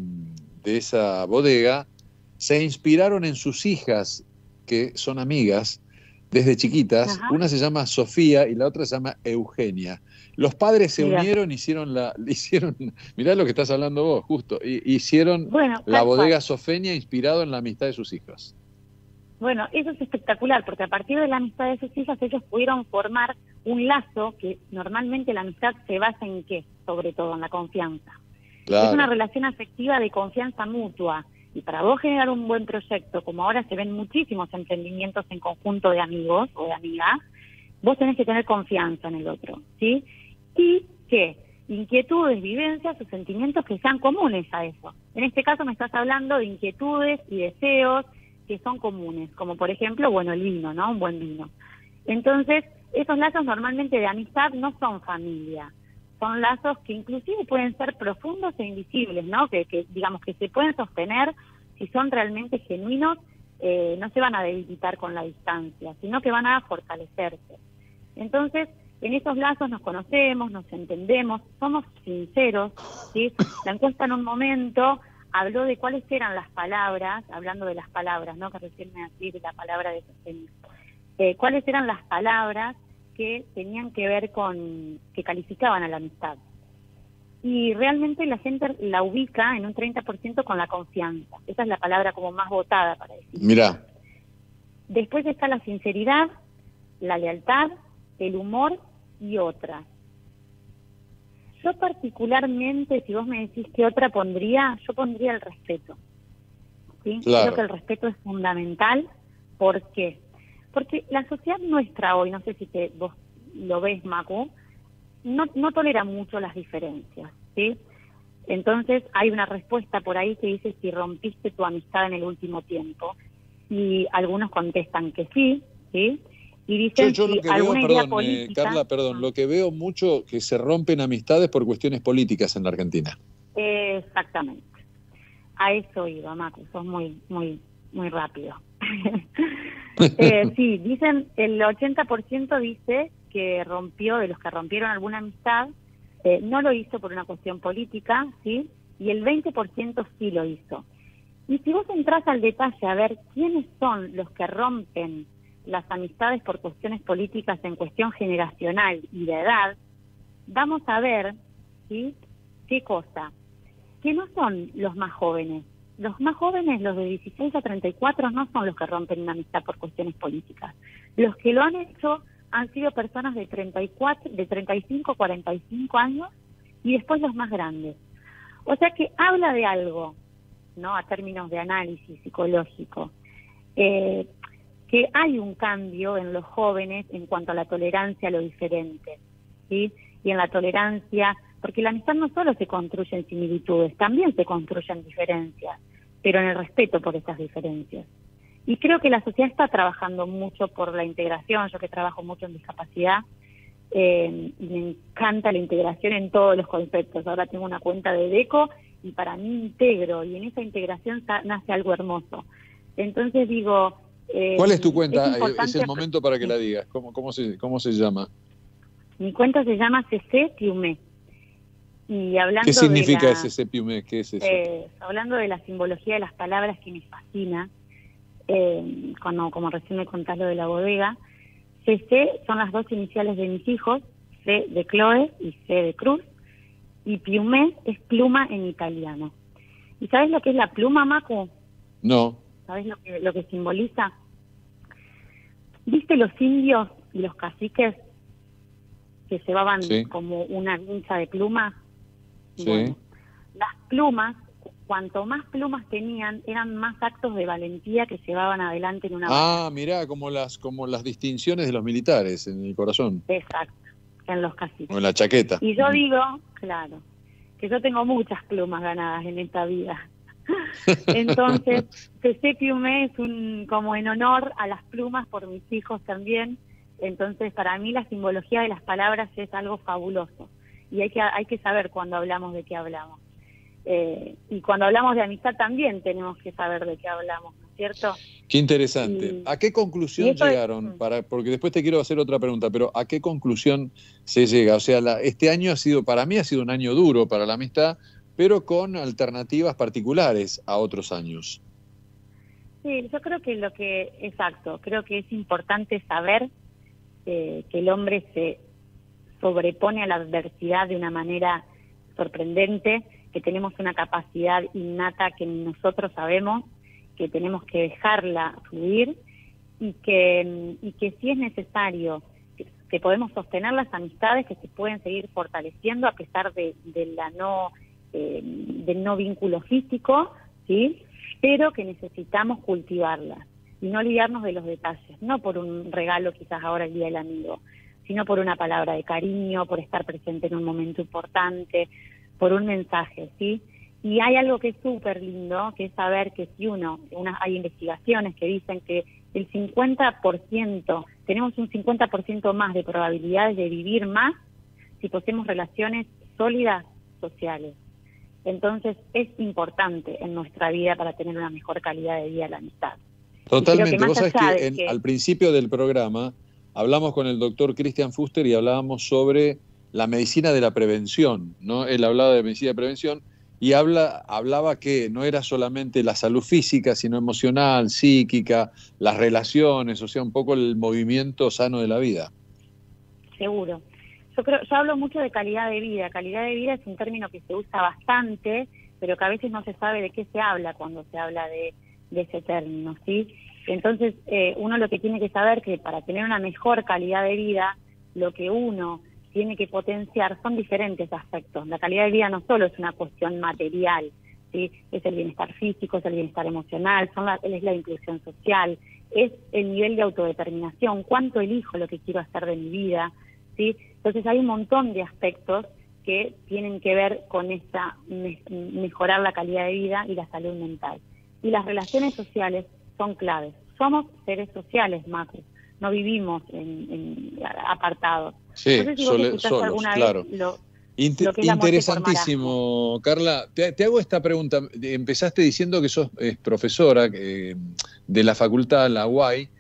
S1: esa bodega se inspiraron en sus hijas, que son amigas desde chiquitas. Una se llama Sofía y la otra se llama Eugenia. Los padres se unieron, hicieron, mirá lo que estás hablando vos, justo, hicieron la bodega Sofenia inspirado en la amistad de sus hijas.
S19: Bueno, eso es espectacular, porque a partir de la amistad de sus hijas ellos pudieron formar un lazo que normalmente la amistad se basa en ¿qué? Sobre todo en la confianza. Claro. Es una relación afectiva de confianza mutua. Y para vos generar un buen proyecto, como ahora se ven muchísimos emprendimientos en conjunto de amigos o de amigas, vos tenés que tener confianza en el otro, ¿sí? Y que inquietudes, vivencias o sentimientos que sean comunes a eso. En este caso me estás hablando de inquietudes y deseos que son comunes, como por ejemplo, bueno, el vino, ¿no? Un buen vino. Entonces, esos lazos normalmente de amistad no son familia. Son lazos que inclusive pueden ser profundos e invisibles, ¿no? Que digamos que se pueden sostener si son realmente genuinos, no se van a debilitar con la distancia, sino que van a fortalecerse. Entonces, en esos lazos nos conocemos, nos entendemos, somos sinceros, ¿sí? La encuesta en un momento habló de cuáles eran las palabras, hablando de las palabras, ¿no? Que recién me decís la palabra de sostener. ¿Cuáles eran las palabras que tenían que ver con, que calificaban a la amistad? Y realmente la gente la ubica en un 30% con la confianza. Esa es la palabra como más votada para decir.
S1: Mirá.
S19: Después está la sinceridad, la lealtad, el humor y otras. Yo particularmente, si vos me decís qué otra pondría, yo pondría el respeto. ¿Sí? Claro. Creo que el respeto es fundamental. ¿Por qué? Porque la sociedad nuestra hoy, no sé si vos lo ves, Macu, no tolera mucho las diferencias, ¿sí? Entonces hay una respuesta por ahí que dice si rompiste tu amistad en el último tiempo. Y algunos contestan que sí, ¿sí? Y dicen
S1: yo lo que
S19: alguna
S1: veo,
S19: idea política...
S1: Carla, lo que veo mucho que se rompen amistades por cuestiones políticas en la Argentina.
S19: Exactamente. A eso iba, Macu, sos muy rápido. Sí, dicen, el 80% dice que de los que rompieron alguna amistad, no lo hizo por una cuestión política, ¿sí? Y el 20% sí lo hizo. Y si vos entrás al detalle a ver quiénes son los que rompen las amistades por cuestiones políticas en cuestión generacional y de edad, vamos a ver, ¿sí? ¿Qué cosa? Que no son los más jóvenes. Los más jóvenes, los de 16 a 34, no son los que rompen una amistad por cuestiones políticas. Los que lo han hecho han sido personas de 35, 45 años y después los más grandes. O sea que habla de algo, ¿no? A términos de análisis psicológico, que hay un cambio en los jóvenes en cuanto a la tolerancia a lo diferente, ¿sí? Y en la tolerancia, porque la amistad no solo se construye en similitudes, también se construyen diferencias, pero en el respeto por esas diferencias. Y creo que la sociedad está trabajando mucho por la integración. Yo que trabajo mucho en discapacidad, y me encanta la integración en todos los conceptos. Ahora tengo una cuenta de Deco y para mí integro, y en esa integración nace algo hermoso. Entonces digo...
S1: ¿Cuál es tu cuenta? Es el momento para que la digas. ¿Cómo se llama?
S19: Mi cuenta se llama CC Piumé. Y hablando
S1: ¿Qué significa ese CC Piumé? ¿Qué es eso?
S19: Hablando de la simbología de las palabras que me fascina, como recién me contás lo de la bodega, CC son las dos iniciales de mis hijos, C de Chloe y C de Cruz, y Piumé es pluma en italiano. ¿Y sabes lo que es la pluma, Macu?
S1: No.
S19: ¿Sabes lo que simboliza? ¿Viste los indios y los caciques? que llevaban
S1: Sí.
S19: como una vincha de plumas.
S1: Sí.
S19: Bueno, las plumas, cuanto más plumas tenían, eran más actos de valentía que llevaban adelante en una
S1: Ah, mirá, como las distinciones de los militares en el corazón,
S19: Exacto, en los caciques.
S1: o en la chaqueta.
S19: Y yo digo, claro, que yo tengo muchas plumas ganadas en esta vida. Entonces, Tesequiume es como en honor a las plumas por mis hijos también. Entonces, para mí la simbología de las palabras es algo fabuloso. Y hay que saber cuando hablamos de qué hablamos. Y cuando hablamos de amistad también tenemos que saber de qué hablamos, ¿no es cierto?
S1: Qué interesante. ¿A qué conclusión llegaron? Porque después te quiero hacer otra pregunta, pero ¿a qué conclusión se llega? O sea, este año para mí ha sido un año duro para la amistad, pero con alternativas particulares a otros años.
S19: Sí, yo creo que exacto, creo que es importante saber que el hombre se sobrepone a la adversidad de una manera sorprendente, que tenemos una capacidad innata que nosotros sabemos, que tenemos que dejarla fluir y que si es necesario, que podemos sostener las amistades, que se pueden seguir fortaleciendo a pesar del no vínculo físico, ¿sí? Pero que necesitamos cultivarlas y no olvidarnos de los detalles, no por un regalo quizás ahora el Día del Amigo, sino por una palabra de cariño, por estar presente en un momento importante, por un mensaje, ¿sí? Y hay algo que es súper lindo, que es saber que si hay investigaciones que dicen que el 50%, tenemos un 50% más de probabilidades de vivir más si poseemos relaciones sólidas sociales. Entonces es importante en nuestra vida para tener una mejor calidad de vida la amistad.
S1: Totalmente. Vos sabés que al principio del programa hablamos con el doctor Christian Fuster y hablábamos sobre la medicina de la prevención, ¿no? Él hablaba de medicina de prevención y hablaba que no era solamente la salud física, sino emocional, psíquica, las relaciones, o sea, un poco el movimiento sano de la vida.
S19: Seguro. Yo hablo mucho de calidad de vida. Calidad de vida es un término que se usa bastante, pero que a veces no se sabe de qué se habla cuando se habla de ese término, ¿sí? Entonces, uno lo que tiene que saber que para tener una mejor calidad de vida, lo que uno tiene que potenciar son diferentes aspectos. La calidad de vida no solo es una cuestión material, ¿sí? Es el bienestar físico, es el bienestar emocional, es la inclusión social, es el nivel de autodeterminación, cuánto elijo lo que quiero hacer de mi vida, ¿sí? Entonces hay un montón de aspectos que tienen que ver con mejorar la calidad de vida y la salud mental. Y las relaciones sociales son claves. Somos seres sociales, Macri. No vivimos apartados.
S1: Sí,
S19: no sé si vos escuchaste alguna
S1: claro.
S19: vez lo que es la muerte por
S1: Interesantísimo, Carla. Te hago esta pregunta. Empezaste diciendo que sos profesora de la facultad, la UAI.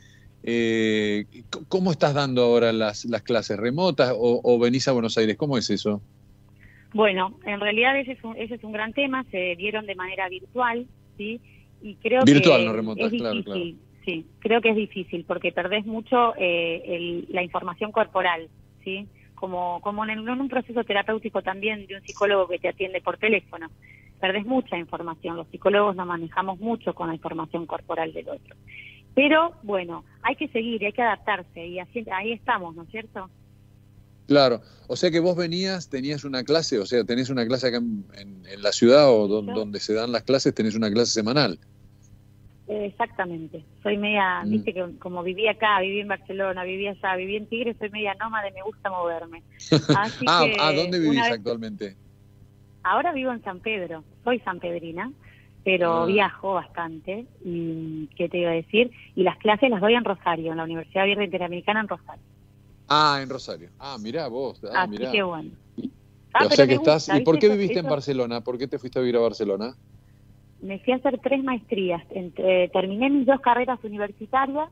S1: ¿Cómo estás dando ahora las clases? ¿Remotas o venís a Buenos Aires? ¿Cómo es eso?
S19: Bueno, en realidad ese es un gran tema. Se dieron de manera virtual, ¿sí? Y creo
S1: virtual,
S19: que
S1: no remota,
S19: es difícil,
S1: claro.
S19: Sí, creo que es difícil porque perdés mucho la información corporal, ¿sí? Como en un proceso terapéutico también de un psicólogo que te atiende por teléfono. Perdés mucha información. Los psicólogos nos manejamos mucho con la información corporal del otro. Pero, bueno, hay que seguir, hay que adaptarse y ahí estamos, ¿no es cierto?
S1: Claro. O sea que vos tenías una clase, o sea, tenés una clase acá en la ciudad o donde se dan las clases, tenés una clase semanal.
S19: Exactamente. Soy media, viste que como viví acá, viví en Barcelona, viví allá, viví en Tigre, soy media nómade, me gusta moverme. Así que
S1: ¿dónde vivís actualmente?
S19: Ahora vivo en San Pedro, soy sanpedrina, pero viajo bastante. Y ¿qué te iba a decir? Y las clases las doy en Rosario, en la Universidad Abierta Interamericana en Rosario.
S1: En Rosario. Mirá vos.
S19: Así
S1: mirá.
S19: que bueno.
S1: O sea que estás.
S19: Gusta,
S1: ¿Y por qué
S19: eso,
S1: viviste en Barcelona? ¿Por qué te fuiste a vivir a Barcelona?
S19: Me fui a hacer 3 maestrías. Terminé mis 2 carreras universitarias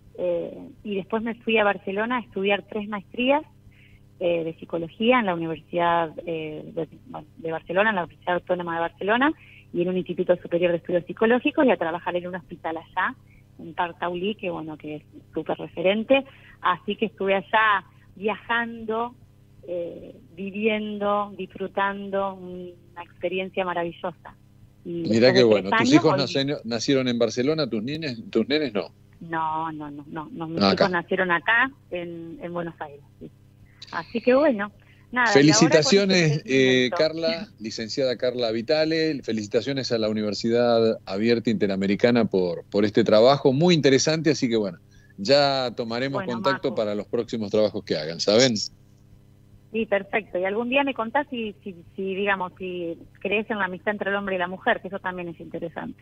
S19: y después me fui a Barcelona a estudiar 3 maestrías de psicología en la Universidad de Barcelona, en la Universidad Autónoma de Barcelona y en un Instituto Superior de Estudios Psicológicos y a trabajar en un hospital allá, en Tartaulí, que es súper referente. Así que estuve allá viajando, viviendo, disfrutando, una experiencia maravillosa.
S1: Mirá qué bueno. ¿Tus hijos nacieron en Barcelona? ¿Tus nenes no?
S19: No. Mis hijos nacieron acá, en Buenos Aires. Sí. Así que bueno, nada.
S1: Felicitaciones, Carla, licenciada Carla Vitale, felicitaciones a la Universidad Abierta Interamericana por este trabajo muy interesante, así que bueno, ya tomaremos contacto para los próximos trabajos que hagan, ¿saben?
S19: Sí, perfecto. Y algún día me contás si digamos, si crees en la amistad entre el hombre y la mujer, que eso también es interesante.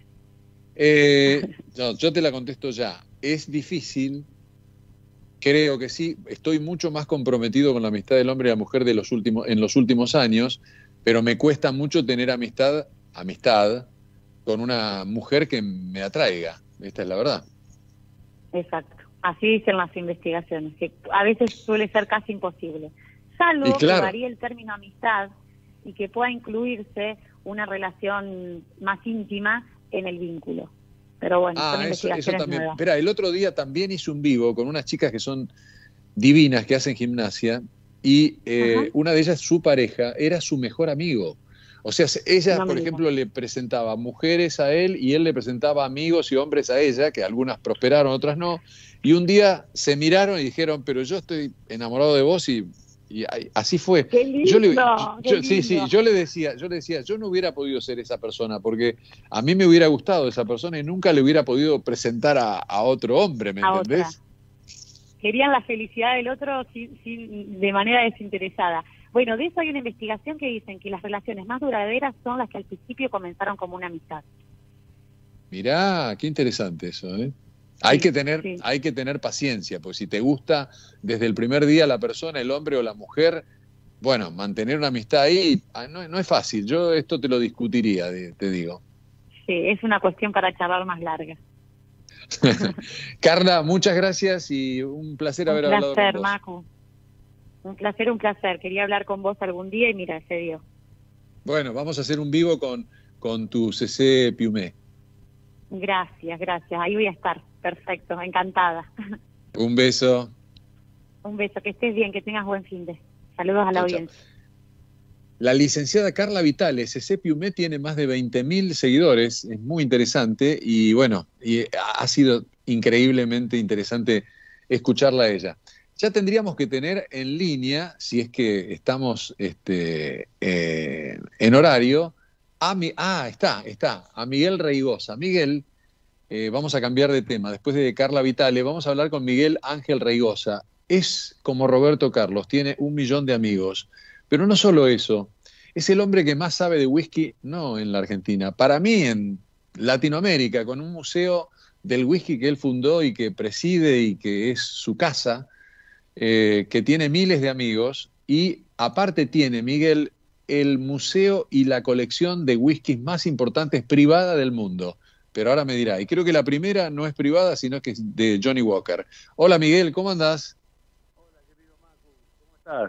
S1: No, yo te la contesto ya. Es difícil, creo que sí. Estoy mucho más comprometido con la amistad del hombre y la mujer en los últimos años, pero me cuesta mucho tener amistad con una mujer que me atraiga. Esta es la verdad.
S19: Exacto. Así dicen las investigaciones, que a veces suele ser casi imposible. Salvo que varíe el término amistad y que pueda incluirse una relación más íntima en el vínculo. Pero bueno, son investigaciones
S1: eso también.
S19: nuevas.
S1: Espera, el otro día también hice un vivo con unas chicas que son divinas, que hacen gimnasia, y una de ellas, su pareja, era su mejor amigo. O sea, ella, por ejemplo, le presentaba mujeres a él y él le presentaba amigos y hombres a ella, que algunas prosperaron, otras no. Y un día se miraron y dijeron, pero yo estoy enamorado de vos y así fue.
S19: Qué lindo,
S1: yo le decía, yo no hubiera podido ser esa persona porque a mí me hubiera gustado esa persona y nunca le hubiera podido presentar a otro hombre, ¿me entendés?
S19: Otra. Querían la felicidad del otro de manera desinteresada. Bueno, de eso hay una investigación que dicen que las relaciones más duraderas son las que al principio comenzaron como una amistad.
S1: Mirá, qué interesante eso, ¿eh? Hay que tener paciencia, pues si te gusta desde el primer día la persona, el hombre o la mujer, bueno, mantener una amistad ahí no es fácil. Yo esto te lo discutiría, te digo.
S19: Sí, es una cuestión para charlar más larga.
S1: Carla, muchas gracias y un placer haber hablado con vos.
S19: Macu. Un placer. Quería hablar con vos algún día y mira, se dio.
S1: Bueno, vamos a hacer un vivo con tu CC Piumé.
S19: Gracias. Ahí voy a estar. Perfecto, encantada.
S1: Un beso.
S19: Un beso, que estés bien, que tengas buen fin de. Saludos a la audiencia.
S1: La licenciada Carla Vitale, CC Piumé, tiene más de 20.000 seguidores, es muy interesante y bueno, y ha sido increíblemente interesante escucharla a ella. Ya tendríamos que tener en línea, si es que estamos en horario, está, a Miguel Reigosa. Miguel, vamos a cambiar de tema. Después de Carla Vitale, vamos a hablar con Miguel Ángel Reigosa. Es como Roberto Carlos, tiene 1 millón de amigos. Pero no solo eso, es el hombre que más sabe de whisky, no en la Argentina, para mí en Latinoamérica, con un museo del whisky que él fundó y que preside y que es su casa, que tiene miles de amigos, y aparte tiene, Miguel, el museo y la colección de whiskies más importantes privada del mundo. Pero ahora me dirá, y creo que la primera no es privada, sino que es de Johnny Walker. Hola Miguel, ¿cómo andás?
S20: Hola querido Macu, ¿cómo estás?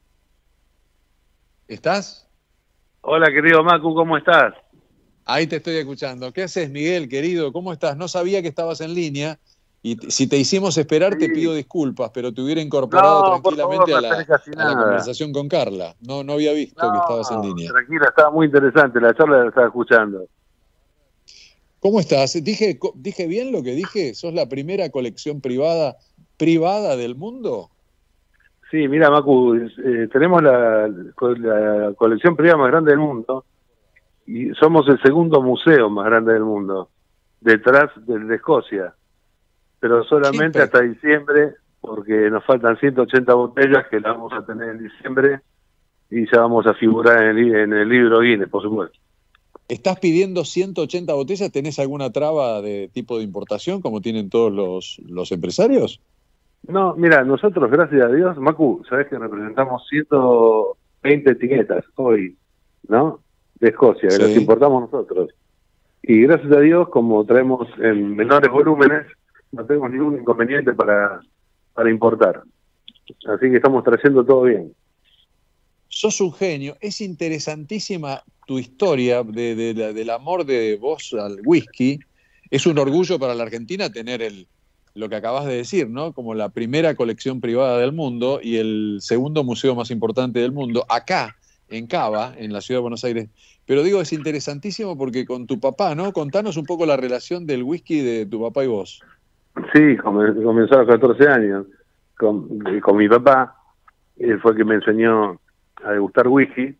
S1: ¿Estás?
S20: Hola querido Macu, ¿cómo estás?
S1: Ahí te estoy escuchando. ¿Qué haces, Miguel, querido? ¿Cómo estás? No sabía que estabas en línea y si te hicimos esperar te pido disculpas, pero te hubiera incorporado tranquilamente a la conversación con Carla. No había visto que estabas en línea.
S20: Tranquila, estaba muy interesante, la charla la estaba escuchando.
S1: ¿Cómo estás? ¿Dije bien lo que dije? ¿Sos la primera colección privada del mundo?
S20: Sí, mira, Macu, tenemos la colección privada más grande del mundo y somos el segundo museo más grande del mundo, detrás del de Escocia, pero solamente hasta diciembre, porque nos faltan 180 botellas que las vamos a tener en diciembre y ya vamos a figurar en el libro Guinness, por supuesto.
S1: ¿Estás pidiendo 180 botellas? ¿Tenés alguna traba de tipo de importación como tienen todos los empresarios?
S20: No, mira, nosotros, gracias a Dios, Macu, sabés que representamos 120 etiquetas hoy, ¿no? De Escocia, que las importamos nosotros. Y gracias a Dios, como traemos en menores volúmenes, no tenemos ningún inconveniente para importar. Así que estamos trayendo todo bien.
S1: Sos un genio. Es interesantísima tu historia del amor de vos al whisky. Es un orgullo para la Argentina tener lo que acabas de decir, ¿no? Como la primera colección privada del mundo y el segundo museo más importante del mundo, acá, en Cava, en la ciudad de Buenos Aires. Pero digo, es interesantísimo porque con tu papá, ¿no? Contanos un poco la relación del whisky de tu papá y vos.
S20: Sí, comenzó a los 14 años con mi papá. Él fue el que me enseñó a degustar whisky.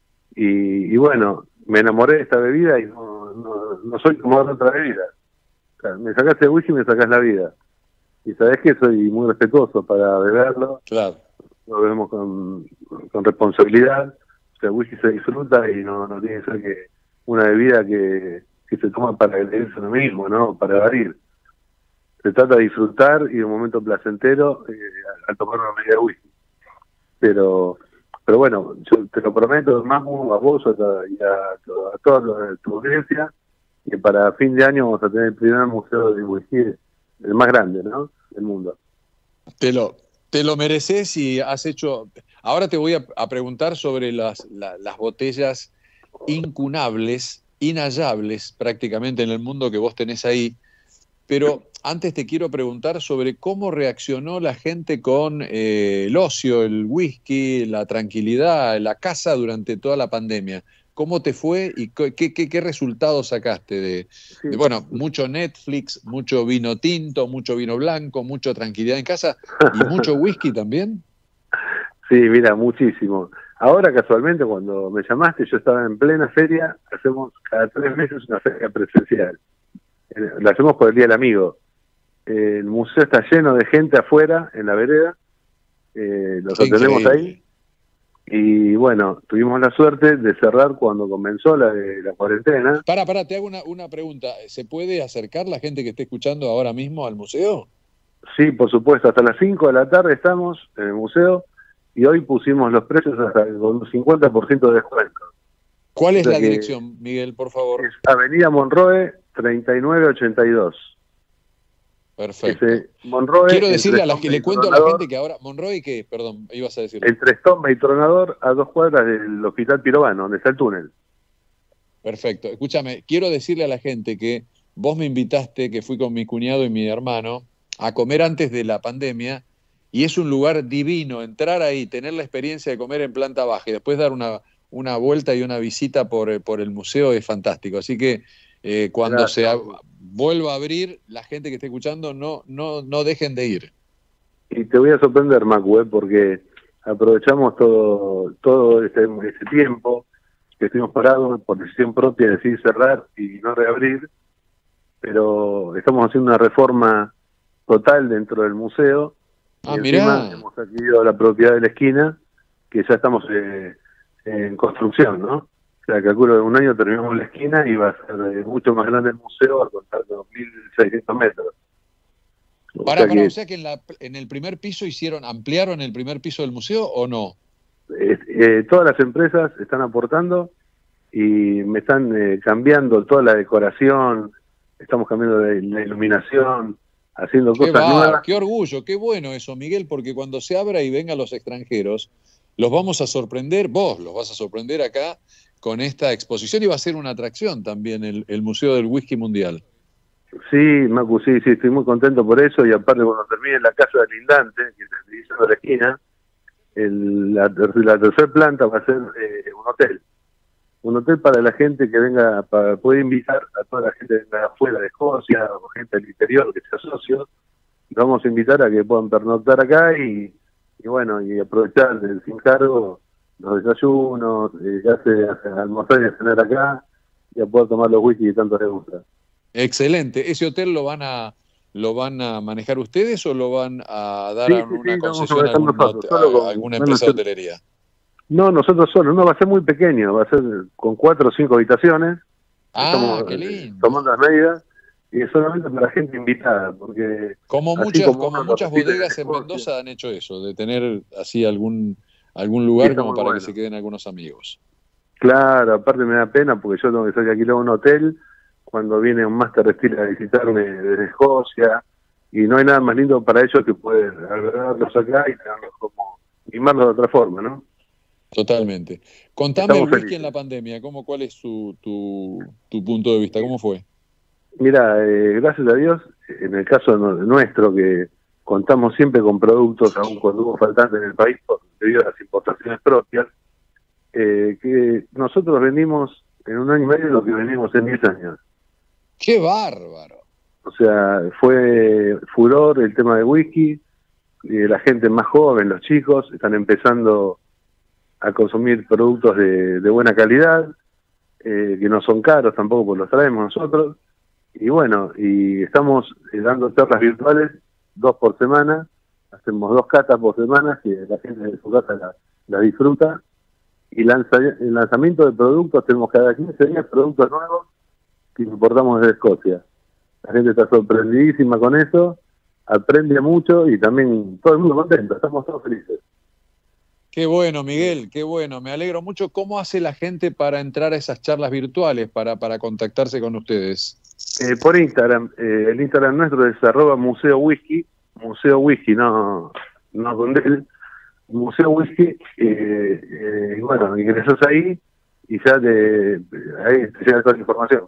S20: Y bueno, me enamoré de esta bebida y no soy como de otra bebida. O sea, me sacaste el whisky y me sacás la vida. Y sabés que soy muy respetuoso para beberlo.
S1: Claro.
S20: Lo bebemos con responsabilidad. O sea, el whisky se disfruta y no tiene que ser que una bebida que se toma para agredirse a uno mismo, ¿no? Para evadir. Se trata de disfrutar y de un momento placentero al tomar una medida de whisky. Pero bueno, yo te lo prometo, Macu, a vos y a toda tu audiencia, que para fin de año vamos a tener el primer museo de whisky, el más grande, ¿no?, del mundo.
S1: Te lo mereces y has hecho... Ahora te voy a preguntar sobre las botellas incunables, inhallables prácticamente en el mundo que vos tenés ahí, pero antes te quiero preguntar sobre cómo reaccionó la gente con el ocio, el whisky, la tranquilidad, la casa durante toda la pandemia. ¿Cómo te fue y qué resultados sacaste de, bueno, mucho Netflix, mucho vino tinto, mucho vino blanco, mucha tranquilidad en casa y mucho whisky también?
S20: Sí, mira, muchísimo. Ahora casualmente cuando me llamaste yo estaba en plena feria, hacemos cada 3 meses una feria presencial. La hacemos por el Día del Amigo. El museo está lleno de gente afuera, en la vereda, los atendemos ahí. Y bueno, tuvimos la suerte de cerrar cuando comenzó la cuarentena.
S1: Para, te hago una pregunta. ¿Se puede acercar la gente que esté escuchando ahora mismo al museo?
S20: Sí, por supuesto. Hasta las 5 de la tarde estamos en el museo y hoy pusimos los precios hasta con un 50% de descuento.
S1: ¿Cuál es la dirección, Miguel, por favor?
S20: Es Avenida Monroe 3982.
S1: Perfecto.
S20: Monroe,
S1: quiero decirle a la que le cuento a la gente que ahora Monroe, que perdón, ibas a decir.
S20: Entre Estomba y Tronador, a 2 cuadras del Hospital Pirovano, donde está el túnel.
S1: Perfecto. Escúchame, quiero decirle a la gente que vos me invitaste, que fui con mi cuñado y mi hermano, a comer antes de la pandemia, y es un lugar divino, entrar ahí, tener la experiencia de comer en planta baja y después dar una vuelta y una visita por el museo es fantástico. Así que cuando vuelva a abrir, la gente que esté escuchando, no dejen de ir.
S20: Y te voy a sorprender, Macu, porque aprovechamos todo este tiempo que estuvimos parados por decisión propia, decidí cerrar y no reabrir, pero estamos haciendo una reforma total dentro del museo.
S1: Ah,
S20: y encima hemos adquirido la propiedad de la esquina, que ya estamos en construcción, ¿no? O sea, calculo que en un año terminamos la esquina y va a ser mucho más grande el museo, a contar de 2.600 metros.
S1: O sea que en el primer piso ampliaron el primer piso del museo o no?
S20: Todas las empresas están aportando y me están cambiando toda la decoración, estamos cambiando la iluminación, haciendo cosas nuevas.
S1: Qué orgullo, qué bueno eso, Miguel, porque cuando se abra y vengan los extranjeros, los vamos a sorprender, vos los vas a sorprender acá con esta exposición y va a ser una atracción también el Museo del Whisky Mundial.
S20: Sí, Macu, sí, estoy muy contento por eso y aparte cuando termine la casa del lindante, que está diciendo la esquina, la tercera planta va a ser un hotel para la gente que venga, para poder invitar a toda la gente que venga afuera de Escocia o gente del interior que sea socios, los vamos a invitar a que puedan pernoctar acá y bueno, y aprovechar sin cargo los desayunos, ya se almorzar y cenar acá, y a poder tomar los whisky que tanto les gusta.
S1: Excelente. ¿Ese hotel lo van a manejar ustedes o lo van a dar a una concesión a alguna empresa de hotelería?
S20: No, nosotros solos. No, va a ser muy pequeño, va a ser con 4 o 5 habitaciones.
S1: Estamos qué lindo.
S20: Tomando las medidas y es solamente para gente invitada, porque
S1: como muchas bodegas en Mendoza han hecho eso, de tener así algún lugar como para que se queden algunos amigos.
S20: Claro, aparte me da pena porque yo tengo que salir a alquilar un hotel cuando viene un máster de estilo a visitarme desde Escocia y no hay nada más lindo para ellos que poder albergarlos acá y tenerlos como mimarlos de otra forma, ¿no?
S1: Totalmente. Contame el whisky en la pandemia, ¿cuál es tu punto de vista? ¿Cómo fue?
S20: Mira, gracias a Dios, en el caso nuestro, que contamos siempre con productos, aún cuando hubo faltantes en el país debido a las importaciones propias, que nosotros vendimos en 1 año y medio lo que vendimos en 10 años.
S1: ¡Qué bárbaro!
S20: O sea, fue furor el tema de whisky, la gente más joven, los chicos, están empezando a consumir productos de buena calidad, que no son caros tampoco, porque los traemos nosotros. Y bueno, y estamos dando charlas virtuales 2 por semana, hacemos 2 catas por semana, que la gente de su casa la disfruta. Y el lanzamiento de productos, tenemos cada 15 días productos nuevos que importamos desde Escocia. La gente está sorprendidísima con eso, aprende mucho y también todo el mundo contento, estamos todos felices.
S1: Qué bueno, Miguel, qué bueno. Me alegro mucho. ¿Cómo hace la gente para entrar a esas charlas virtuales, para contactarse con ustedes?
S20: Por Instagram. El Instagram nuestro es @museowhisky, Museo Whisky, no con él, Museo Whisky. Y bueno, ingresas ahí y ya ahí te llega toda la información.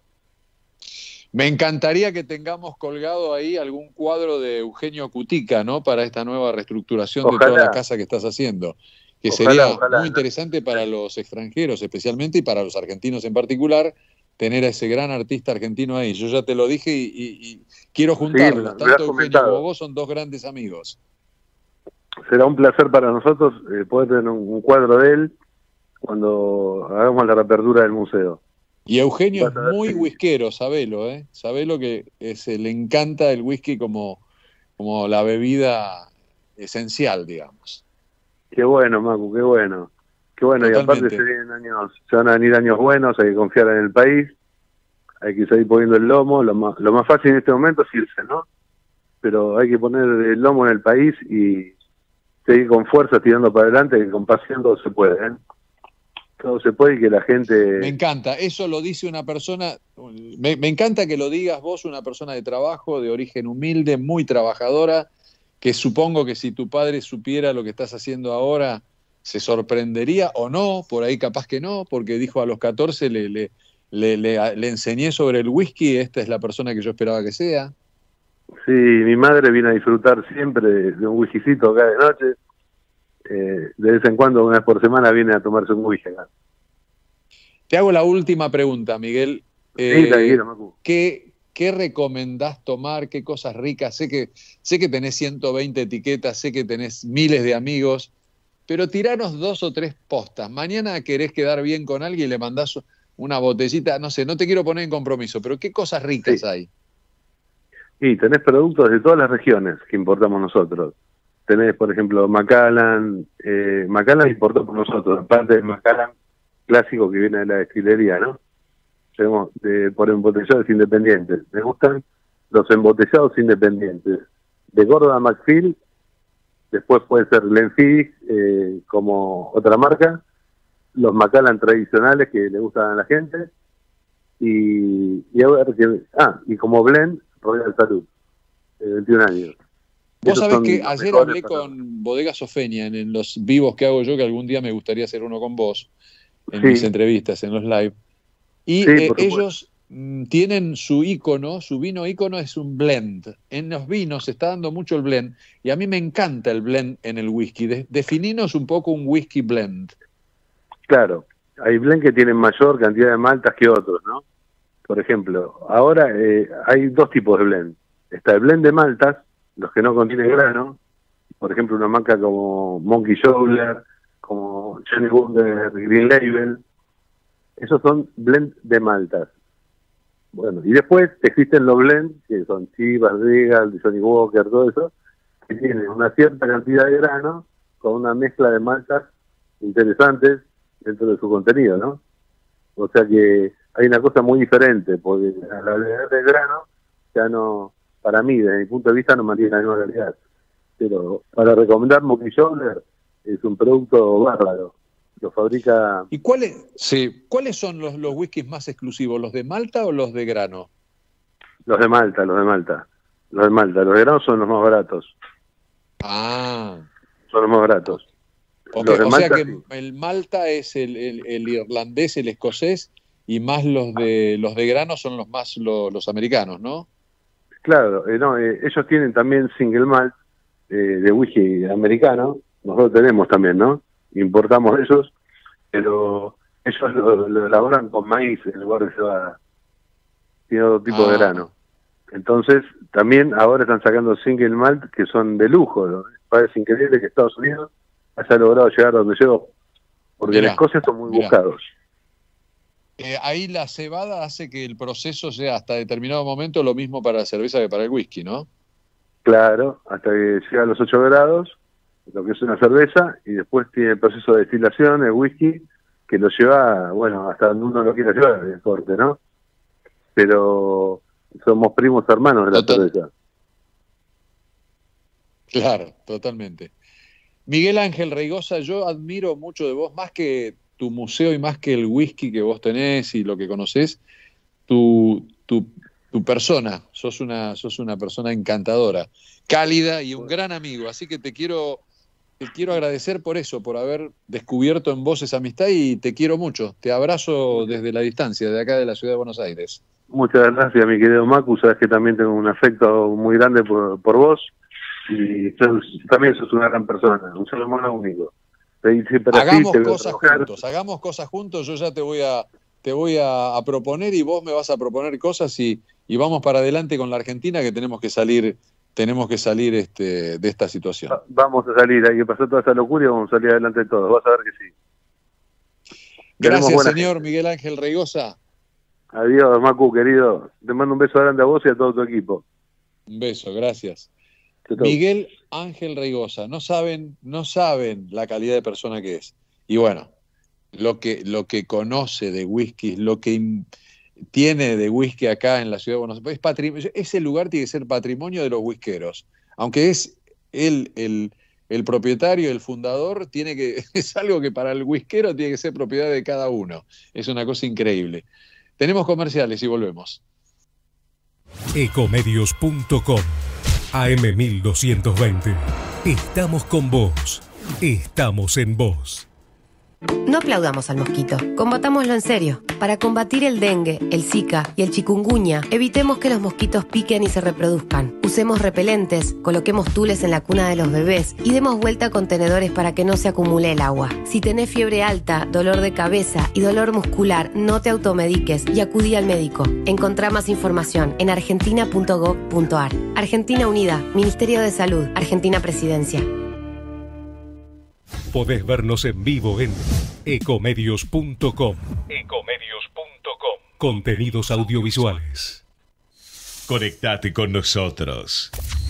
S1: Me encantaría que tengamos colgado ahí algún cuadro de Eugenio Cutica, ¿no? Para esta nueva reestructuración de toda la casa que estás haciendo. Que sería muy interesante para los extranjeros especialmente y para los argentinos en particular, tener a ese gran artista argentino ahí. Yo ya te lo dije y quiero juntarlos.
S20: Sí,
S1: tanto Eugenio como vos son 2 grandes amigos.
S20: Será un placer para nosotros poder tener un cuadro de él cuando hagamos la reapertura del museo.
S1: Y Eugenio es muy whiskero, sabelo, ¿eh? Sabelo que le encanta el whisky como la bebida esencial, digamos.
S20: Qué bueno, Macu, qué bueno. Qué bueno, totalmente. Y aparte se van a venir años buenos, hay que confiar en el país, hay que seguir poniendo el lomo. Lo más fácil en este momento es irse, ¿no? Pero hay que poner el lomo en el país y seguir con fuerza, tirando para adelante, que con pasión todo se puede, ¿eh? Todo se puede y que la gente...
S1: Me encanta, eso lo dice una persona, me encanta que lo digas vos, una persona de trabajo, de origen humilde, muy trabajadora, que supongo que si tu padre supiera lo que estás haciendo ahora, se sorprendería o no, por ahí capaz que no, porque dijo a los 14 le enseñé sobre el whisky, esta es la persona que yo esperaba que sea.
S20: Sí, mi madre viene a disfrutar siempre de un whiskycito acá de noche. De vez en cuando, 1 vez por semana, viene a tomarse un whisky acá.
S1: Te hago la última pregunta, Miguel.
S20: Sí, tranquilo, Macu.
S1: ¿Qué recomendás tomar? ¿Qué cosas ricas? Sé que tenés 120 etiquetas, sé que tenés miles de amigos, pero tiranos 2 o 3 postas. Mañana querés quedar bien con alguien y le mandás una botellita, no sé, no te quiero poner en compromiso, pero ¿qué cosas ricas hay?
S20: Y tenés productos de todas las regiones que importamos nosotros. Tenés, por ejemplo, Macallan. Macallan importó por nosotros, aparte del Macallan clásico que viene de la destilería, ¿no? Tenemos por embotellados independientes. Me gustan los embotellados independientes. De Gordon McPhail, después puede ser Glenfiddich, como otra marca. Los Macallan tradicionales que le gustan a la gente. Y como blend, Royal Salud, 21 años.
S1: Vos sabés que ayer hablé con Bodegas Ofenia en los vivos que hago yo, que algún día me gustaría hacer uno con vos, en mis entrevistas, en los live. Y ellos tienen su ícono, su vino ícono es un blend. En los vinos se está dando mucho el blend, y a mí me encanta el blend en el whisky. Defininos un poco un whisky blend.
S20: Claro, hay blend que tienen mayor cantidad de maltas que otros, ¿no? Por ejemplo, ahora hay 2 tipos de blend. Está el blend de maltas, los que no contienen grano, por ejemplo una marca como Monkey Shoulder, como Johnny Walker, Green Label, esos son blend de maltas. Bueno, y después existen los blend, que son Chivas, Regal, Johnny Walker, todo eso, que tienen una cierta cantidad de grano con una mezcla de maltas interesantes dentro de su contenido, ¿no? O sea que hay una cosa muy diferente, porque al agregar el grano ya no... Para mí, desde mi punto de vista, no mantiene la misma calidad. Pero para recomendar Monkey Shoulder, es un producto bárbaro. Lo fabrica...
S1: ¿Y cuáles son los whiskies más exclusivos? ¿Los de malta o los de grano?
S20: Los de Malta. Los de grano son los más baratos.
S1: Ah.
S20: Son los más baratos.
S1: Okay, o sea que el malta es el irlandés, el escocés, y más los de grano son los americanos, ¿no?
S20: Claro, ellos tienen también single malt de whisky americano, nosotros tenemos también, ¿no? Importamos esos, pero ellos lo elaboran con maíz en lugar de cebada. Tiene otro tipo de grano. Entonces, también ahora están sacando single malt que son de lujo, ¿no? Parece increíble que Estados Unidos haya logrado llegar donde llegó, porque en Escocia son muy buscados.
S1: Ahí la cebada hace que el proceso sea hasta determinado momento lo mismo para la cerveza que para el whisky, ¿no?
S20: Claro, hasta que llega a los 8 grados, lo que es una cerveza, y después tiene el proceso de destilación, el whisky, que lo lleva, bueno, hasta donde uno lo quiera llevar, el corte, ¿no? Pero somos primos hermanos de la cerveza.
S1: Claro, totalmente. Miguel Ángel Reigosa, yo admiro mucho de vos, más que tu museo y más que el whisky que vos tenés y lo que conocés, tu persona. Sos una persona encantadora, cálida y un gran amigo. Así que te quiero agradecer por eso, por haber descubierto en vos esa amistad, y te quiero mucho. Te abrazo desde la distancia, de acá de la ciudad de Buenos Aires.
S20: Muchas gracias, mi querido Macu. Sabes que también tengo un afecto muy grande por vos, y también sos una gran persona, un ser humano único.
S1: Hagamos cosas juntos. Yo ya te voy a proponer, y vos me vas a proponer cosas, y vamos para adelante con la Argentina, que tenemos que salir de esta situación.
S20: Vamos a salir, hay que pasar toda esta locura y vamos a salir adelante todos, vas a ver que sí.
S1: Gracias, señor Miguel Ángel Reigosa.
S20: Adiós, Macu, querido. Te mando un beso grande a vos y a todo tu equipo.
S1: Un beso, gracias. Miguel Ángel Reigosa, no saben la calidad de persona que es. Y bueno, lo que conoce de whisky, lo que tiene de whisky acá en la ciudad de Buenos Aires, ese lugar tiene que ser patrimonio de los whiskeros. Aunque es el propietario, el fundador, es algo que para el whiskero tiene que ser propiedad de cada uno. Es una cosa increíble. Tenemos comerciales y volvemos.
S5: Ecomedios.com AM1220. Estamos con vos. Estamos en vos.
S6: No aplaudamos al mosquito, combatámoslo en serio. Para combatir el dengue, el zika y el chikungunya, evitemos que los mosquitos piquen y se reproduzcan. Usemos repelentes, coloquemos tules en la cuna de los bebés y demos vuelta a contenedores para que no se acumule el agua. Si tenés fiebre alta, dolor de cabeza y dolor muscular, no te automediques y acudí al médico. Encontrá más información en argentina.gov.ar. Argentina Unida, Ministerio de Salud, Argentina Presidencia.
S5: Podés vernos en vivo en ecomedios.com. Contenidos audiovisuales.
S18: Conectate con nosotros.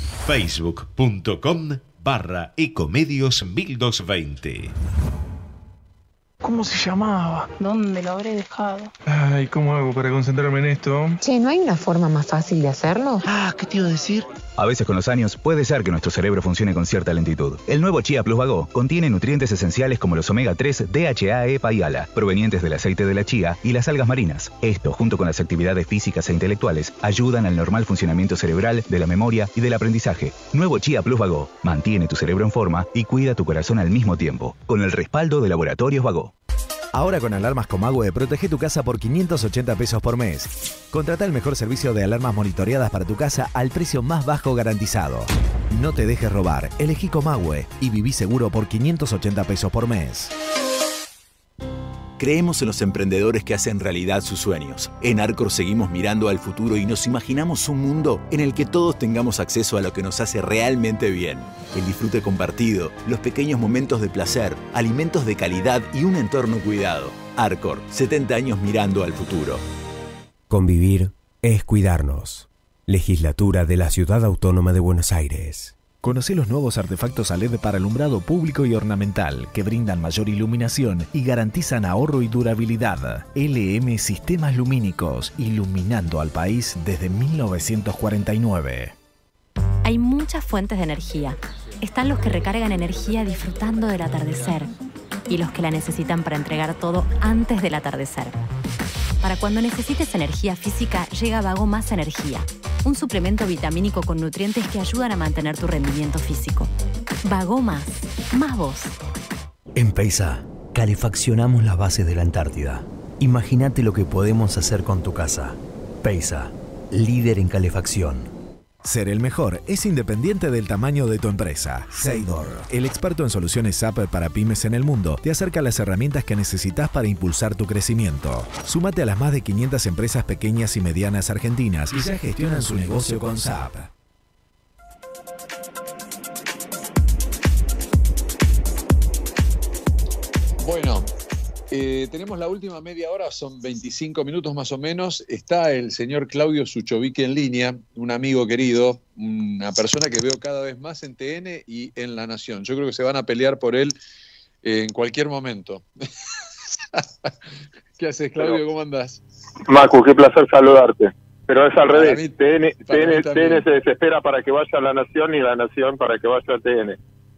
S18: Facebook.com/Ecomedios1220.
S7: ¿Cómo se llamaba?
S8: ¿Dónde lo habré dejado?
S7: Ay, ¿cómo hago para concentrarme en esto?
S8: Che, ¿no hay una forma más fácil de hacerlo?
S7: ¿Qué te iba a decir?
S10: A veces con los años puede ser que nuestro cerebro funcione con cierta lentitud. El nuevo Chia Plus Vago contiene nutrientes esenciales como los omega 3, DHA, EPA y ALA, provenientes del aceite de la chía y las algas marinas. Esto, junto con las actividades físicas e intelectuales, ayudan al normal funcionamiento cerebral, de la memoria y del aprendizaje. Nuevo Chia Plus Vago mantiene tu cerebro en forma y cuida tu corazón al mismo tiempo, con el respaldo de Laboratorios Vago.
S11: Ahora con alarmas Comahue, protege tu casa por 580 pesos por mes. Contrata el mejor servicio de alarmas monitoreadas para tu casa al precio más bajo garantizado. No te dejes robar, elegí Comahue y viví seguro por 580 pesos por mes.
S12: Creemos en los emprendedores que hacen realidad sus sueños. En Arcor seguimos mirando al futuro y nos imaginamos un mundo en el que todos tengamos acceso a lo que nos hace realmente bien. El disfrute compartido, los pequeños momentos de placer, alimentos de calidad y un entorno cuidado. Arcor, 70 años mirando al futuro.
S13: Convivir es cuidarnos. Legislatura de la Ciudad Autónoma de Buenos Aires.
S11: Conoce los nuevos artefactos a LED para alumbrado público y ornamental que brindan mayor iluminación y garantizan ahorro y durabilidad. LM Sistemas Lumínicos, iluminando al país desde 1949.
S14: Hay muchas fuentes de energía. Están los que recargan energía disfrutando del atardecer y los que la necesitan para entregar todo antes del atardecer. Para cuando necesites energía física, llega Vago Más Energía, un suplemento vitamínico con nutrientes que ayudan a mantener tu rendimiento físico. Vago Más vos.
S16: En Peisa, calefaccionamos las bases de la Antártida. Imagínate lo que podemos hacer con tu casa. Peisa, líder en calefacción.
S11: Ser el mejor es independiente del tamaño de tu empresa. Seidor, el experto en soluciones SAP para pymes en el mundo, te acerca las herramientas que necesitas para impulsar tu crecimiento. Súmate a las más de 500 empresas pequeñas y medianas argentinas y ya gestionan su negocio con SAP.
S1: Bueno, tenemos la última media hora, son 25 minutos más o menos. Está el señor Claudio Suchovicki en línea, un amigo querido, una persona que veo cada vez más en TN y en La Nación. Yo creo que se van a pelear por él en cualquier momento. ¿Qué haces, Claudio? ¿Cómo andás?
S21: Macu, qué placer saludarte. Pero es al
S1: Para
S21: revés.
S1: mí
S21: TN se desespera para que vaya a La Nación y La Nación para que vaya a TN.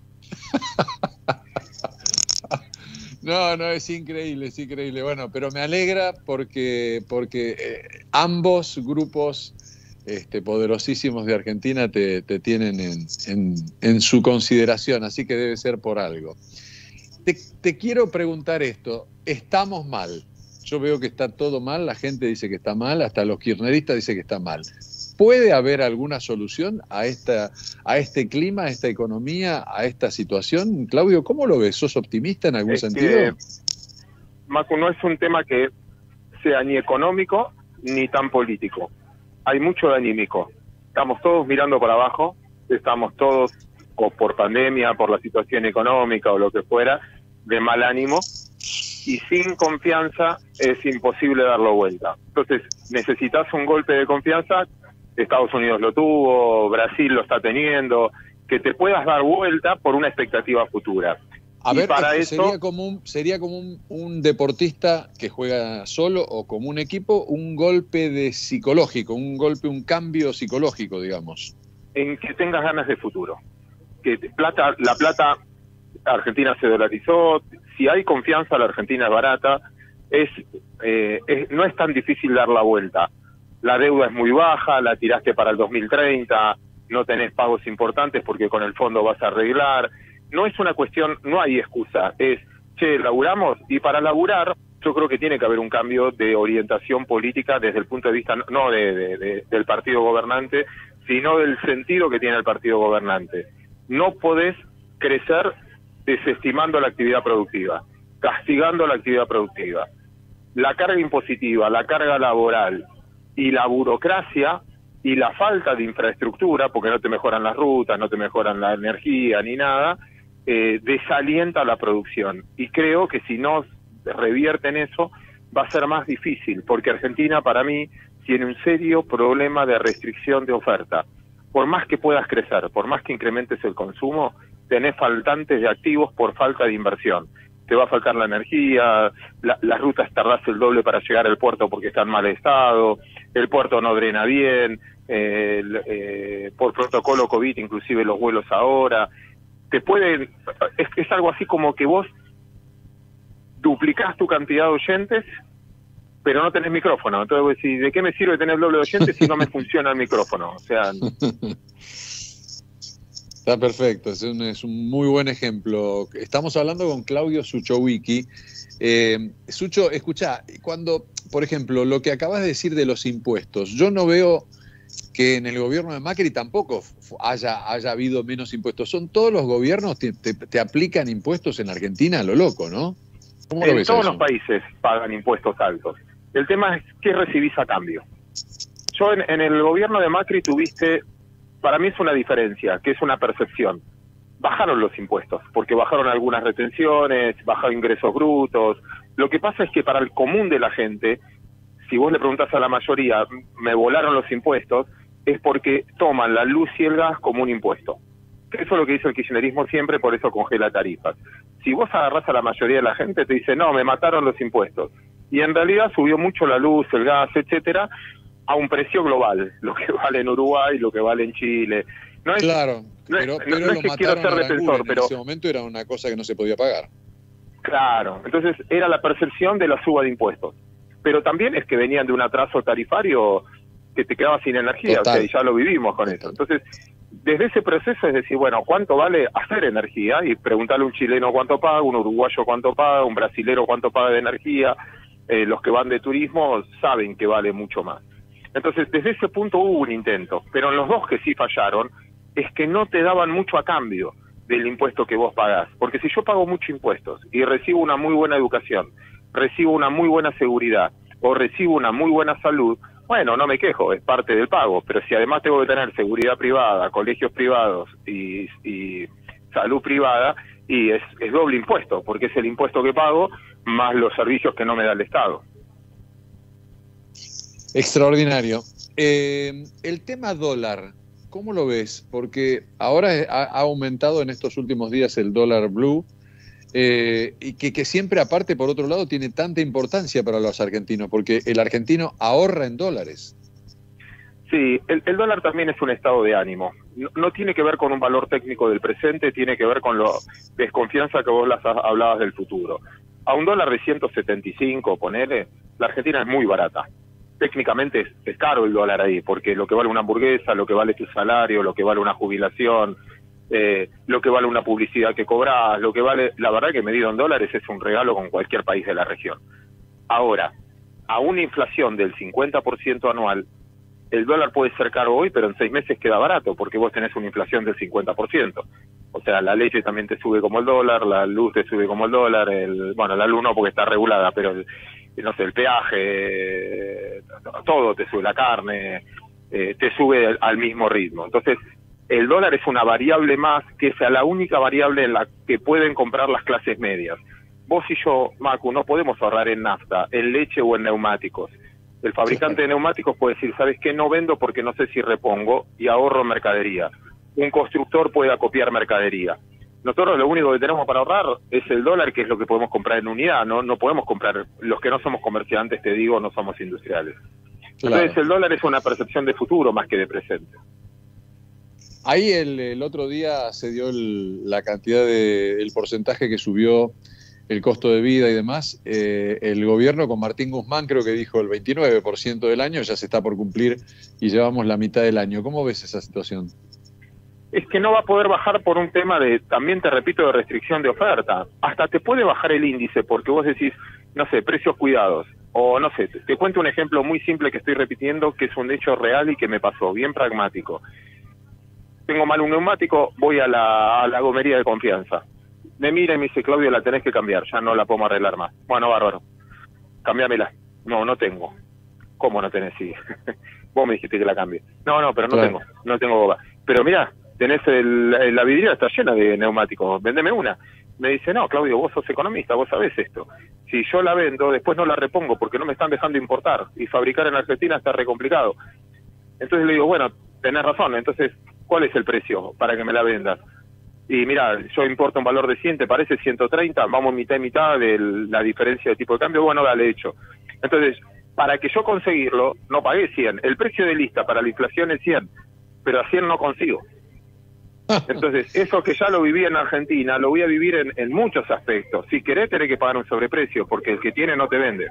S1: No, es increíble, es increíble. Bueno, pero me alegra porque ambos grupos poderosísimos de Argentina te tienen en su consideración, así que debe ser por algo. Te quiero preguntar esto, ¿estamos mal? Yo veo que está todo mal, la gente dice que está mal, hasta los kirchneristas dicen que está mal. ¿Puede haber alguna solución a este clima, a esta economía, a esta situación? Claudio, ¿cómo lo ves? ¿Sos optimista en algún sentido?
S21: Macu, no es un tema que sea ni económico ni tan político. Hay mucho de anímico. Estamos todos mirando para abajo, estamos todos, o por pandemia, por la situación económica o lo que fuera, de mal ánimo, y sin confianza es imposible darlo vuelta. Entonces, necesitas un golpe de confianza. Estados Unidos lo tuvo, Brasil lo está teniendo, que te puedas dar vuelta por una expectativa futura.
S1: A
S21: y
S1: ver,
S21: para eso,
S1: sería como un deportista que juega solo o como un equipo, un golpe psicológico, un cambio psicológico, digamos.
S21: En que tengas ganas de futuro. Que la plata Argentina se dolarizó, si hay confianza la Argentina es barata, no es tan difícil dar la vuelta. La deuda es muy baja, la tiraste para el 2030, no tenés pagos importantes porque con el fondo vas a arreglar. No es una cuestión, no hay excusa, es, laburamos, y para laburar yo creo que tiene que haber un cambio de orientación política desde el punto de vista, no del partido gobernante, sino del sentido que tiene el partido gobernante. No podés crecer desestimando la actividad productiva, castigando la actividad productiva. La carga impositiva, la carga laboral y la burocracia y la falta de infraestructura, porque no te mejoran las rutas, no te mejoran la energía ni nada, desalienta la producción. Y creo que si no revierten eso, va a ser más difícil, porque Argentina para mí tiene un serio problema de restricción de oferta. Por más que puedas crecer, por más que incrementes el consumo, tenés faltantes de activos por falta de inversión. Te va a faltar la energía, las rutas tardás el doble para llegar al puerto porque está en mal estado, el puerto no drena bien, por protocolo COVID inclusive los vuelos ahora. Es algo así como que vos duplicás tu cantidad de oyentes, pero no tenés micrófono. Entonces vos decís, ¿de qué me sirve tener el doble de oyentes si no me funciona el micrófono? O sea...
S1: Está perfecto, es un muy buen ejemplo. Estamos hablando con Claudio Suchovicki. Sucho, escuchá, cuando, por ejemplo, lo que acabas de decir de los impuestos, yo no veo que en el gobierno de Macri tampoco haya habido menos impuestos. Son todos los gobiernos te aplican impuestos en Argentina a lo loco, ¿no? ¿Cómo lo ves
S21: todos
S1: eso?
S21: los países pagan impuestos altos. El tema es qué recibís a cambio. Yo en el gobierno de Macri tuviste... Para mí es una diferencia, que es una percepción. Bajaron los impuestos, porque bajaron algunas retenciones, bajaron ingresos brutos. Lo que pasa es que para el común de la gente, si vos le preguntás a la mayoría, me volaron los impuestos, es porque toman la luz y el gas como un impuesto. Eso es lo que dice el kirchnerismo siempre, por eso congela tarifas. Si vos agarrás a la mayoría de la gente, te dice, no, me mataron los impuestos. Y en realidad subió mucho la luz, el gas, etcétera, a un precio global, lo que vale en Uruguay, lo que vale en Chile. No es,
S1: claro,
S21: pero
S1: no
S21: es que quiero ser defensor,
S1: pero en ese momento era una cosa que no se podía pagar.
S21: Claro, entonces era la percepción de la suba de impuestos. Pero también es que venían de un atraso tarifario que te quedaba sin energía,
S1: Total.
S21: o sea, y ya lo vivimos con eso. Entonces, desde ese proceso es decir, bueno, ¿cuánto vale hacer energía? Y preguntarle a un chileno cuánto paga, un uruguayo cuánto paga, un brasilero cuánto paga de energía. Los que van de turismo saben que vale mucho más. Entonces, desde ese punto hubo un intento, pero en los dos que sí fallaron, es que no te daban mucho a cambio del impuesto que vos pagás. Porque si yo pago muchos impuestos y recibo una muy buena educación, recibo una muy buena seguridad o recibo una muy buena salud, bueno, no me quejo, es parte del pago. Pero si además tengo que tener seguridad privada, colegios privados y salud privada, y es doble impuesto, porque es el impuesto que pago más los servicios que no me da el Estado.
S1: Extraordinario. El tema dólar, ¿cómo lo ves? Porque ahora ha aumentado en estos últimos días el dólar blue, y que siempre, aparte, por otro lado, tiene tanta importancia para los argentinos, porque el argentino ahorra en dólares.
S21: Sí, el dólar también es un estado de ánimo. No tiene que ver con un valor técnico del presente, tiene que ver con la desconfianza que vos hablabas del futuro. A un dólar de 175, ponele, la Argentina es muy barata. Técnicamente es caro el dólar ahí, porque lo que vale una hamburguesa, lo que vale tu salario, lo que vale una jubilación, lo que vale una publicidad que cobras, lo que vale, la verdad que medido en dólares es un regalo con cualquier país de la región. Ahora, a una inflación del 50% anual, el dólar puede ser caro hoy, pero en 6 meses queda barato, porque vos tenés una inflación del 50%. O sea, la leche también te sube como el dólar, la luz te sube como el dólar, bueno, la luz no porque está regulada, pero no sé, el peaje, todo te sube, la carne, te sube al mismo ritmo. Entonces, el dólar es una variable más, que es la única variable en la que pueden comprar las clases medias. Vos y yo, Macu, no podemos ahorrar en nafta, en leche o en neumáticos. El fabricante de neumáticos puede decir, ¿sabes qué? No vendo porque no sé si repongo y ahorro mercadería. Un constructor puede acopiar mercadería. Nosotros lo único que tenemos para ahorrar es el dólar, que es lo que podemos comprar en unidad. No podemos comprar, los que no somos comerciantes, te digo, no somos industriales. Claro. Entonces el dólar es una percepción de futuro más que de presente.
S1: Ahí el otro día se dio la cantidad el porcentaje que subió el costo de vida y demás. El gobierno con Martín Guzmán creo que dijo el 29% del año, ya se está por cumplir y llevamos la mitad del año. ¿Cómo ves esa situación?
S21: Es que no va a poder bajar por un tema de, también te repito, de restricción de oferta. Hasta te puede bajar el índice porque vos decís, no sé, precios cuidados. O no sé, te cuento un ejemplo muy simple que estoy repitiendo, que es un hecho real y que me pasó, bien pragmático. Tengo mal un neumático, voy a la gomería de confianza. Me mira y me dice, Claudio, la tenés que cambiar, ya no la podemos arreglar más. Bueno, bárbaro, cambiámela. No tengo. ¿Cómo no tenés? Sí. Vos me dijiste que la cambie. No, pero no tengo boba. Pero mira, tenés la vidriera está llena de neumáticos, vendeme una. Me dice, no, Claudio, vos sos economista, vos sabés esto. Si yo la vendo, después no la repongo porque no me están dejando importar. Y fabricar en Argentina está re complicado. Entonces le digo, bueno, tenés razón, entonces, ¿cuál es el precio para que me la vendas? Y mira, yo importo un valor de 100, ¿te parece 130? Vamos mitad y mitad de la diferencia de tipo de cambio. Bueno, dale, hecho. Entonces, para que yo conseguirlo, no pagué 100. El precio de lista para la inflación es 100, pero a 100 no consigo. Entonces, eso que ya lo viví en Argentina, lo voy a vivir en muchos aspectos. Si querés, tenés que pagar un sobreprecio, porque el que tiene no te vende.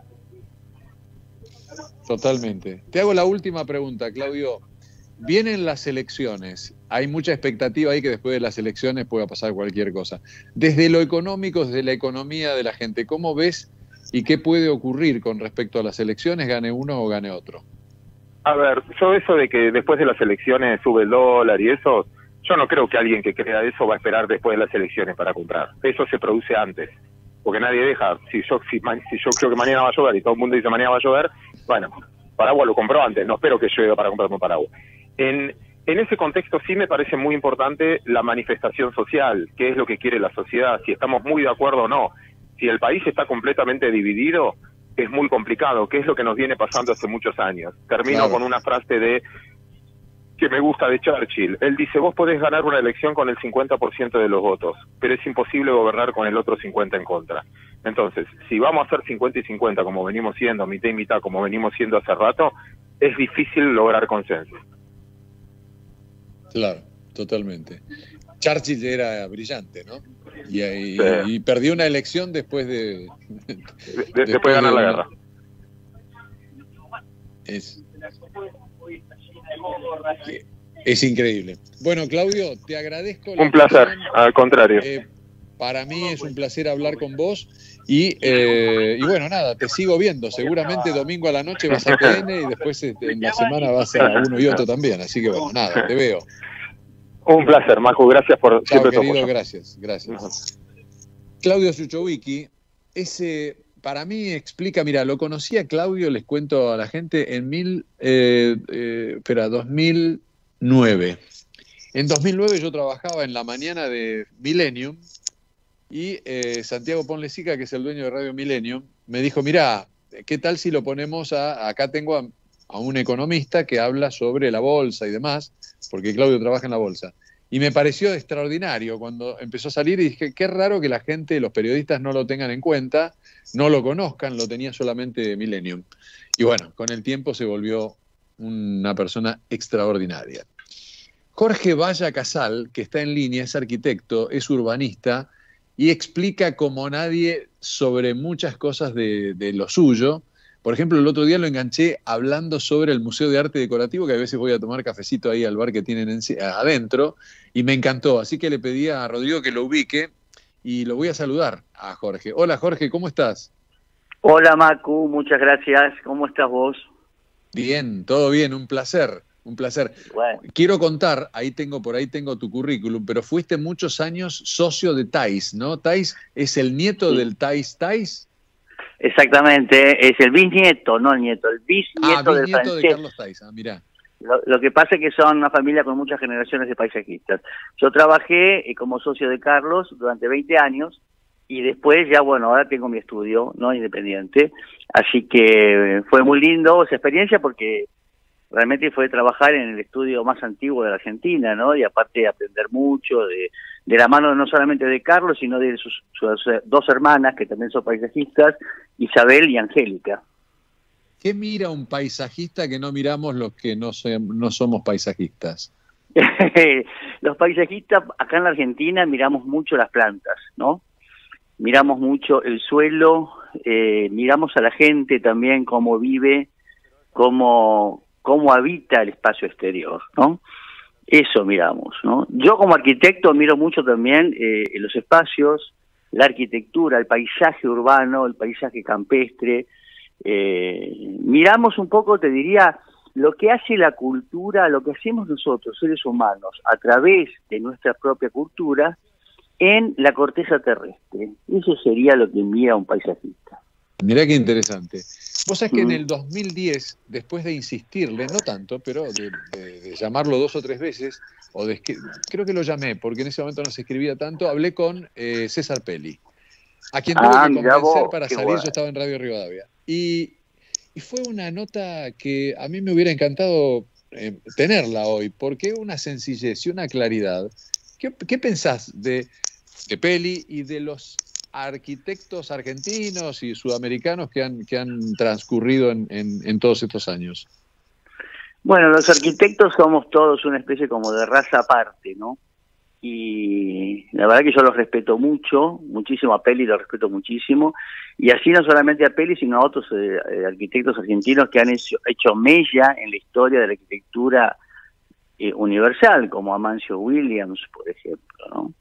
S1: Totalmente. Te hago la última pregunta, Claudio. Vienen las elecciones, hay mucha expectativa ahí que después de las elecciones pueda pasar cualquier cosa. Desde lo económico, desde la economía de la gente, ¿cómo ves y qué puede ocurrir con respecto a las elecciones, gane uno o gane otro?
S21: A ver, yo eso de que después de las elecciones sube el dólar y eso, yo no creo que alguien que crea eso va a esperar después de las elecciones para comprar. Eso se produce antes, porque nadie deja, si yo creo que mañana va a llover y todo el mundo dice mañana va a llover, bueno, paraguas lo compró antes, no espero que llueva para comprarme un paraguas. En ese contexto sí me parece muy importante la manifestación social, qué es lo que quiere la sociedad, si estamos muy de acuerdo o no. Si el país está completamente dividido, es muy complicado, que es lo que nos viene pasando hace muchos años. Termino con una frase que me gusta de Churchill. Él dice, vos podés ganar una elección con el 50% de los votos, pero es imposible gobernar con el otro 50% en contra. Entonces, si vamos a hacer 50 y 50, como venimos siendo, mitad y mitad, como venimos siendo hace rato, es difícil lograr consenso.
S1: Claro, totalmente. Churchill era brillante, ¿no? Y perdió una elección después de
S21: ganar la guerra.
S1: Es increíble. Bueno, Claudio, te agradezco.
S21: Un placer, al contrario.
S1: Para mí es un placer hablar con vos y bueno, nada, te sigo viendo. Seguramente domingo a la noche vas a TN y después en la semana vas a uno y otro también. Así que bueno, nada, te veo.
S21: Un placer, Macu. Gracias por siempre tu
S1: querido,
S21: apoyo.
S1: gracias. Claudio Suchovicki, ese para mí explica, mira, lo conocí a Claudio, les cuento a la gente, en 2009. En 2009 yo trabajaba en la mañana de Millennium y Santiago Ponlecica, que es el dueño de Radio Millennium, me dijo, mira, ¿qué tal si lo ponemos acá tengo a un economista que habla sobre la bolsa y demás, porque Claudio trabaja en la bolsa. Y me pareció extraordinario cuando empezó a salir y dije, qué raro que la gente, los periodistas no lo tengan en cuenta, no lo conozcan, lo tenía solamente Millennium. Y bueno, con el tiempo se volvió una persona extraordinaria. Jorge Valla Casal, que está en línea, es arquitecto, es urbanista y explica como nadie sobre muchas cosas de lo suyo. Por ejemplo, el otro día lo enganché hablando sobre el Museo de Arte Decorativo, que a veces voy a tomar cafecito ahí al bar que tienen adentro, y me encantó. Así que le pedí a Rodrigo que lo ubique y lo voy a saludar a Jorge. Hola Jorge, ¿cómo estás?
S3: Hola Macu, muchas gracias. ¿Cómo estás vos?
S1: Bien, todo bien, un placer. Un placer.
S3: Bueno.
S1: Quiero contar, por ahí tengo tu currículum, pero fuiste muchos años socio de Thais, ¿no? Thais es el nieto del Thais.
S3: Exactamente, es el bisnieto, no el nieto, el bisnieto del francés.
S1: De Carlos Thais, mirá.
S3: Lo que pasa es que son una familia con muchas generaciones de paisajistas. Yo trabajé como socio de Carlos durante 20 años y después ya, bueno, ahora tengo mi estudio, ¿no? Independiente. Así que fue muy lindo esa experiencia porque realmente fue trabajar en el estudio más antiguo de la Argentina, ¿no? Y aparte aprender mucho de la mano no solamente de Carlos, sino de sus dos hermanas, que también son paisajistas, Isabel y Angélica.
S1: ¿Qué mira un paisajista que no miramos los que no somos paisajistas?
S3: Los paisajistas acá en la Argentina miramos mucho las plantas, ¿no? Miramos mucho el suelo, miramos a la gente también, cómo vive, cómo habita el espacio exterior, ¿no? Eso miramos, ¿no? Yo como arquitecto miro mucho también los espacios, la arquitectura, el paisaje urbano, el paisaje campestre. Miramos un poco, te diría, lo que hace la cultura, lo que hacemos nosotros, seres humanos, a través de nuestra propia cultura, en la corteza terrestre. Eso sería lo que mira un paisajista.
S1: Mirá qué interesante. Vos sabés que en el 2010, después de insistirle, no tanto, pero de llamarlo 2 o 3 veces, creo que lo llamé, porque en ese momento no se escribía tanto, hablé con César Pelli, a quien tuve que convencer para salir, bueno. Yo estaba en Radio Rivadavia. Y fue una nota que a mí me hubiera encantado tenerla hoy, porque una sencillez y una claridad. ¿Qué pensás de Pelli y de los arquitectos argentinos y sudamericanos que han transcurrido en todos estos años?
S3: Bueno, los arquitectos somos todos una especie como de raza aparte, ¿no? Y la verdad que yo los respeto muchísimo a Pelli, lo respeto muchísimo, y así no solamente a Pelli, sino a otros arquitectos argentinos que han hecho mella en la historia de la arquitectura universal, como Amancio Williams, por ejemplo, ¿no?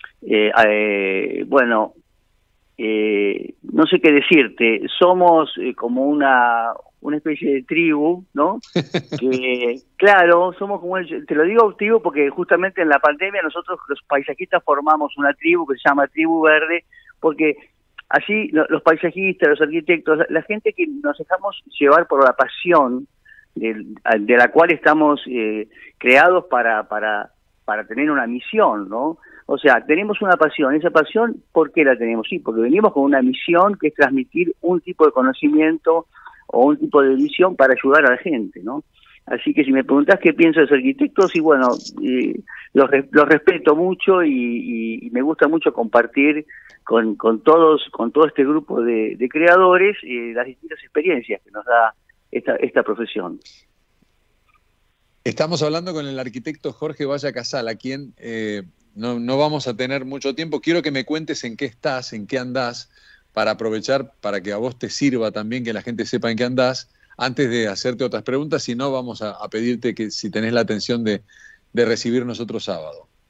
S3: Bueno, no sé qué decirte, somos como una especie de tribu, ¿no? Que, claro, somos como te lo digo tribu porque justamente en la pandemia nosotros los paisajistas formamos una tribu que se llama Tribu Verde, porque así los paisajistas, los arquitectos, la gente que nos dejamos llevar por la pasión de la cual estamos creados para tener una misión, ¿no? O sea, tenemos una pasión. Esa pasión, ¿por qué la tenemos? Sí, porque venimos con una misión que es transmitir un tipo de conocimiento o un tipo de visión para ayudar a la gente, ¿no? Así que si me preguntás qué pienso de los arquitectos, y bueno, los respeto mucho y me gusta mucho compartir con todo este grupo de creadores las distintas experiencias que nos da esta profesión.
S1: Estamos hablando con el arquitecto Jorge Valla Casal, a quien no vamos a tener mucho tiempo. Quiero que me cuentes en qué estás, en qué andás, para aprovechar, para que a vos te sirva también que la gente sepa en qué andás, antes de hacerte otras preguntas. Si no, vamos a pedirte que si tenés la atención de recibirnos otro sábado.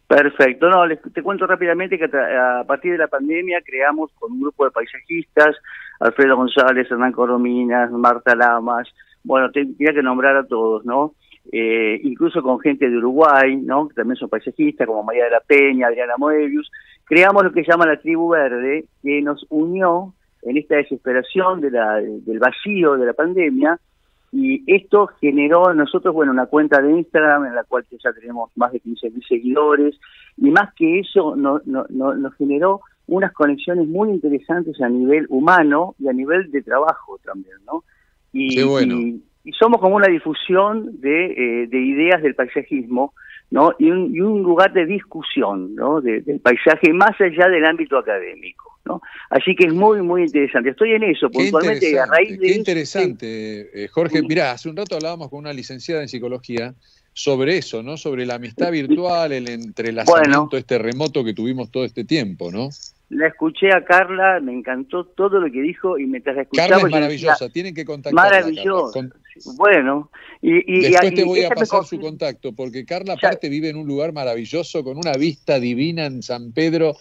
S3: Perfecto. No, te cuento rápidamente que a partir de la pandemia creamos con un grupo de paisajistas, Alfredo González, Hernán Corominas, Marta Lamas, bueno, tendría que nombrar a todos, ¿no? Incluso con gente de Uruguay, ¿no? Que también son paisajistas, como María de la Peña, Adriana Moebius, creamos lo que se llama la Tribu Verde, que nos unió en esta desesperación del vacío de la pandemia, y esto generó en nosotros, bueno, una cuenta de Instagram en la cual ya tenemos más de 15.000 seguidores, y más que eso nos generó unas conexiones muy interesantes a nivel humano y a nivel de trabajo también, ¿no?
S1: Qué bueno.
S3: Y somos como una difusión de ideas del paisajismo, ¿no? Y un lugar de discusión, ¿no? Del paisaje más allá del ámbito académico, ¿no? Así que es muy, muy interesante. Estoy en eso, puntualmente a raíz de
S1: Qué interesante, Jorge. Mirá, hace un rato hablábamos con una licenciada en psicología sobre eso, ¿no? Sobre la amistad virtual, el entrelazamiento remoto que tuvimos todo este tiempo, ¿no?
S3: La escuché a Carla, me encantó todo lo que dijo, y mientras la escuchaba...
S1: Carla es maravillosa, tienen que contactarla.
S3: Maravillosa. Bueno.
S1: Después te voy a pasar su contacto, porque Carla aparte vive en un lugar maravilloso, con una vista divina en San Pedro.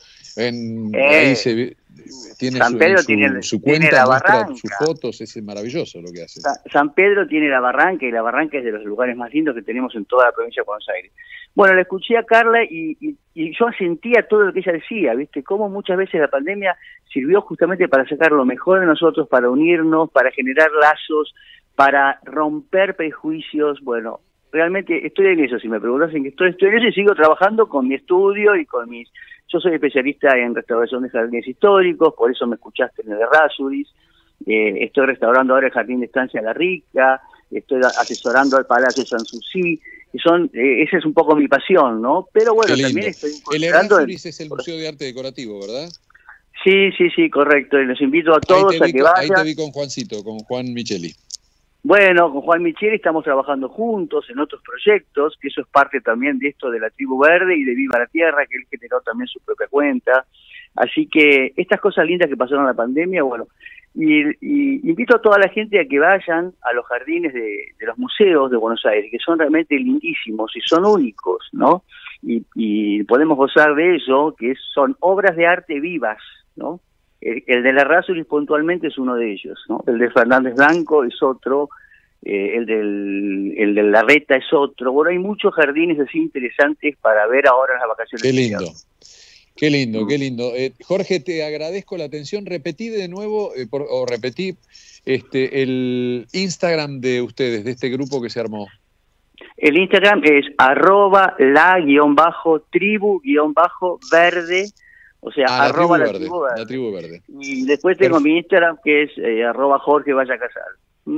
S1: Ahí tiene
S3: San Pedro
S1: su
S3: tiene
S1: cuenta,
S3: la
S1: muestra
S3: barranca.
S1: sus fotos, es maravilloso lo que hace.
S3: San Pedro tiene la barranca, y la barranca es de los lugares más lindos que tenemos en toda la provincia de Buenos Aires. Bueno, la escuché a Carla y yo sentía todo lo que ella decía, ¿viste? Cómo muchas veces la pandemia sirvió justamente para sacar lo mejor de nosotros, para unirnos, para generar lazos, para romper prejuicios. Bueno, realmente estoy en eso. Si me preguntas en qué estoy en eso, y sigo trabajando con mi estudio y con mis... Yo soy especialista en restauración de jardines históricos, por eso me escuchaste en el de Rhapsody. Estoy restaurando ahora el Jardín de Estancia La Rica, estoy asesorando al Palacio Sanssouci. Esa es un poco mi pasión, ¿no? Pero bueno, también estoy
S1: incorporando... El Rhapsody es el Museo de Arte Decorativo, ¿verdad?
S3: Sí, correcto. Y los invito a todos a que vayan.
S1: Ahí te vi con Juancito, con Juan Micheli.
S3: Bueno, con Juan Micheli estamos trabajando juntos en otros proyectos, que eso es parte también de esto de la Tribu Verde y de Viva la Tierra, que él generó también su propia cuenta. Así que estas cosas lindas que pasaron en la pandemia, bueno, y invito a toda la gente a que vayan a los jardines de los museos de Buenos Aires, que son realmente lindísimos y son únicos, ¿no? Y podemos gozar de eso, que son obras de arte vivas, ¿no? El de la Rhapsody puntualmente es uno de ellos, ¿no? El de Fernández Blanco es otro, el de Larreta es otro. Bueno, hay muchos jardines así interesantes para ver ahora en las vacaciones.
S1: Qué lindo. Qué lindo, qué lindo. Jorge, te agradezco la atención. Repetí de nuevo, repetí el Instagram de ustedes, de este grupo que se armó.
S3: El Instagram es @la_tribu_verde, o sea,
S1: la
S3: tribu
S1: verde.
S3: Y después tengo mi Instagram, que es @Jorge Vaya Casal.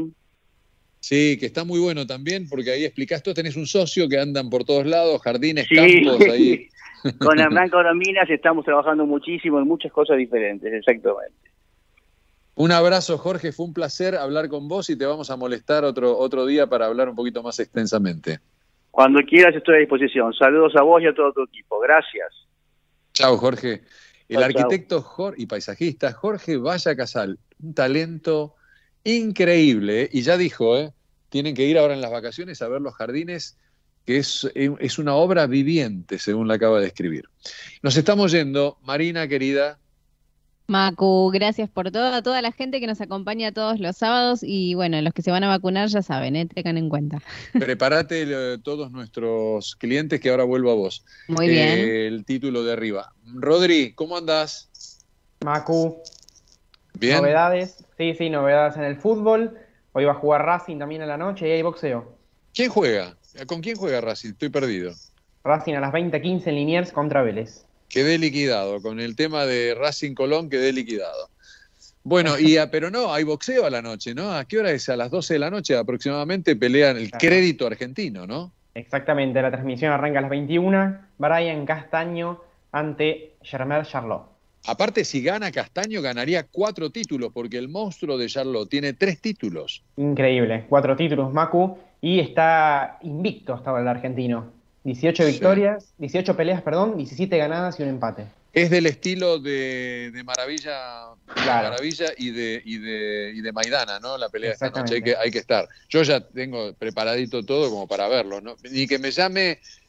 S1: Sí, que está muy bueno también, porque ahí explicás, tú tenés un socio que andan por todos lados, jardines, campos, ahí...
S3: Con Hernán Corominas estamos trabajando muchísimo en muchas cosas diferentes, exactamente.
S1: Un abrazo, Jorge, fue un placer hablar con vos y te vamos a molestar otro día para hablar un poquito más extensamente.
S3: Cuando quieras estoy a disposición. Saludos a vos y a todo tu equipo. Gracias.
S1: Chao, Jorge. El arquitecto
S3: chau.
S1: Y paisajista Jorge Vaya Casal, un talento increíble, y ya dijo, tienen que ir ahora en las vacaciones a ver los jardines, que es una obra viviente, según la acaba de escribir. Nos estamos yendo, Marina, querida.
S2: Macu, gracias por a toda la gente que nos acompaña todos los sábados, y bueno, los que se van a vacunar ya saben, tengan en cuenta.
S1: Prepárate todos nuestros clientes, que ahora vuelvo a vos.
S2: Muy bien.
S1: El título de arriba. Rodri, ¿cómo andás?
S4: Macu.
S1: ¿Bien?
S4: Novedades, sí, novedades en el fútbol. Hoy va a jugar Racing también a la noche y hay boxeo.
S1: ¿Quién juega? ¿Con quién juega Racing? Estoy perdido.
S4: Racing a las 20:15 en Liniers contra Vélez.
S1: Quedé liquidado. Con el tema de Racing Colón quedé liquidado. Bueno, pero no, hay boxeo a la noche, ¿no? ¿A qué hora es? A las 12 de la noche aproximadamente pelean el Crédito Argentino, ¿no?
S4: Exactamente, la transmisión arranca a las 21. Brian Castaño ante Germán Charlot.
S1: Aparte, si gana Castaño, ganaría 4 títulos, porque el monstruo de Charlot tiene 3 títulos.
S4: Increíble, 4 títulos, Macu, y está invicto hasta ahora el argentino. 18 victorias, 18 peleas, 17 ganadas y un empate.
S1: Es del estilo de Maravilla,
S4: claro.
S1: Maravilla y de Maidana, ¿no? La pelea de esta noche, hay que estar. Yo ya tengo preparadito todo como para verlo, ¿no? Ni que me llame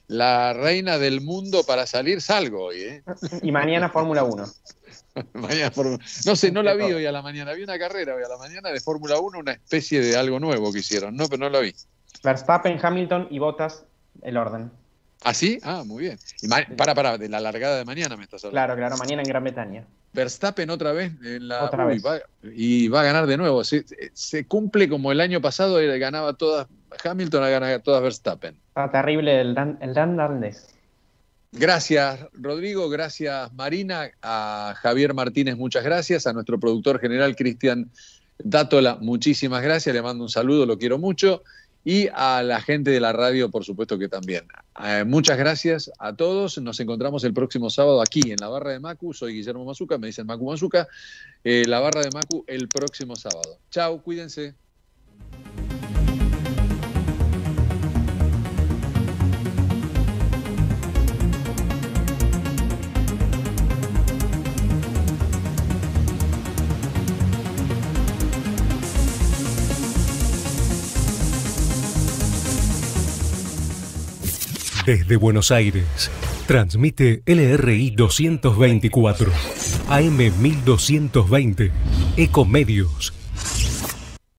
S1: la reina del mundo para salir, salgo hoy, ¿eh?
S4: Y mañana Fórmula 1.
S1: No sé, no la vi hoy a la mañana. Vi una carrera hoy a la mañana de Fórmula 1, una especie de algo nuevo que hicieron, ¿no? Pero no la vi.
S4: Verstappen, Hamilton y Bottas, el orden.
S1: ¿Ah, sí? Ah, muy bien. Y de la largada de mañana me estás hablando.
S4: Claro, mañana en Gran Bretaña.
S1: Verstappen otra vez en la
S4: otra vez.
S1: Y va a ganar de nuevo. Se cumple como el año pasado, ganaba todas Hamilton, ganaba todas Verstappen.
S4: Está terrible el Dan Darnes.
S1: Gracias, Rodrigo. Gracias, Marina. A Javier Martínez, muchas gracias. A nuestro productor general, Cristian Dátola, muchísimas gracias. Le mando un saludo, lo quiero mucho. Y a la gente de la radio, por supuesto que también. Muchas gracias a todos. Nos encontramos el próximo sábado aquí en la Barra de Macu. Soy Guillermo Mazuca, me dicen Macu Mazuca. La Barra de Macu el próximo sábado. Chau, cuídense.
S5: Desde Buenos Aires, transmite LRI 224, AM 1220, Ecomedios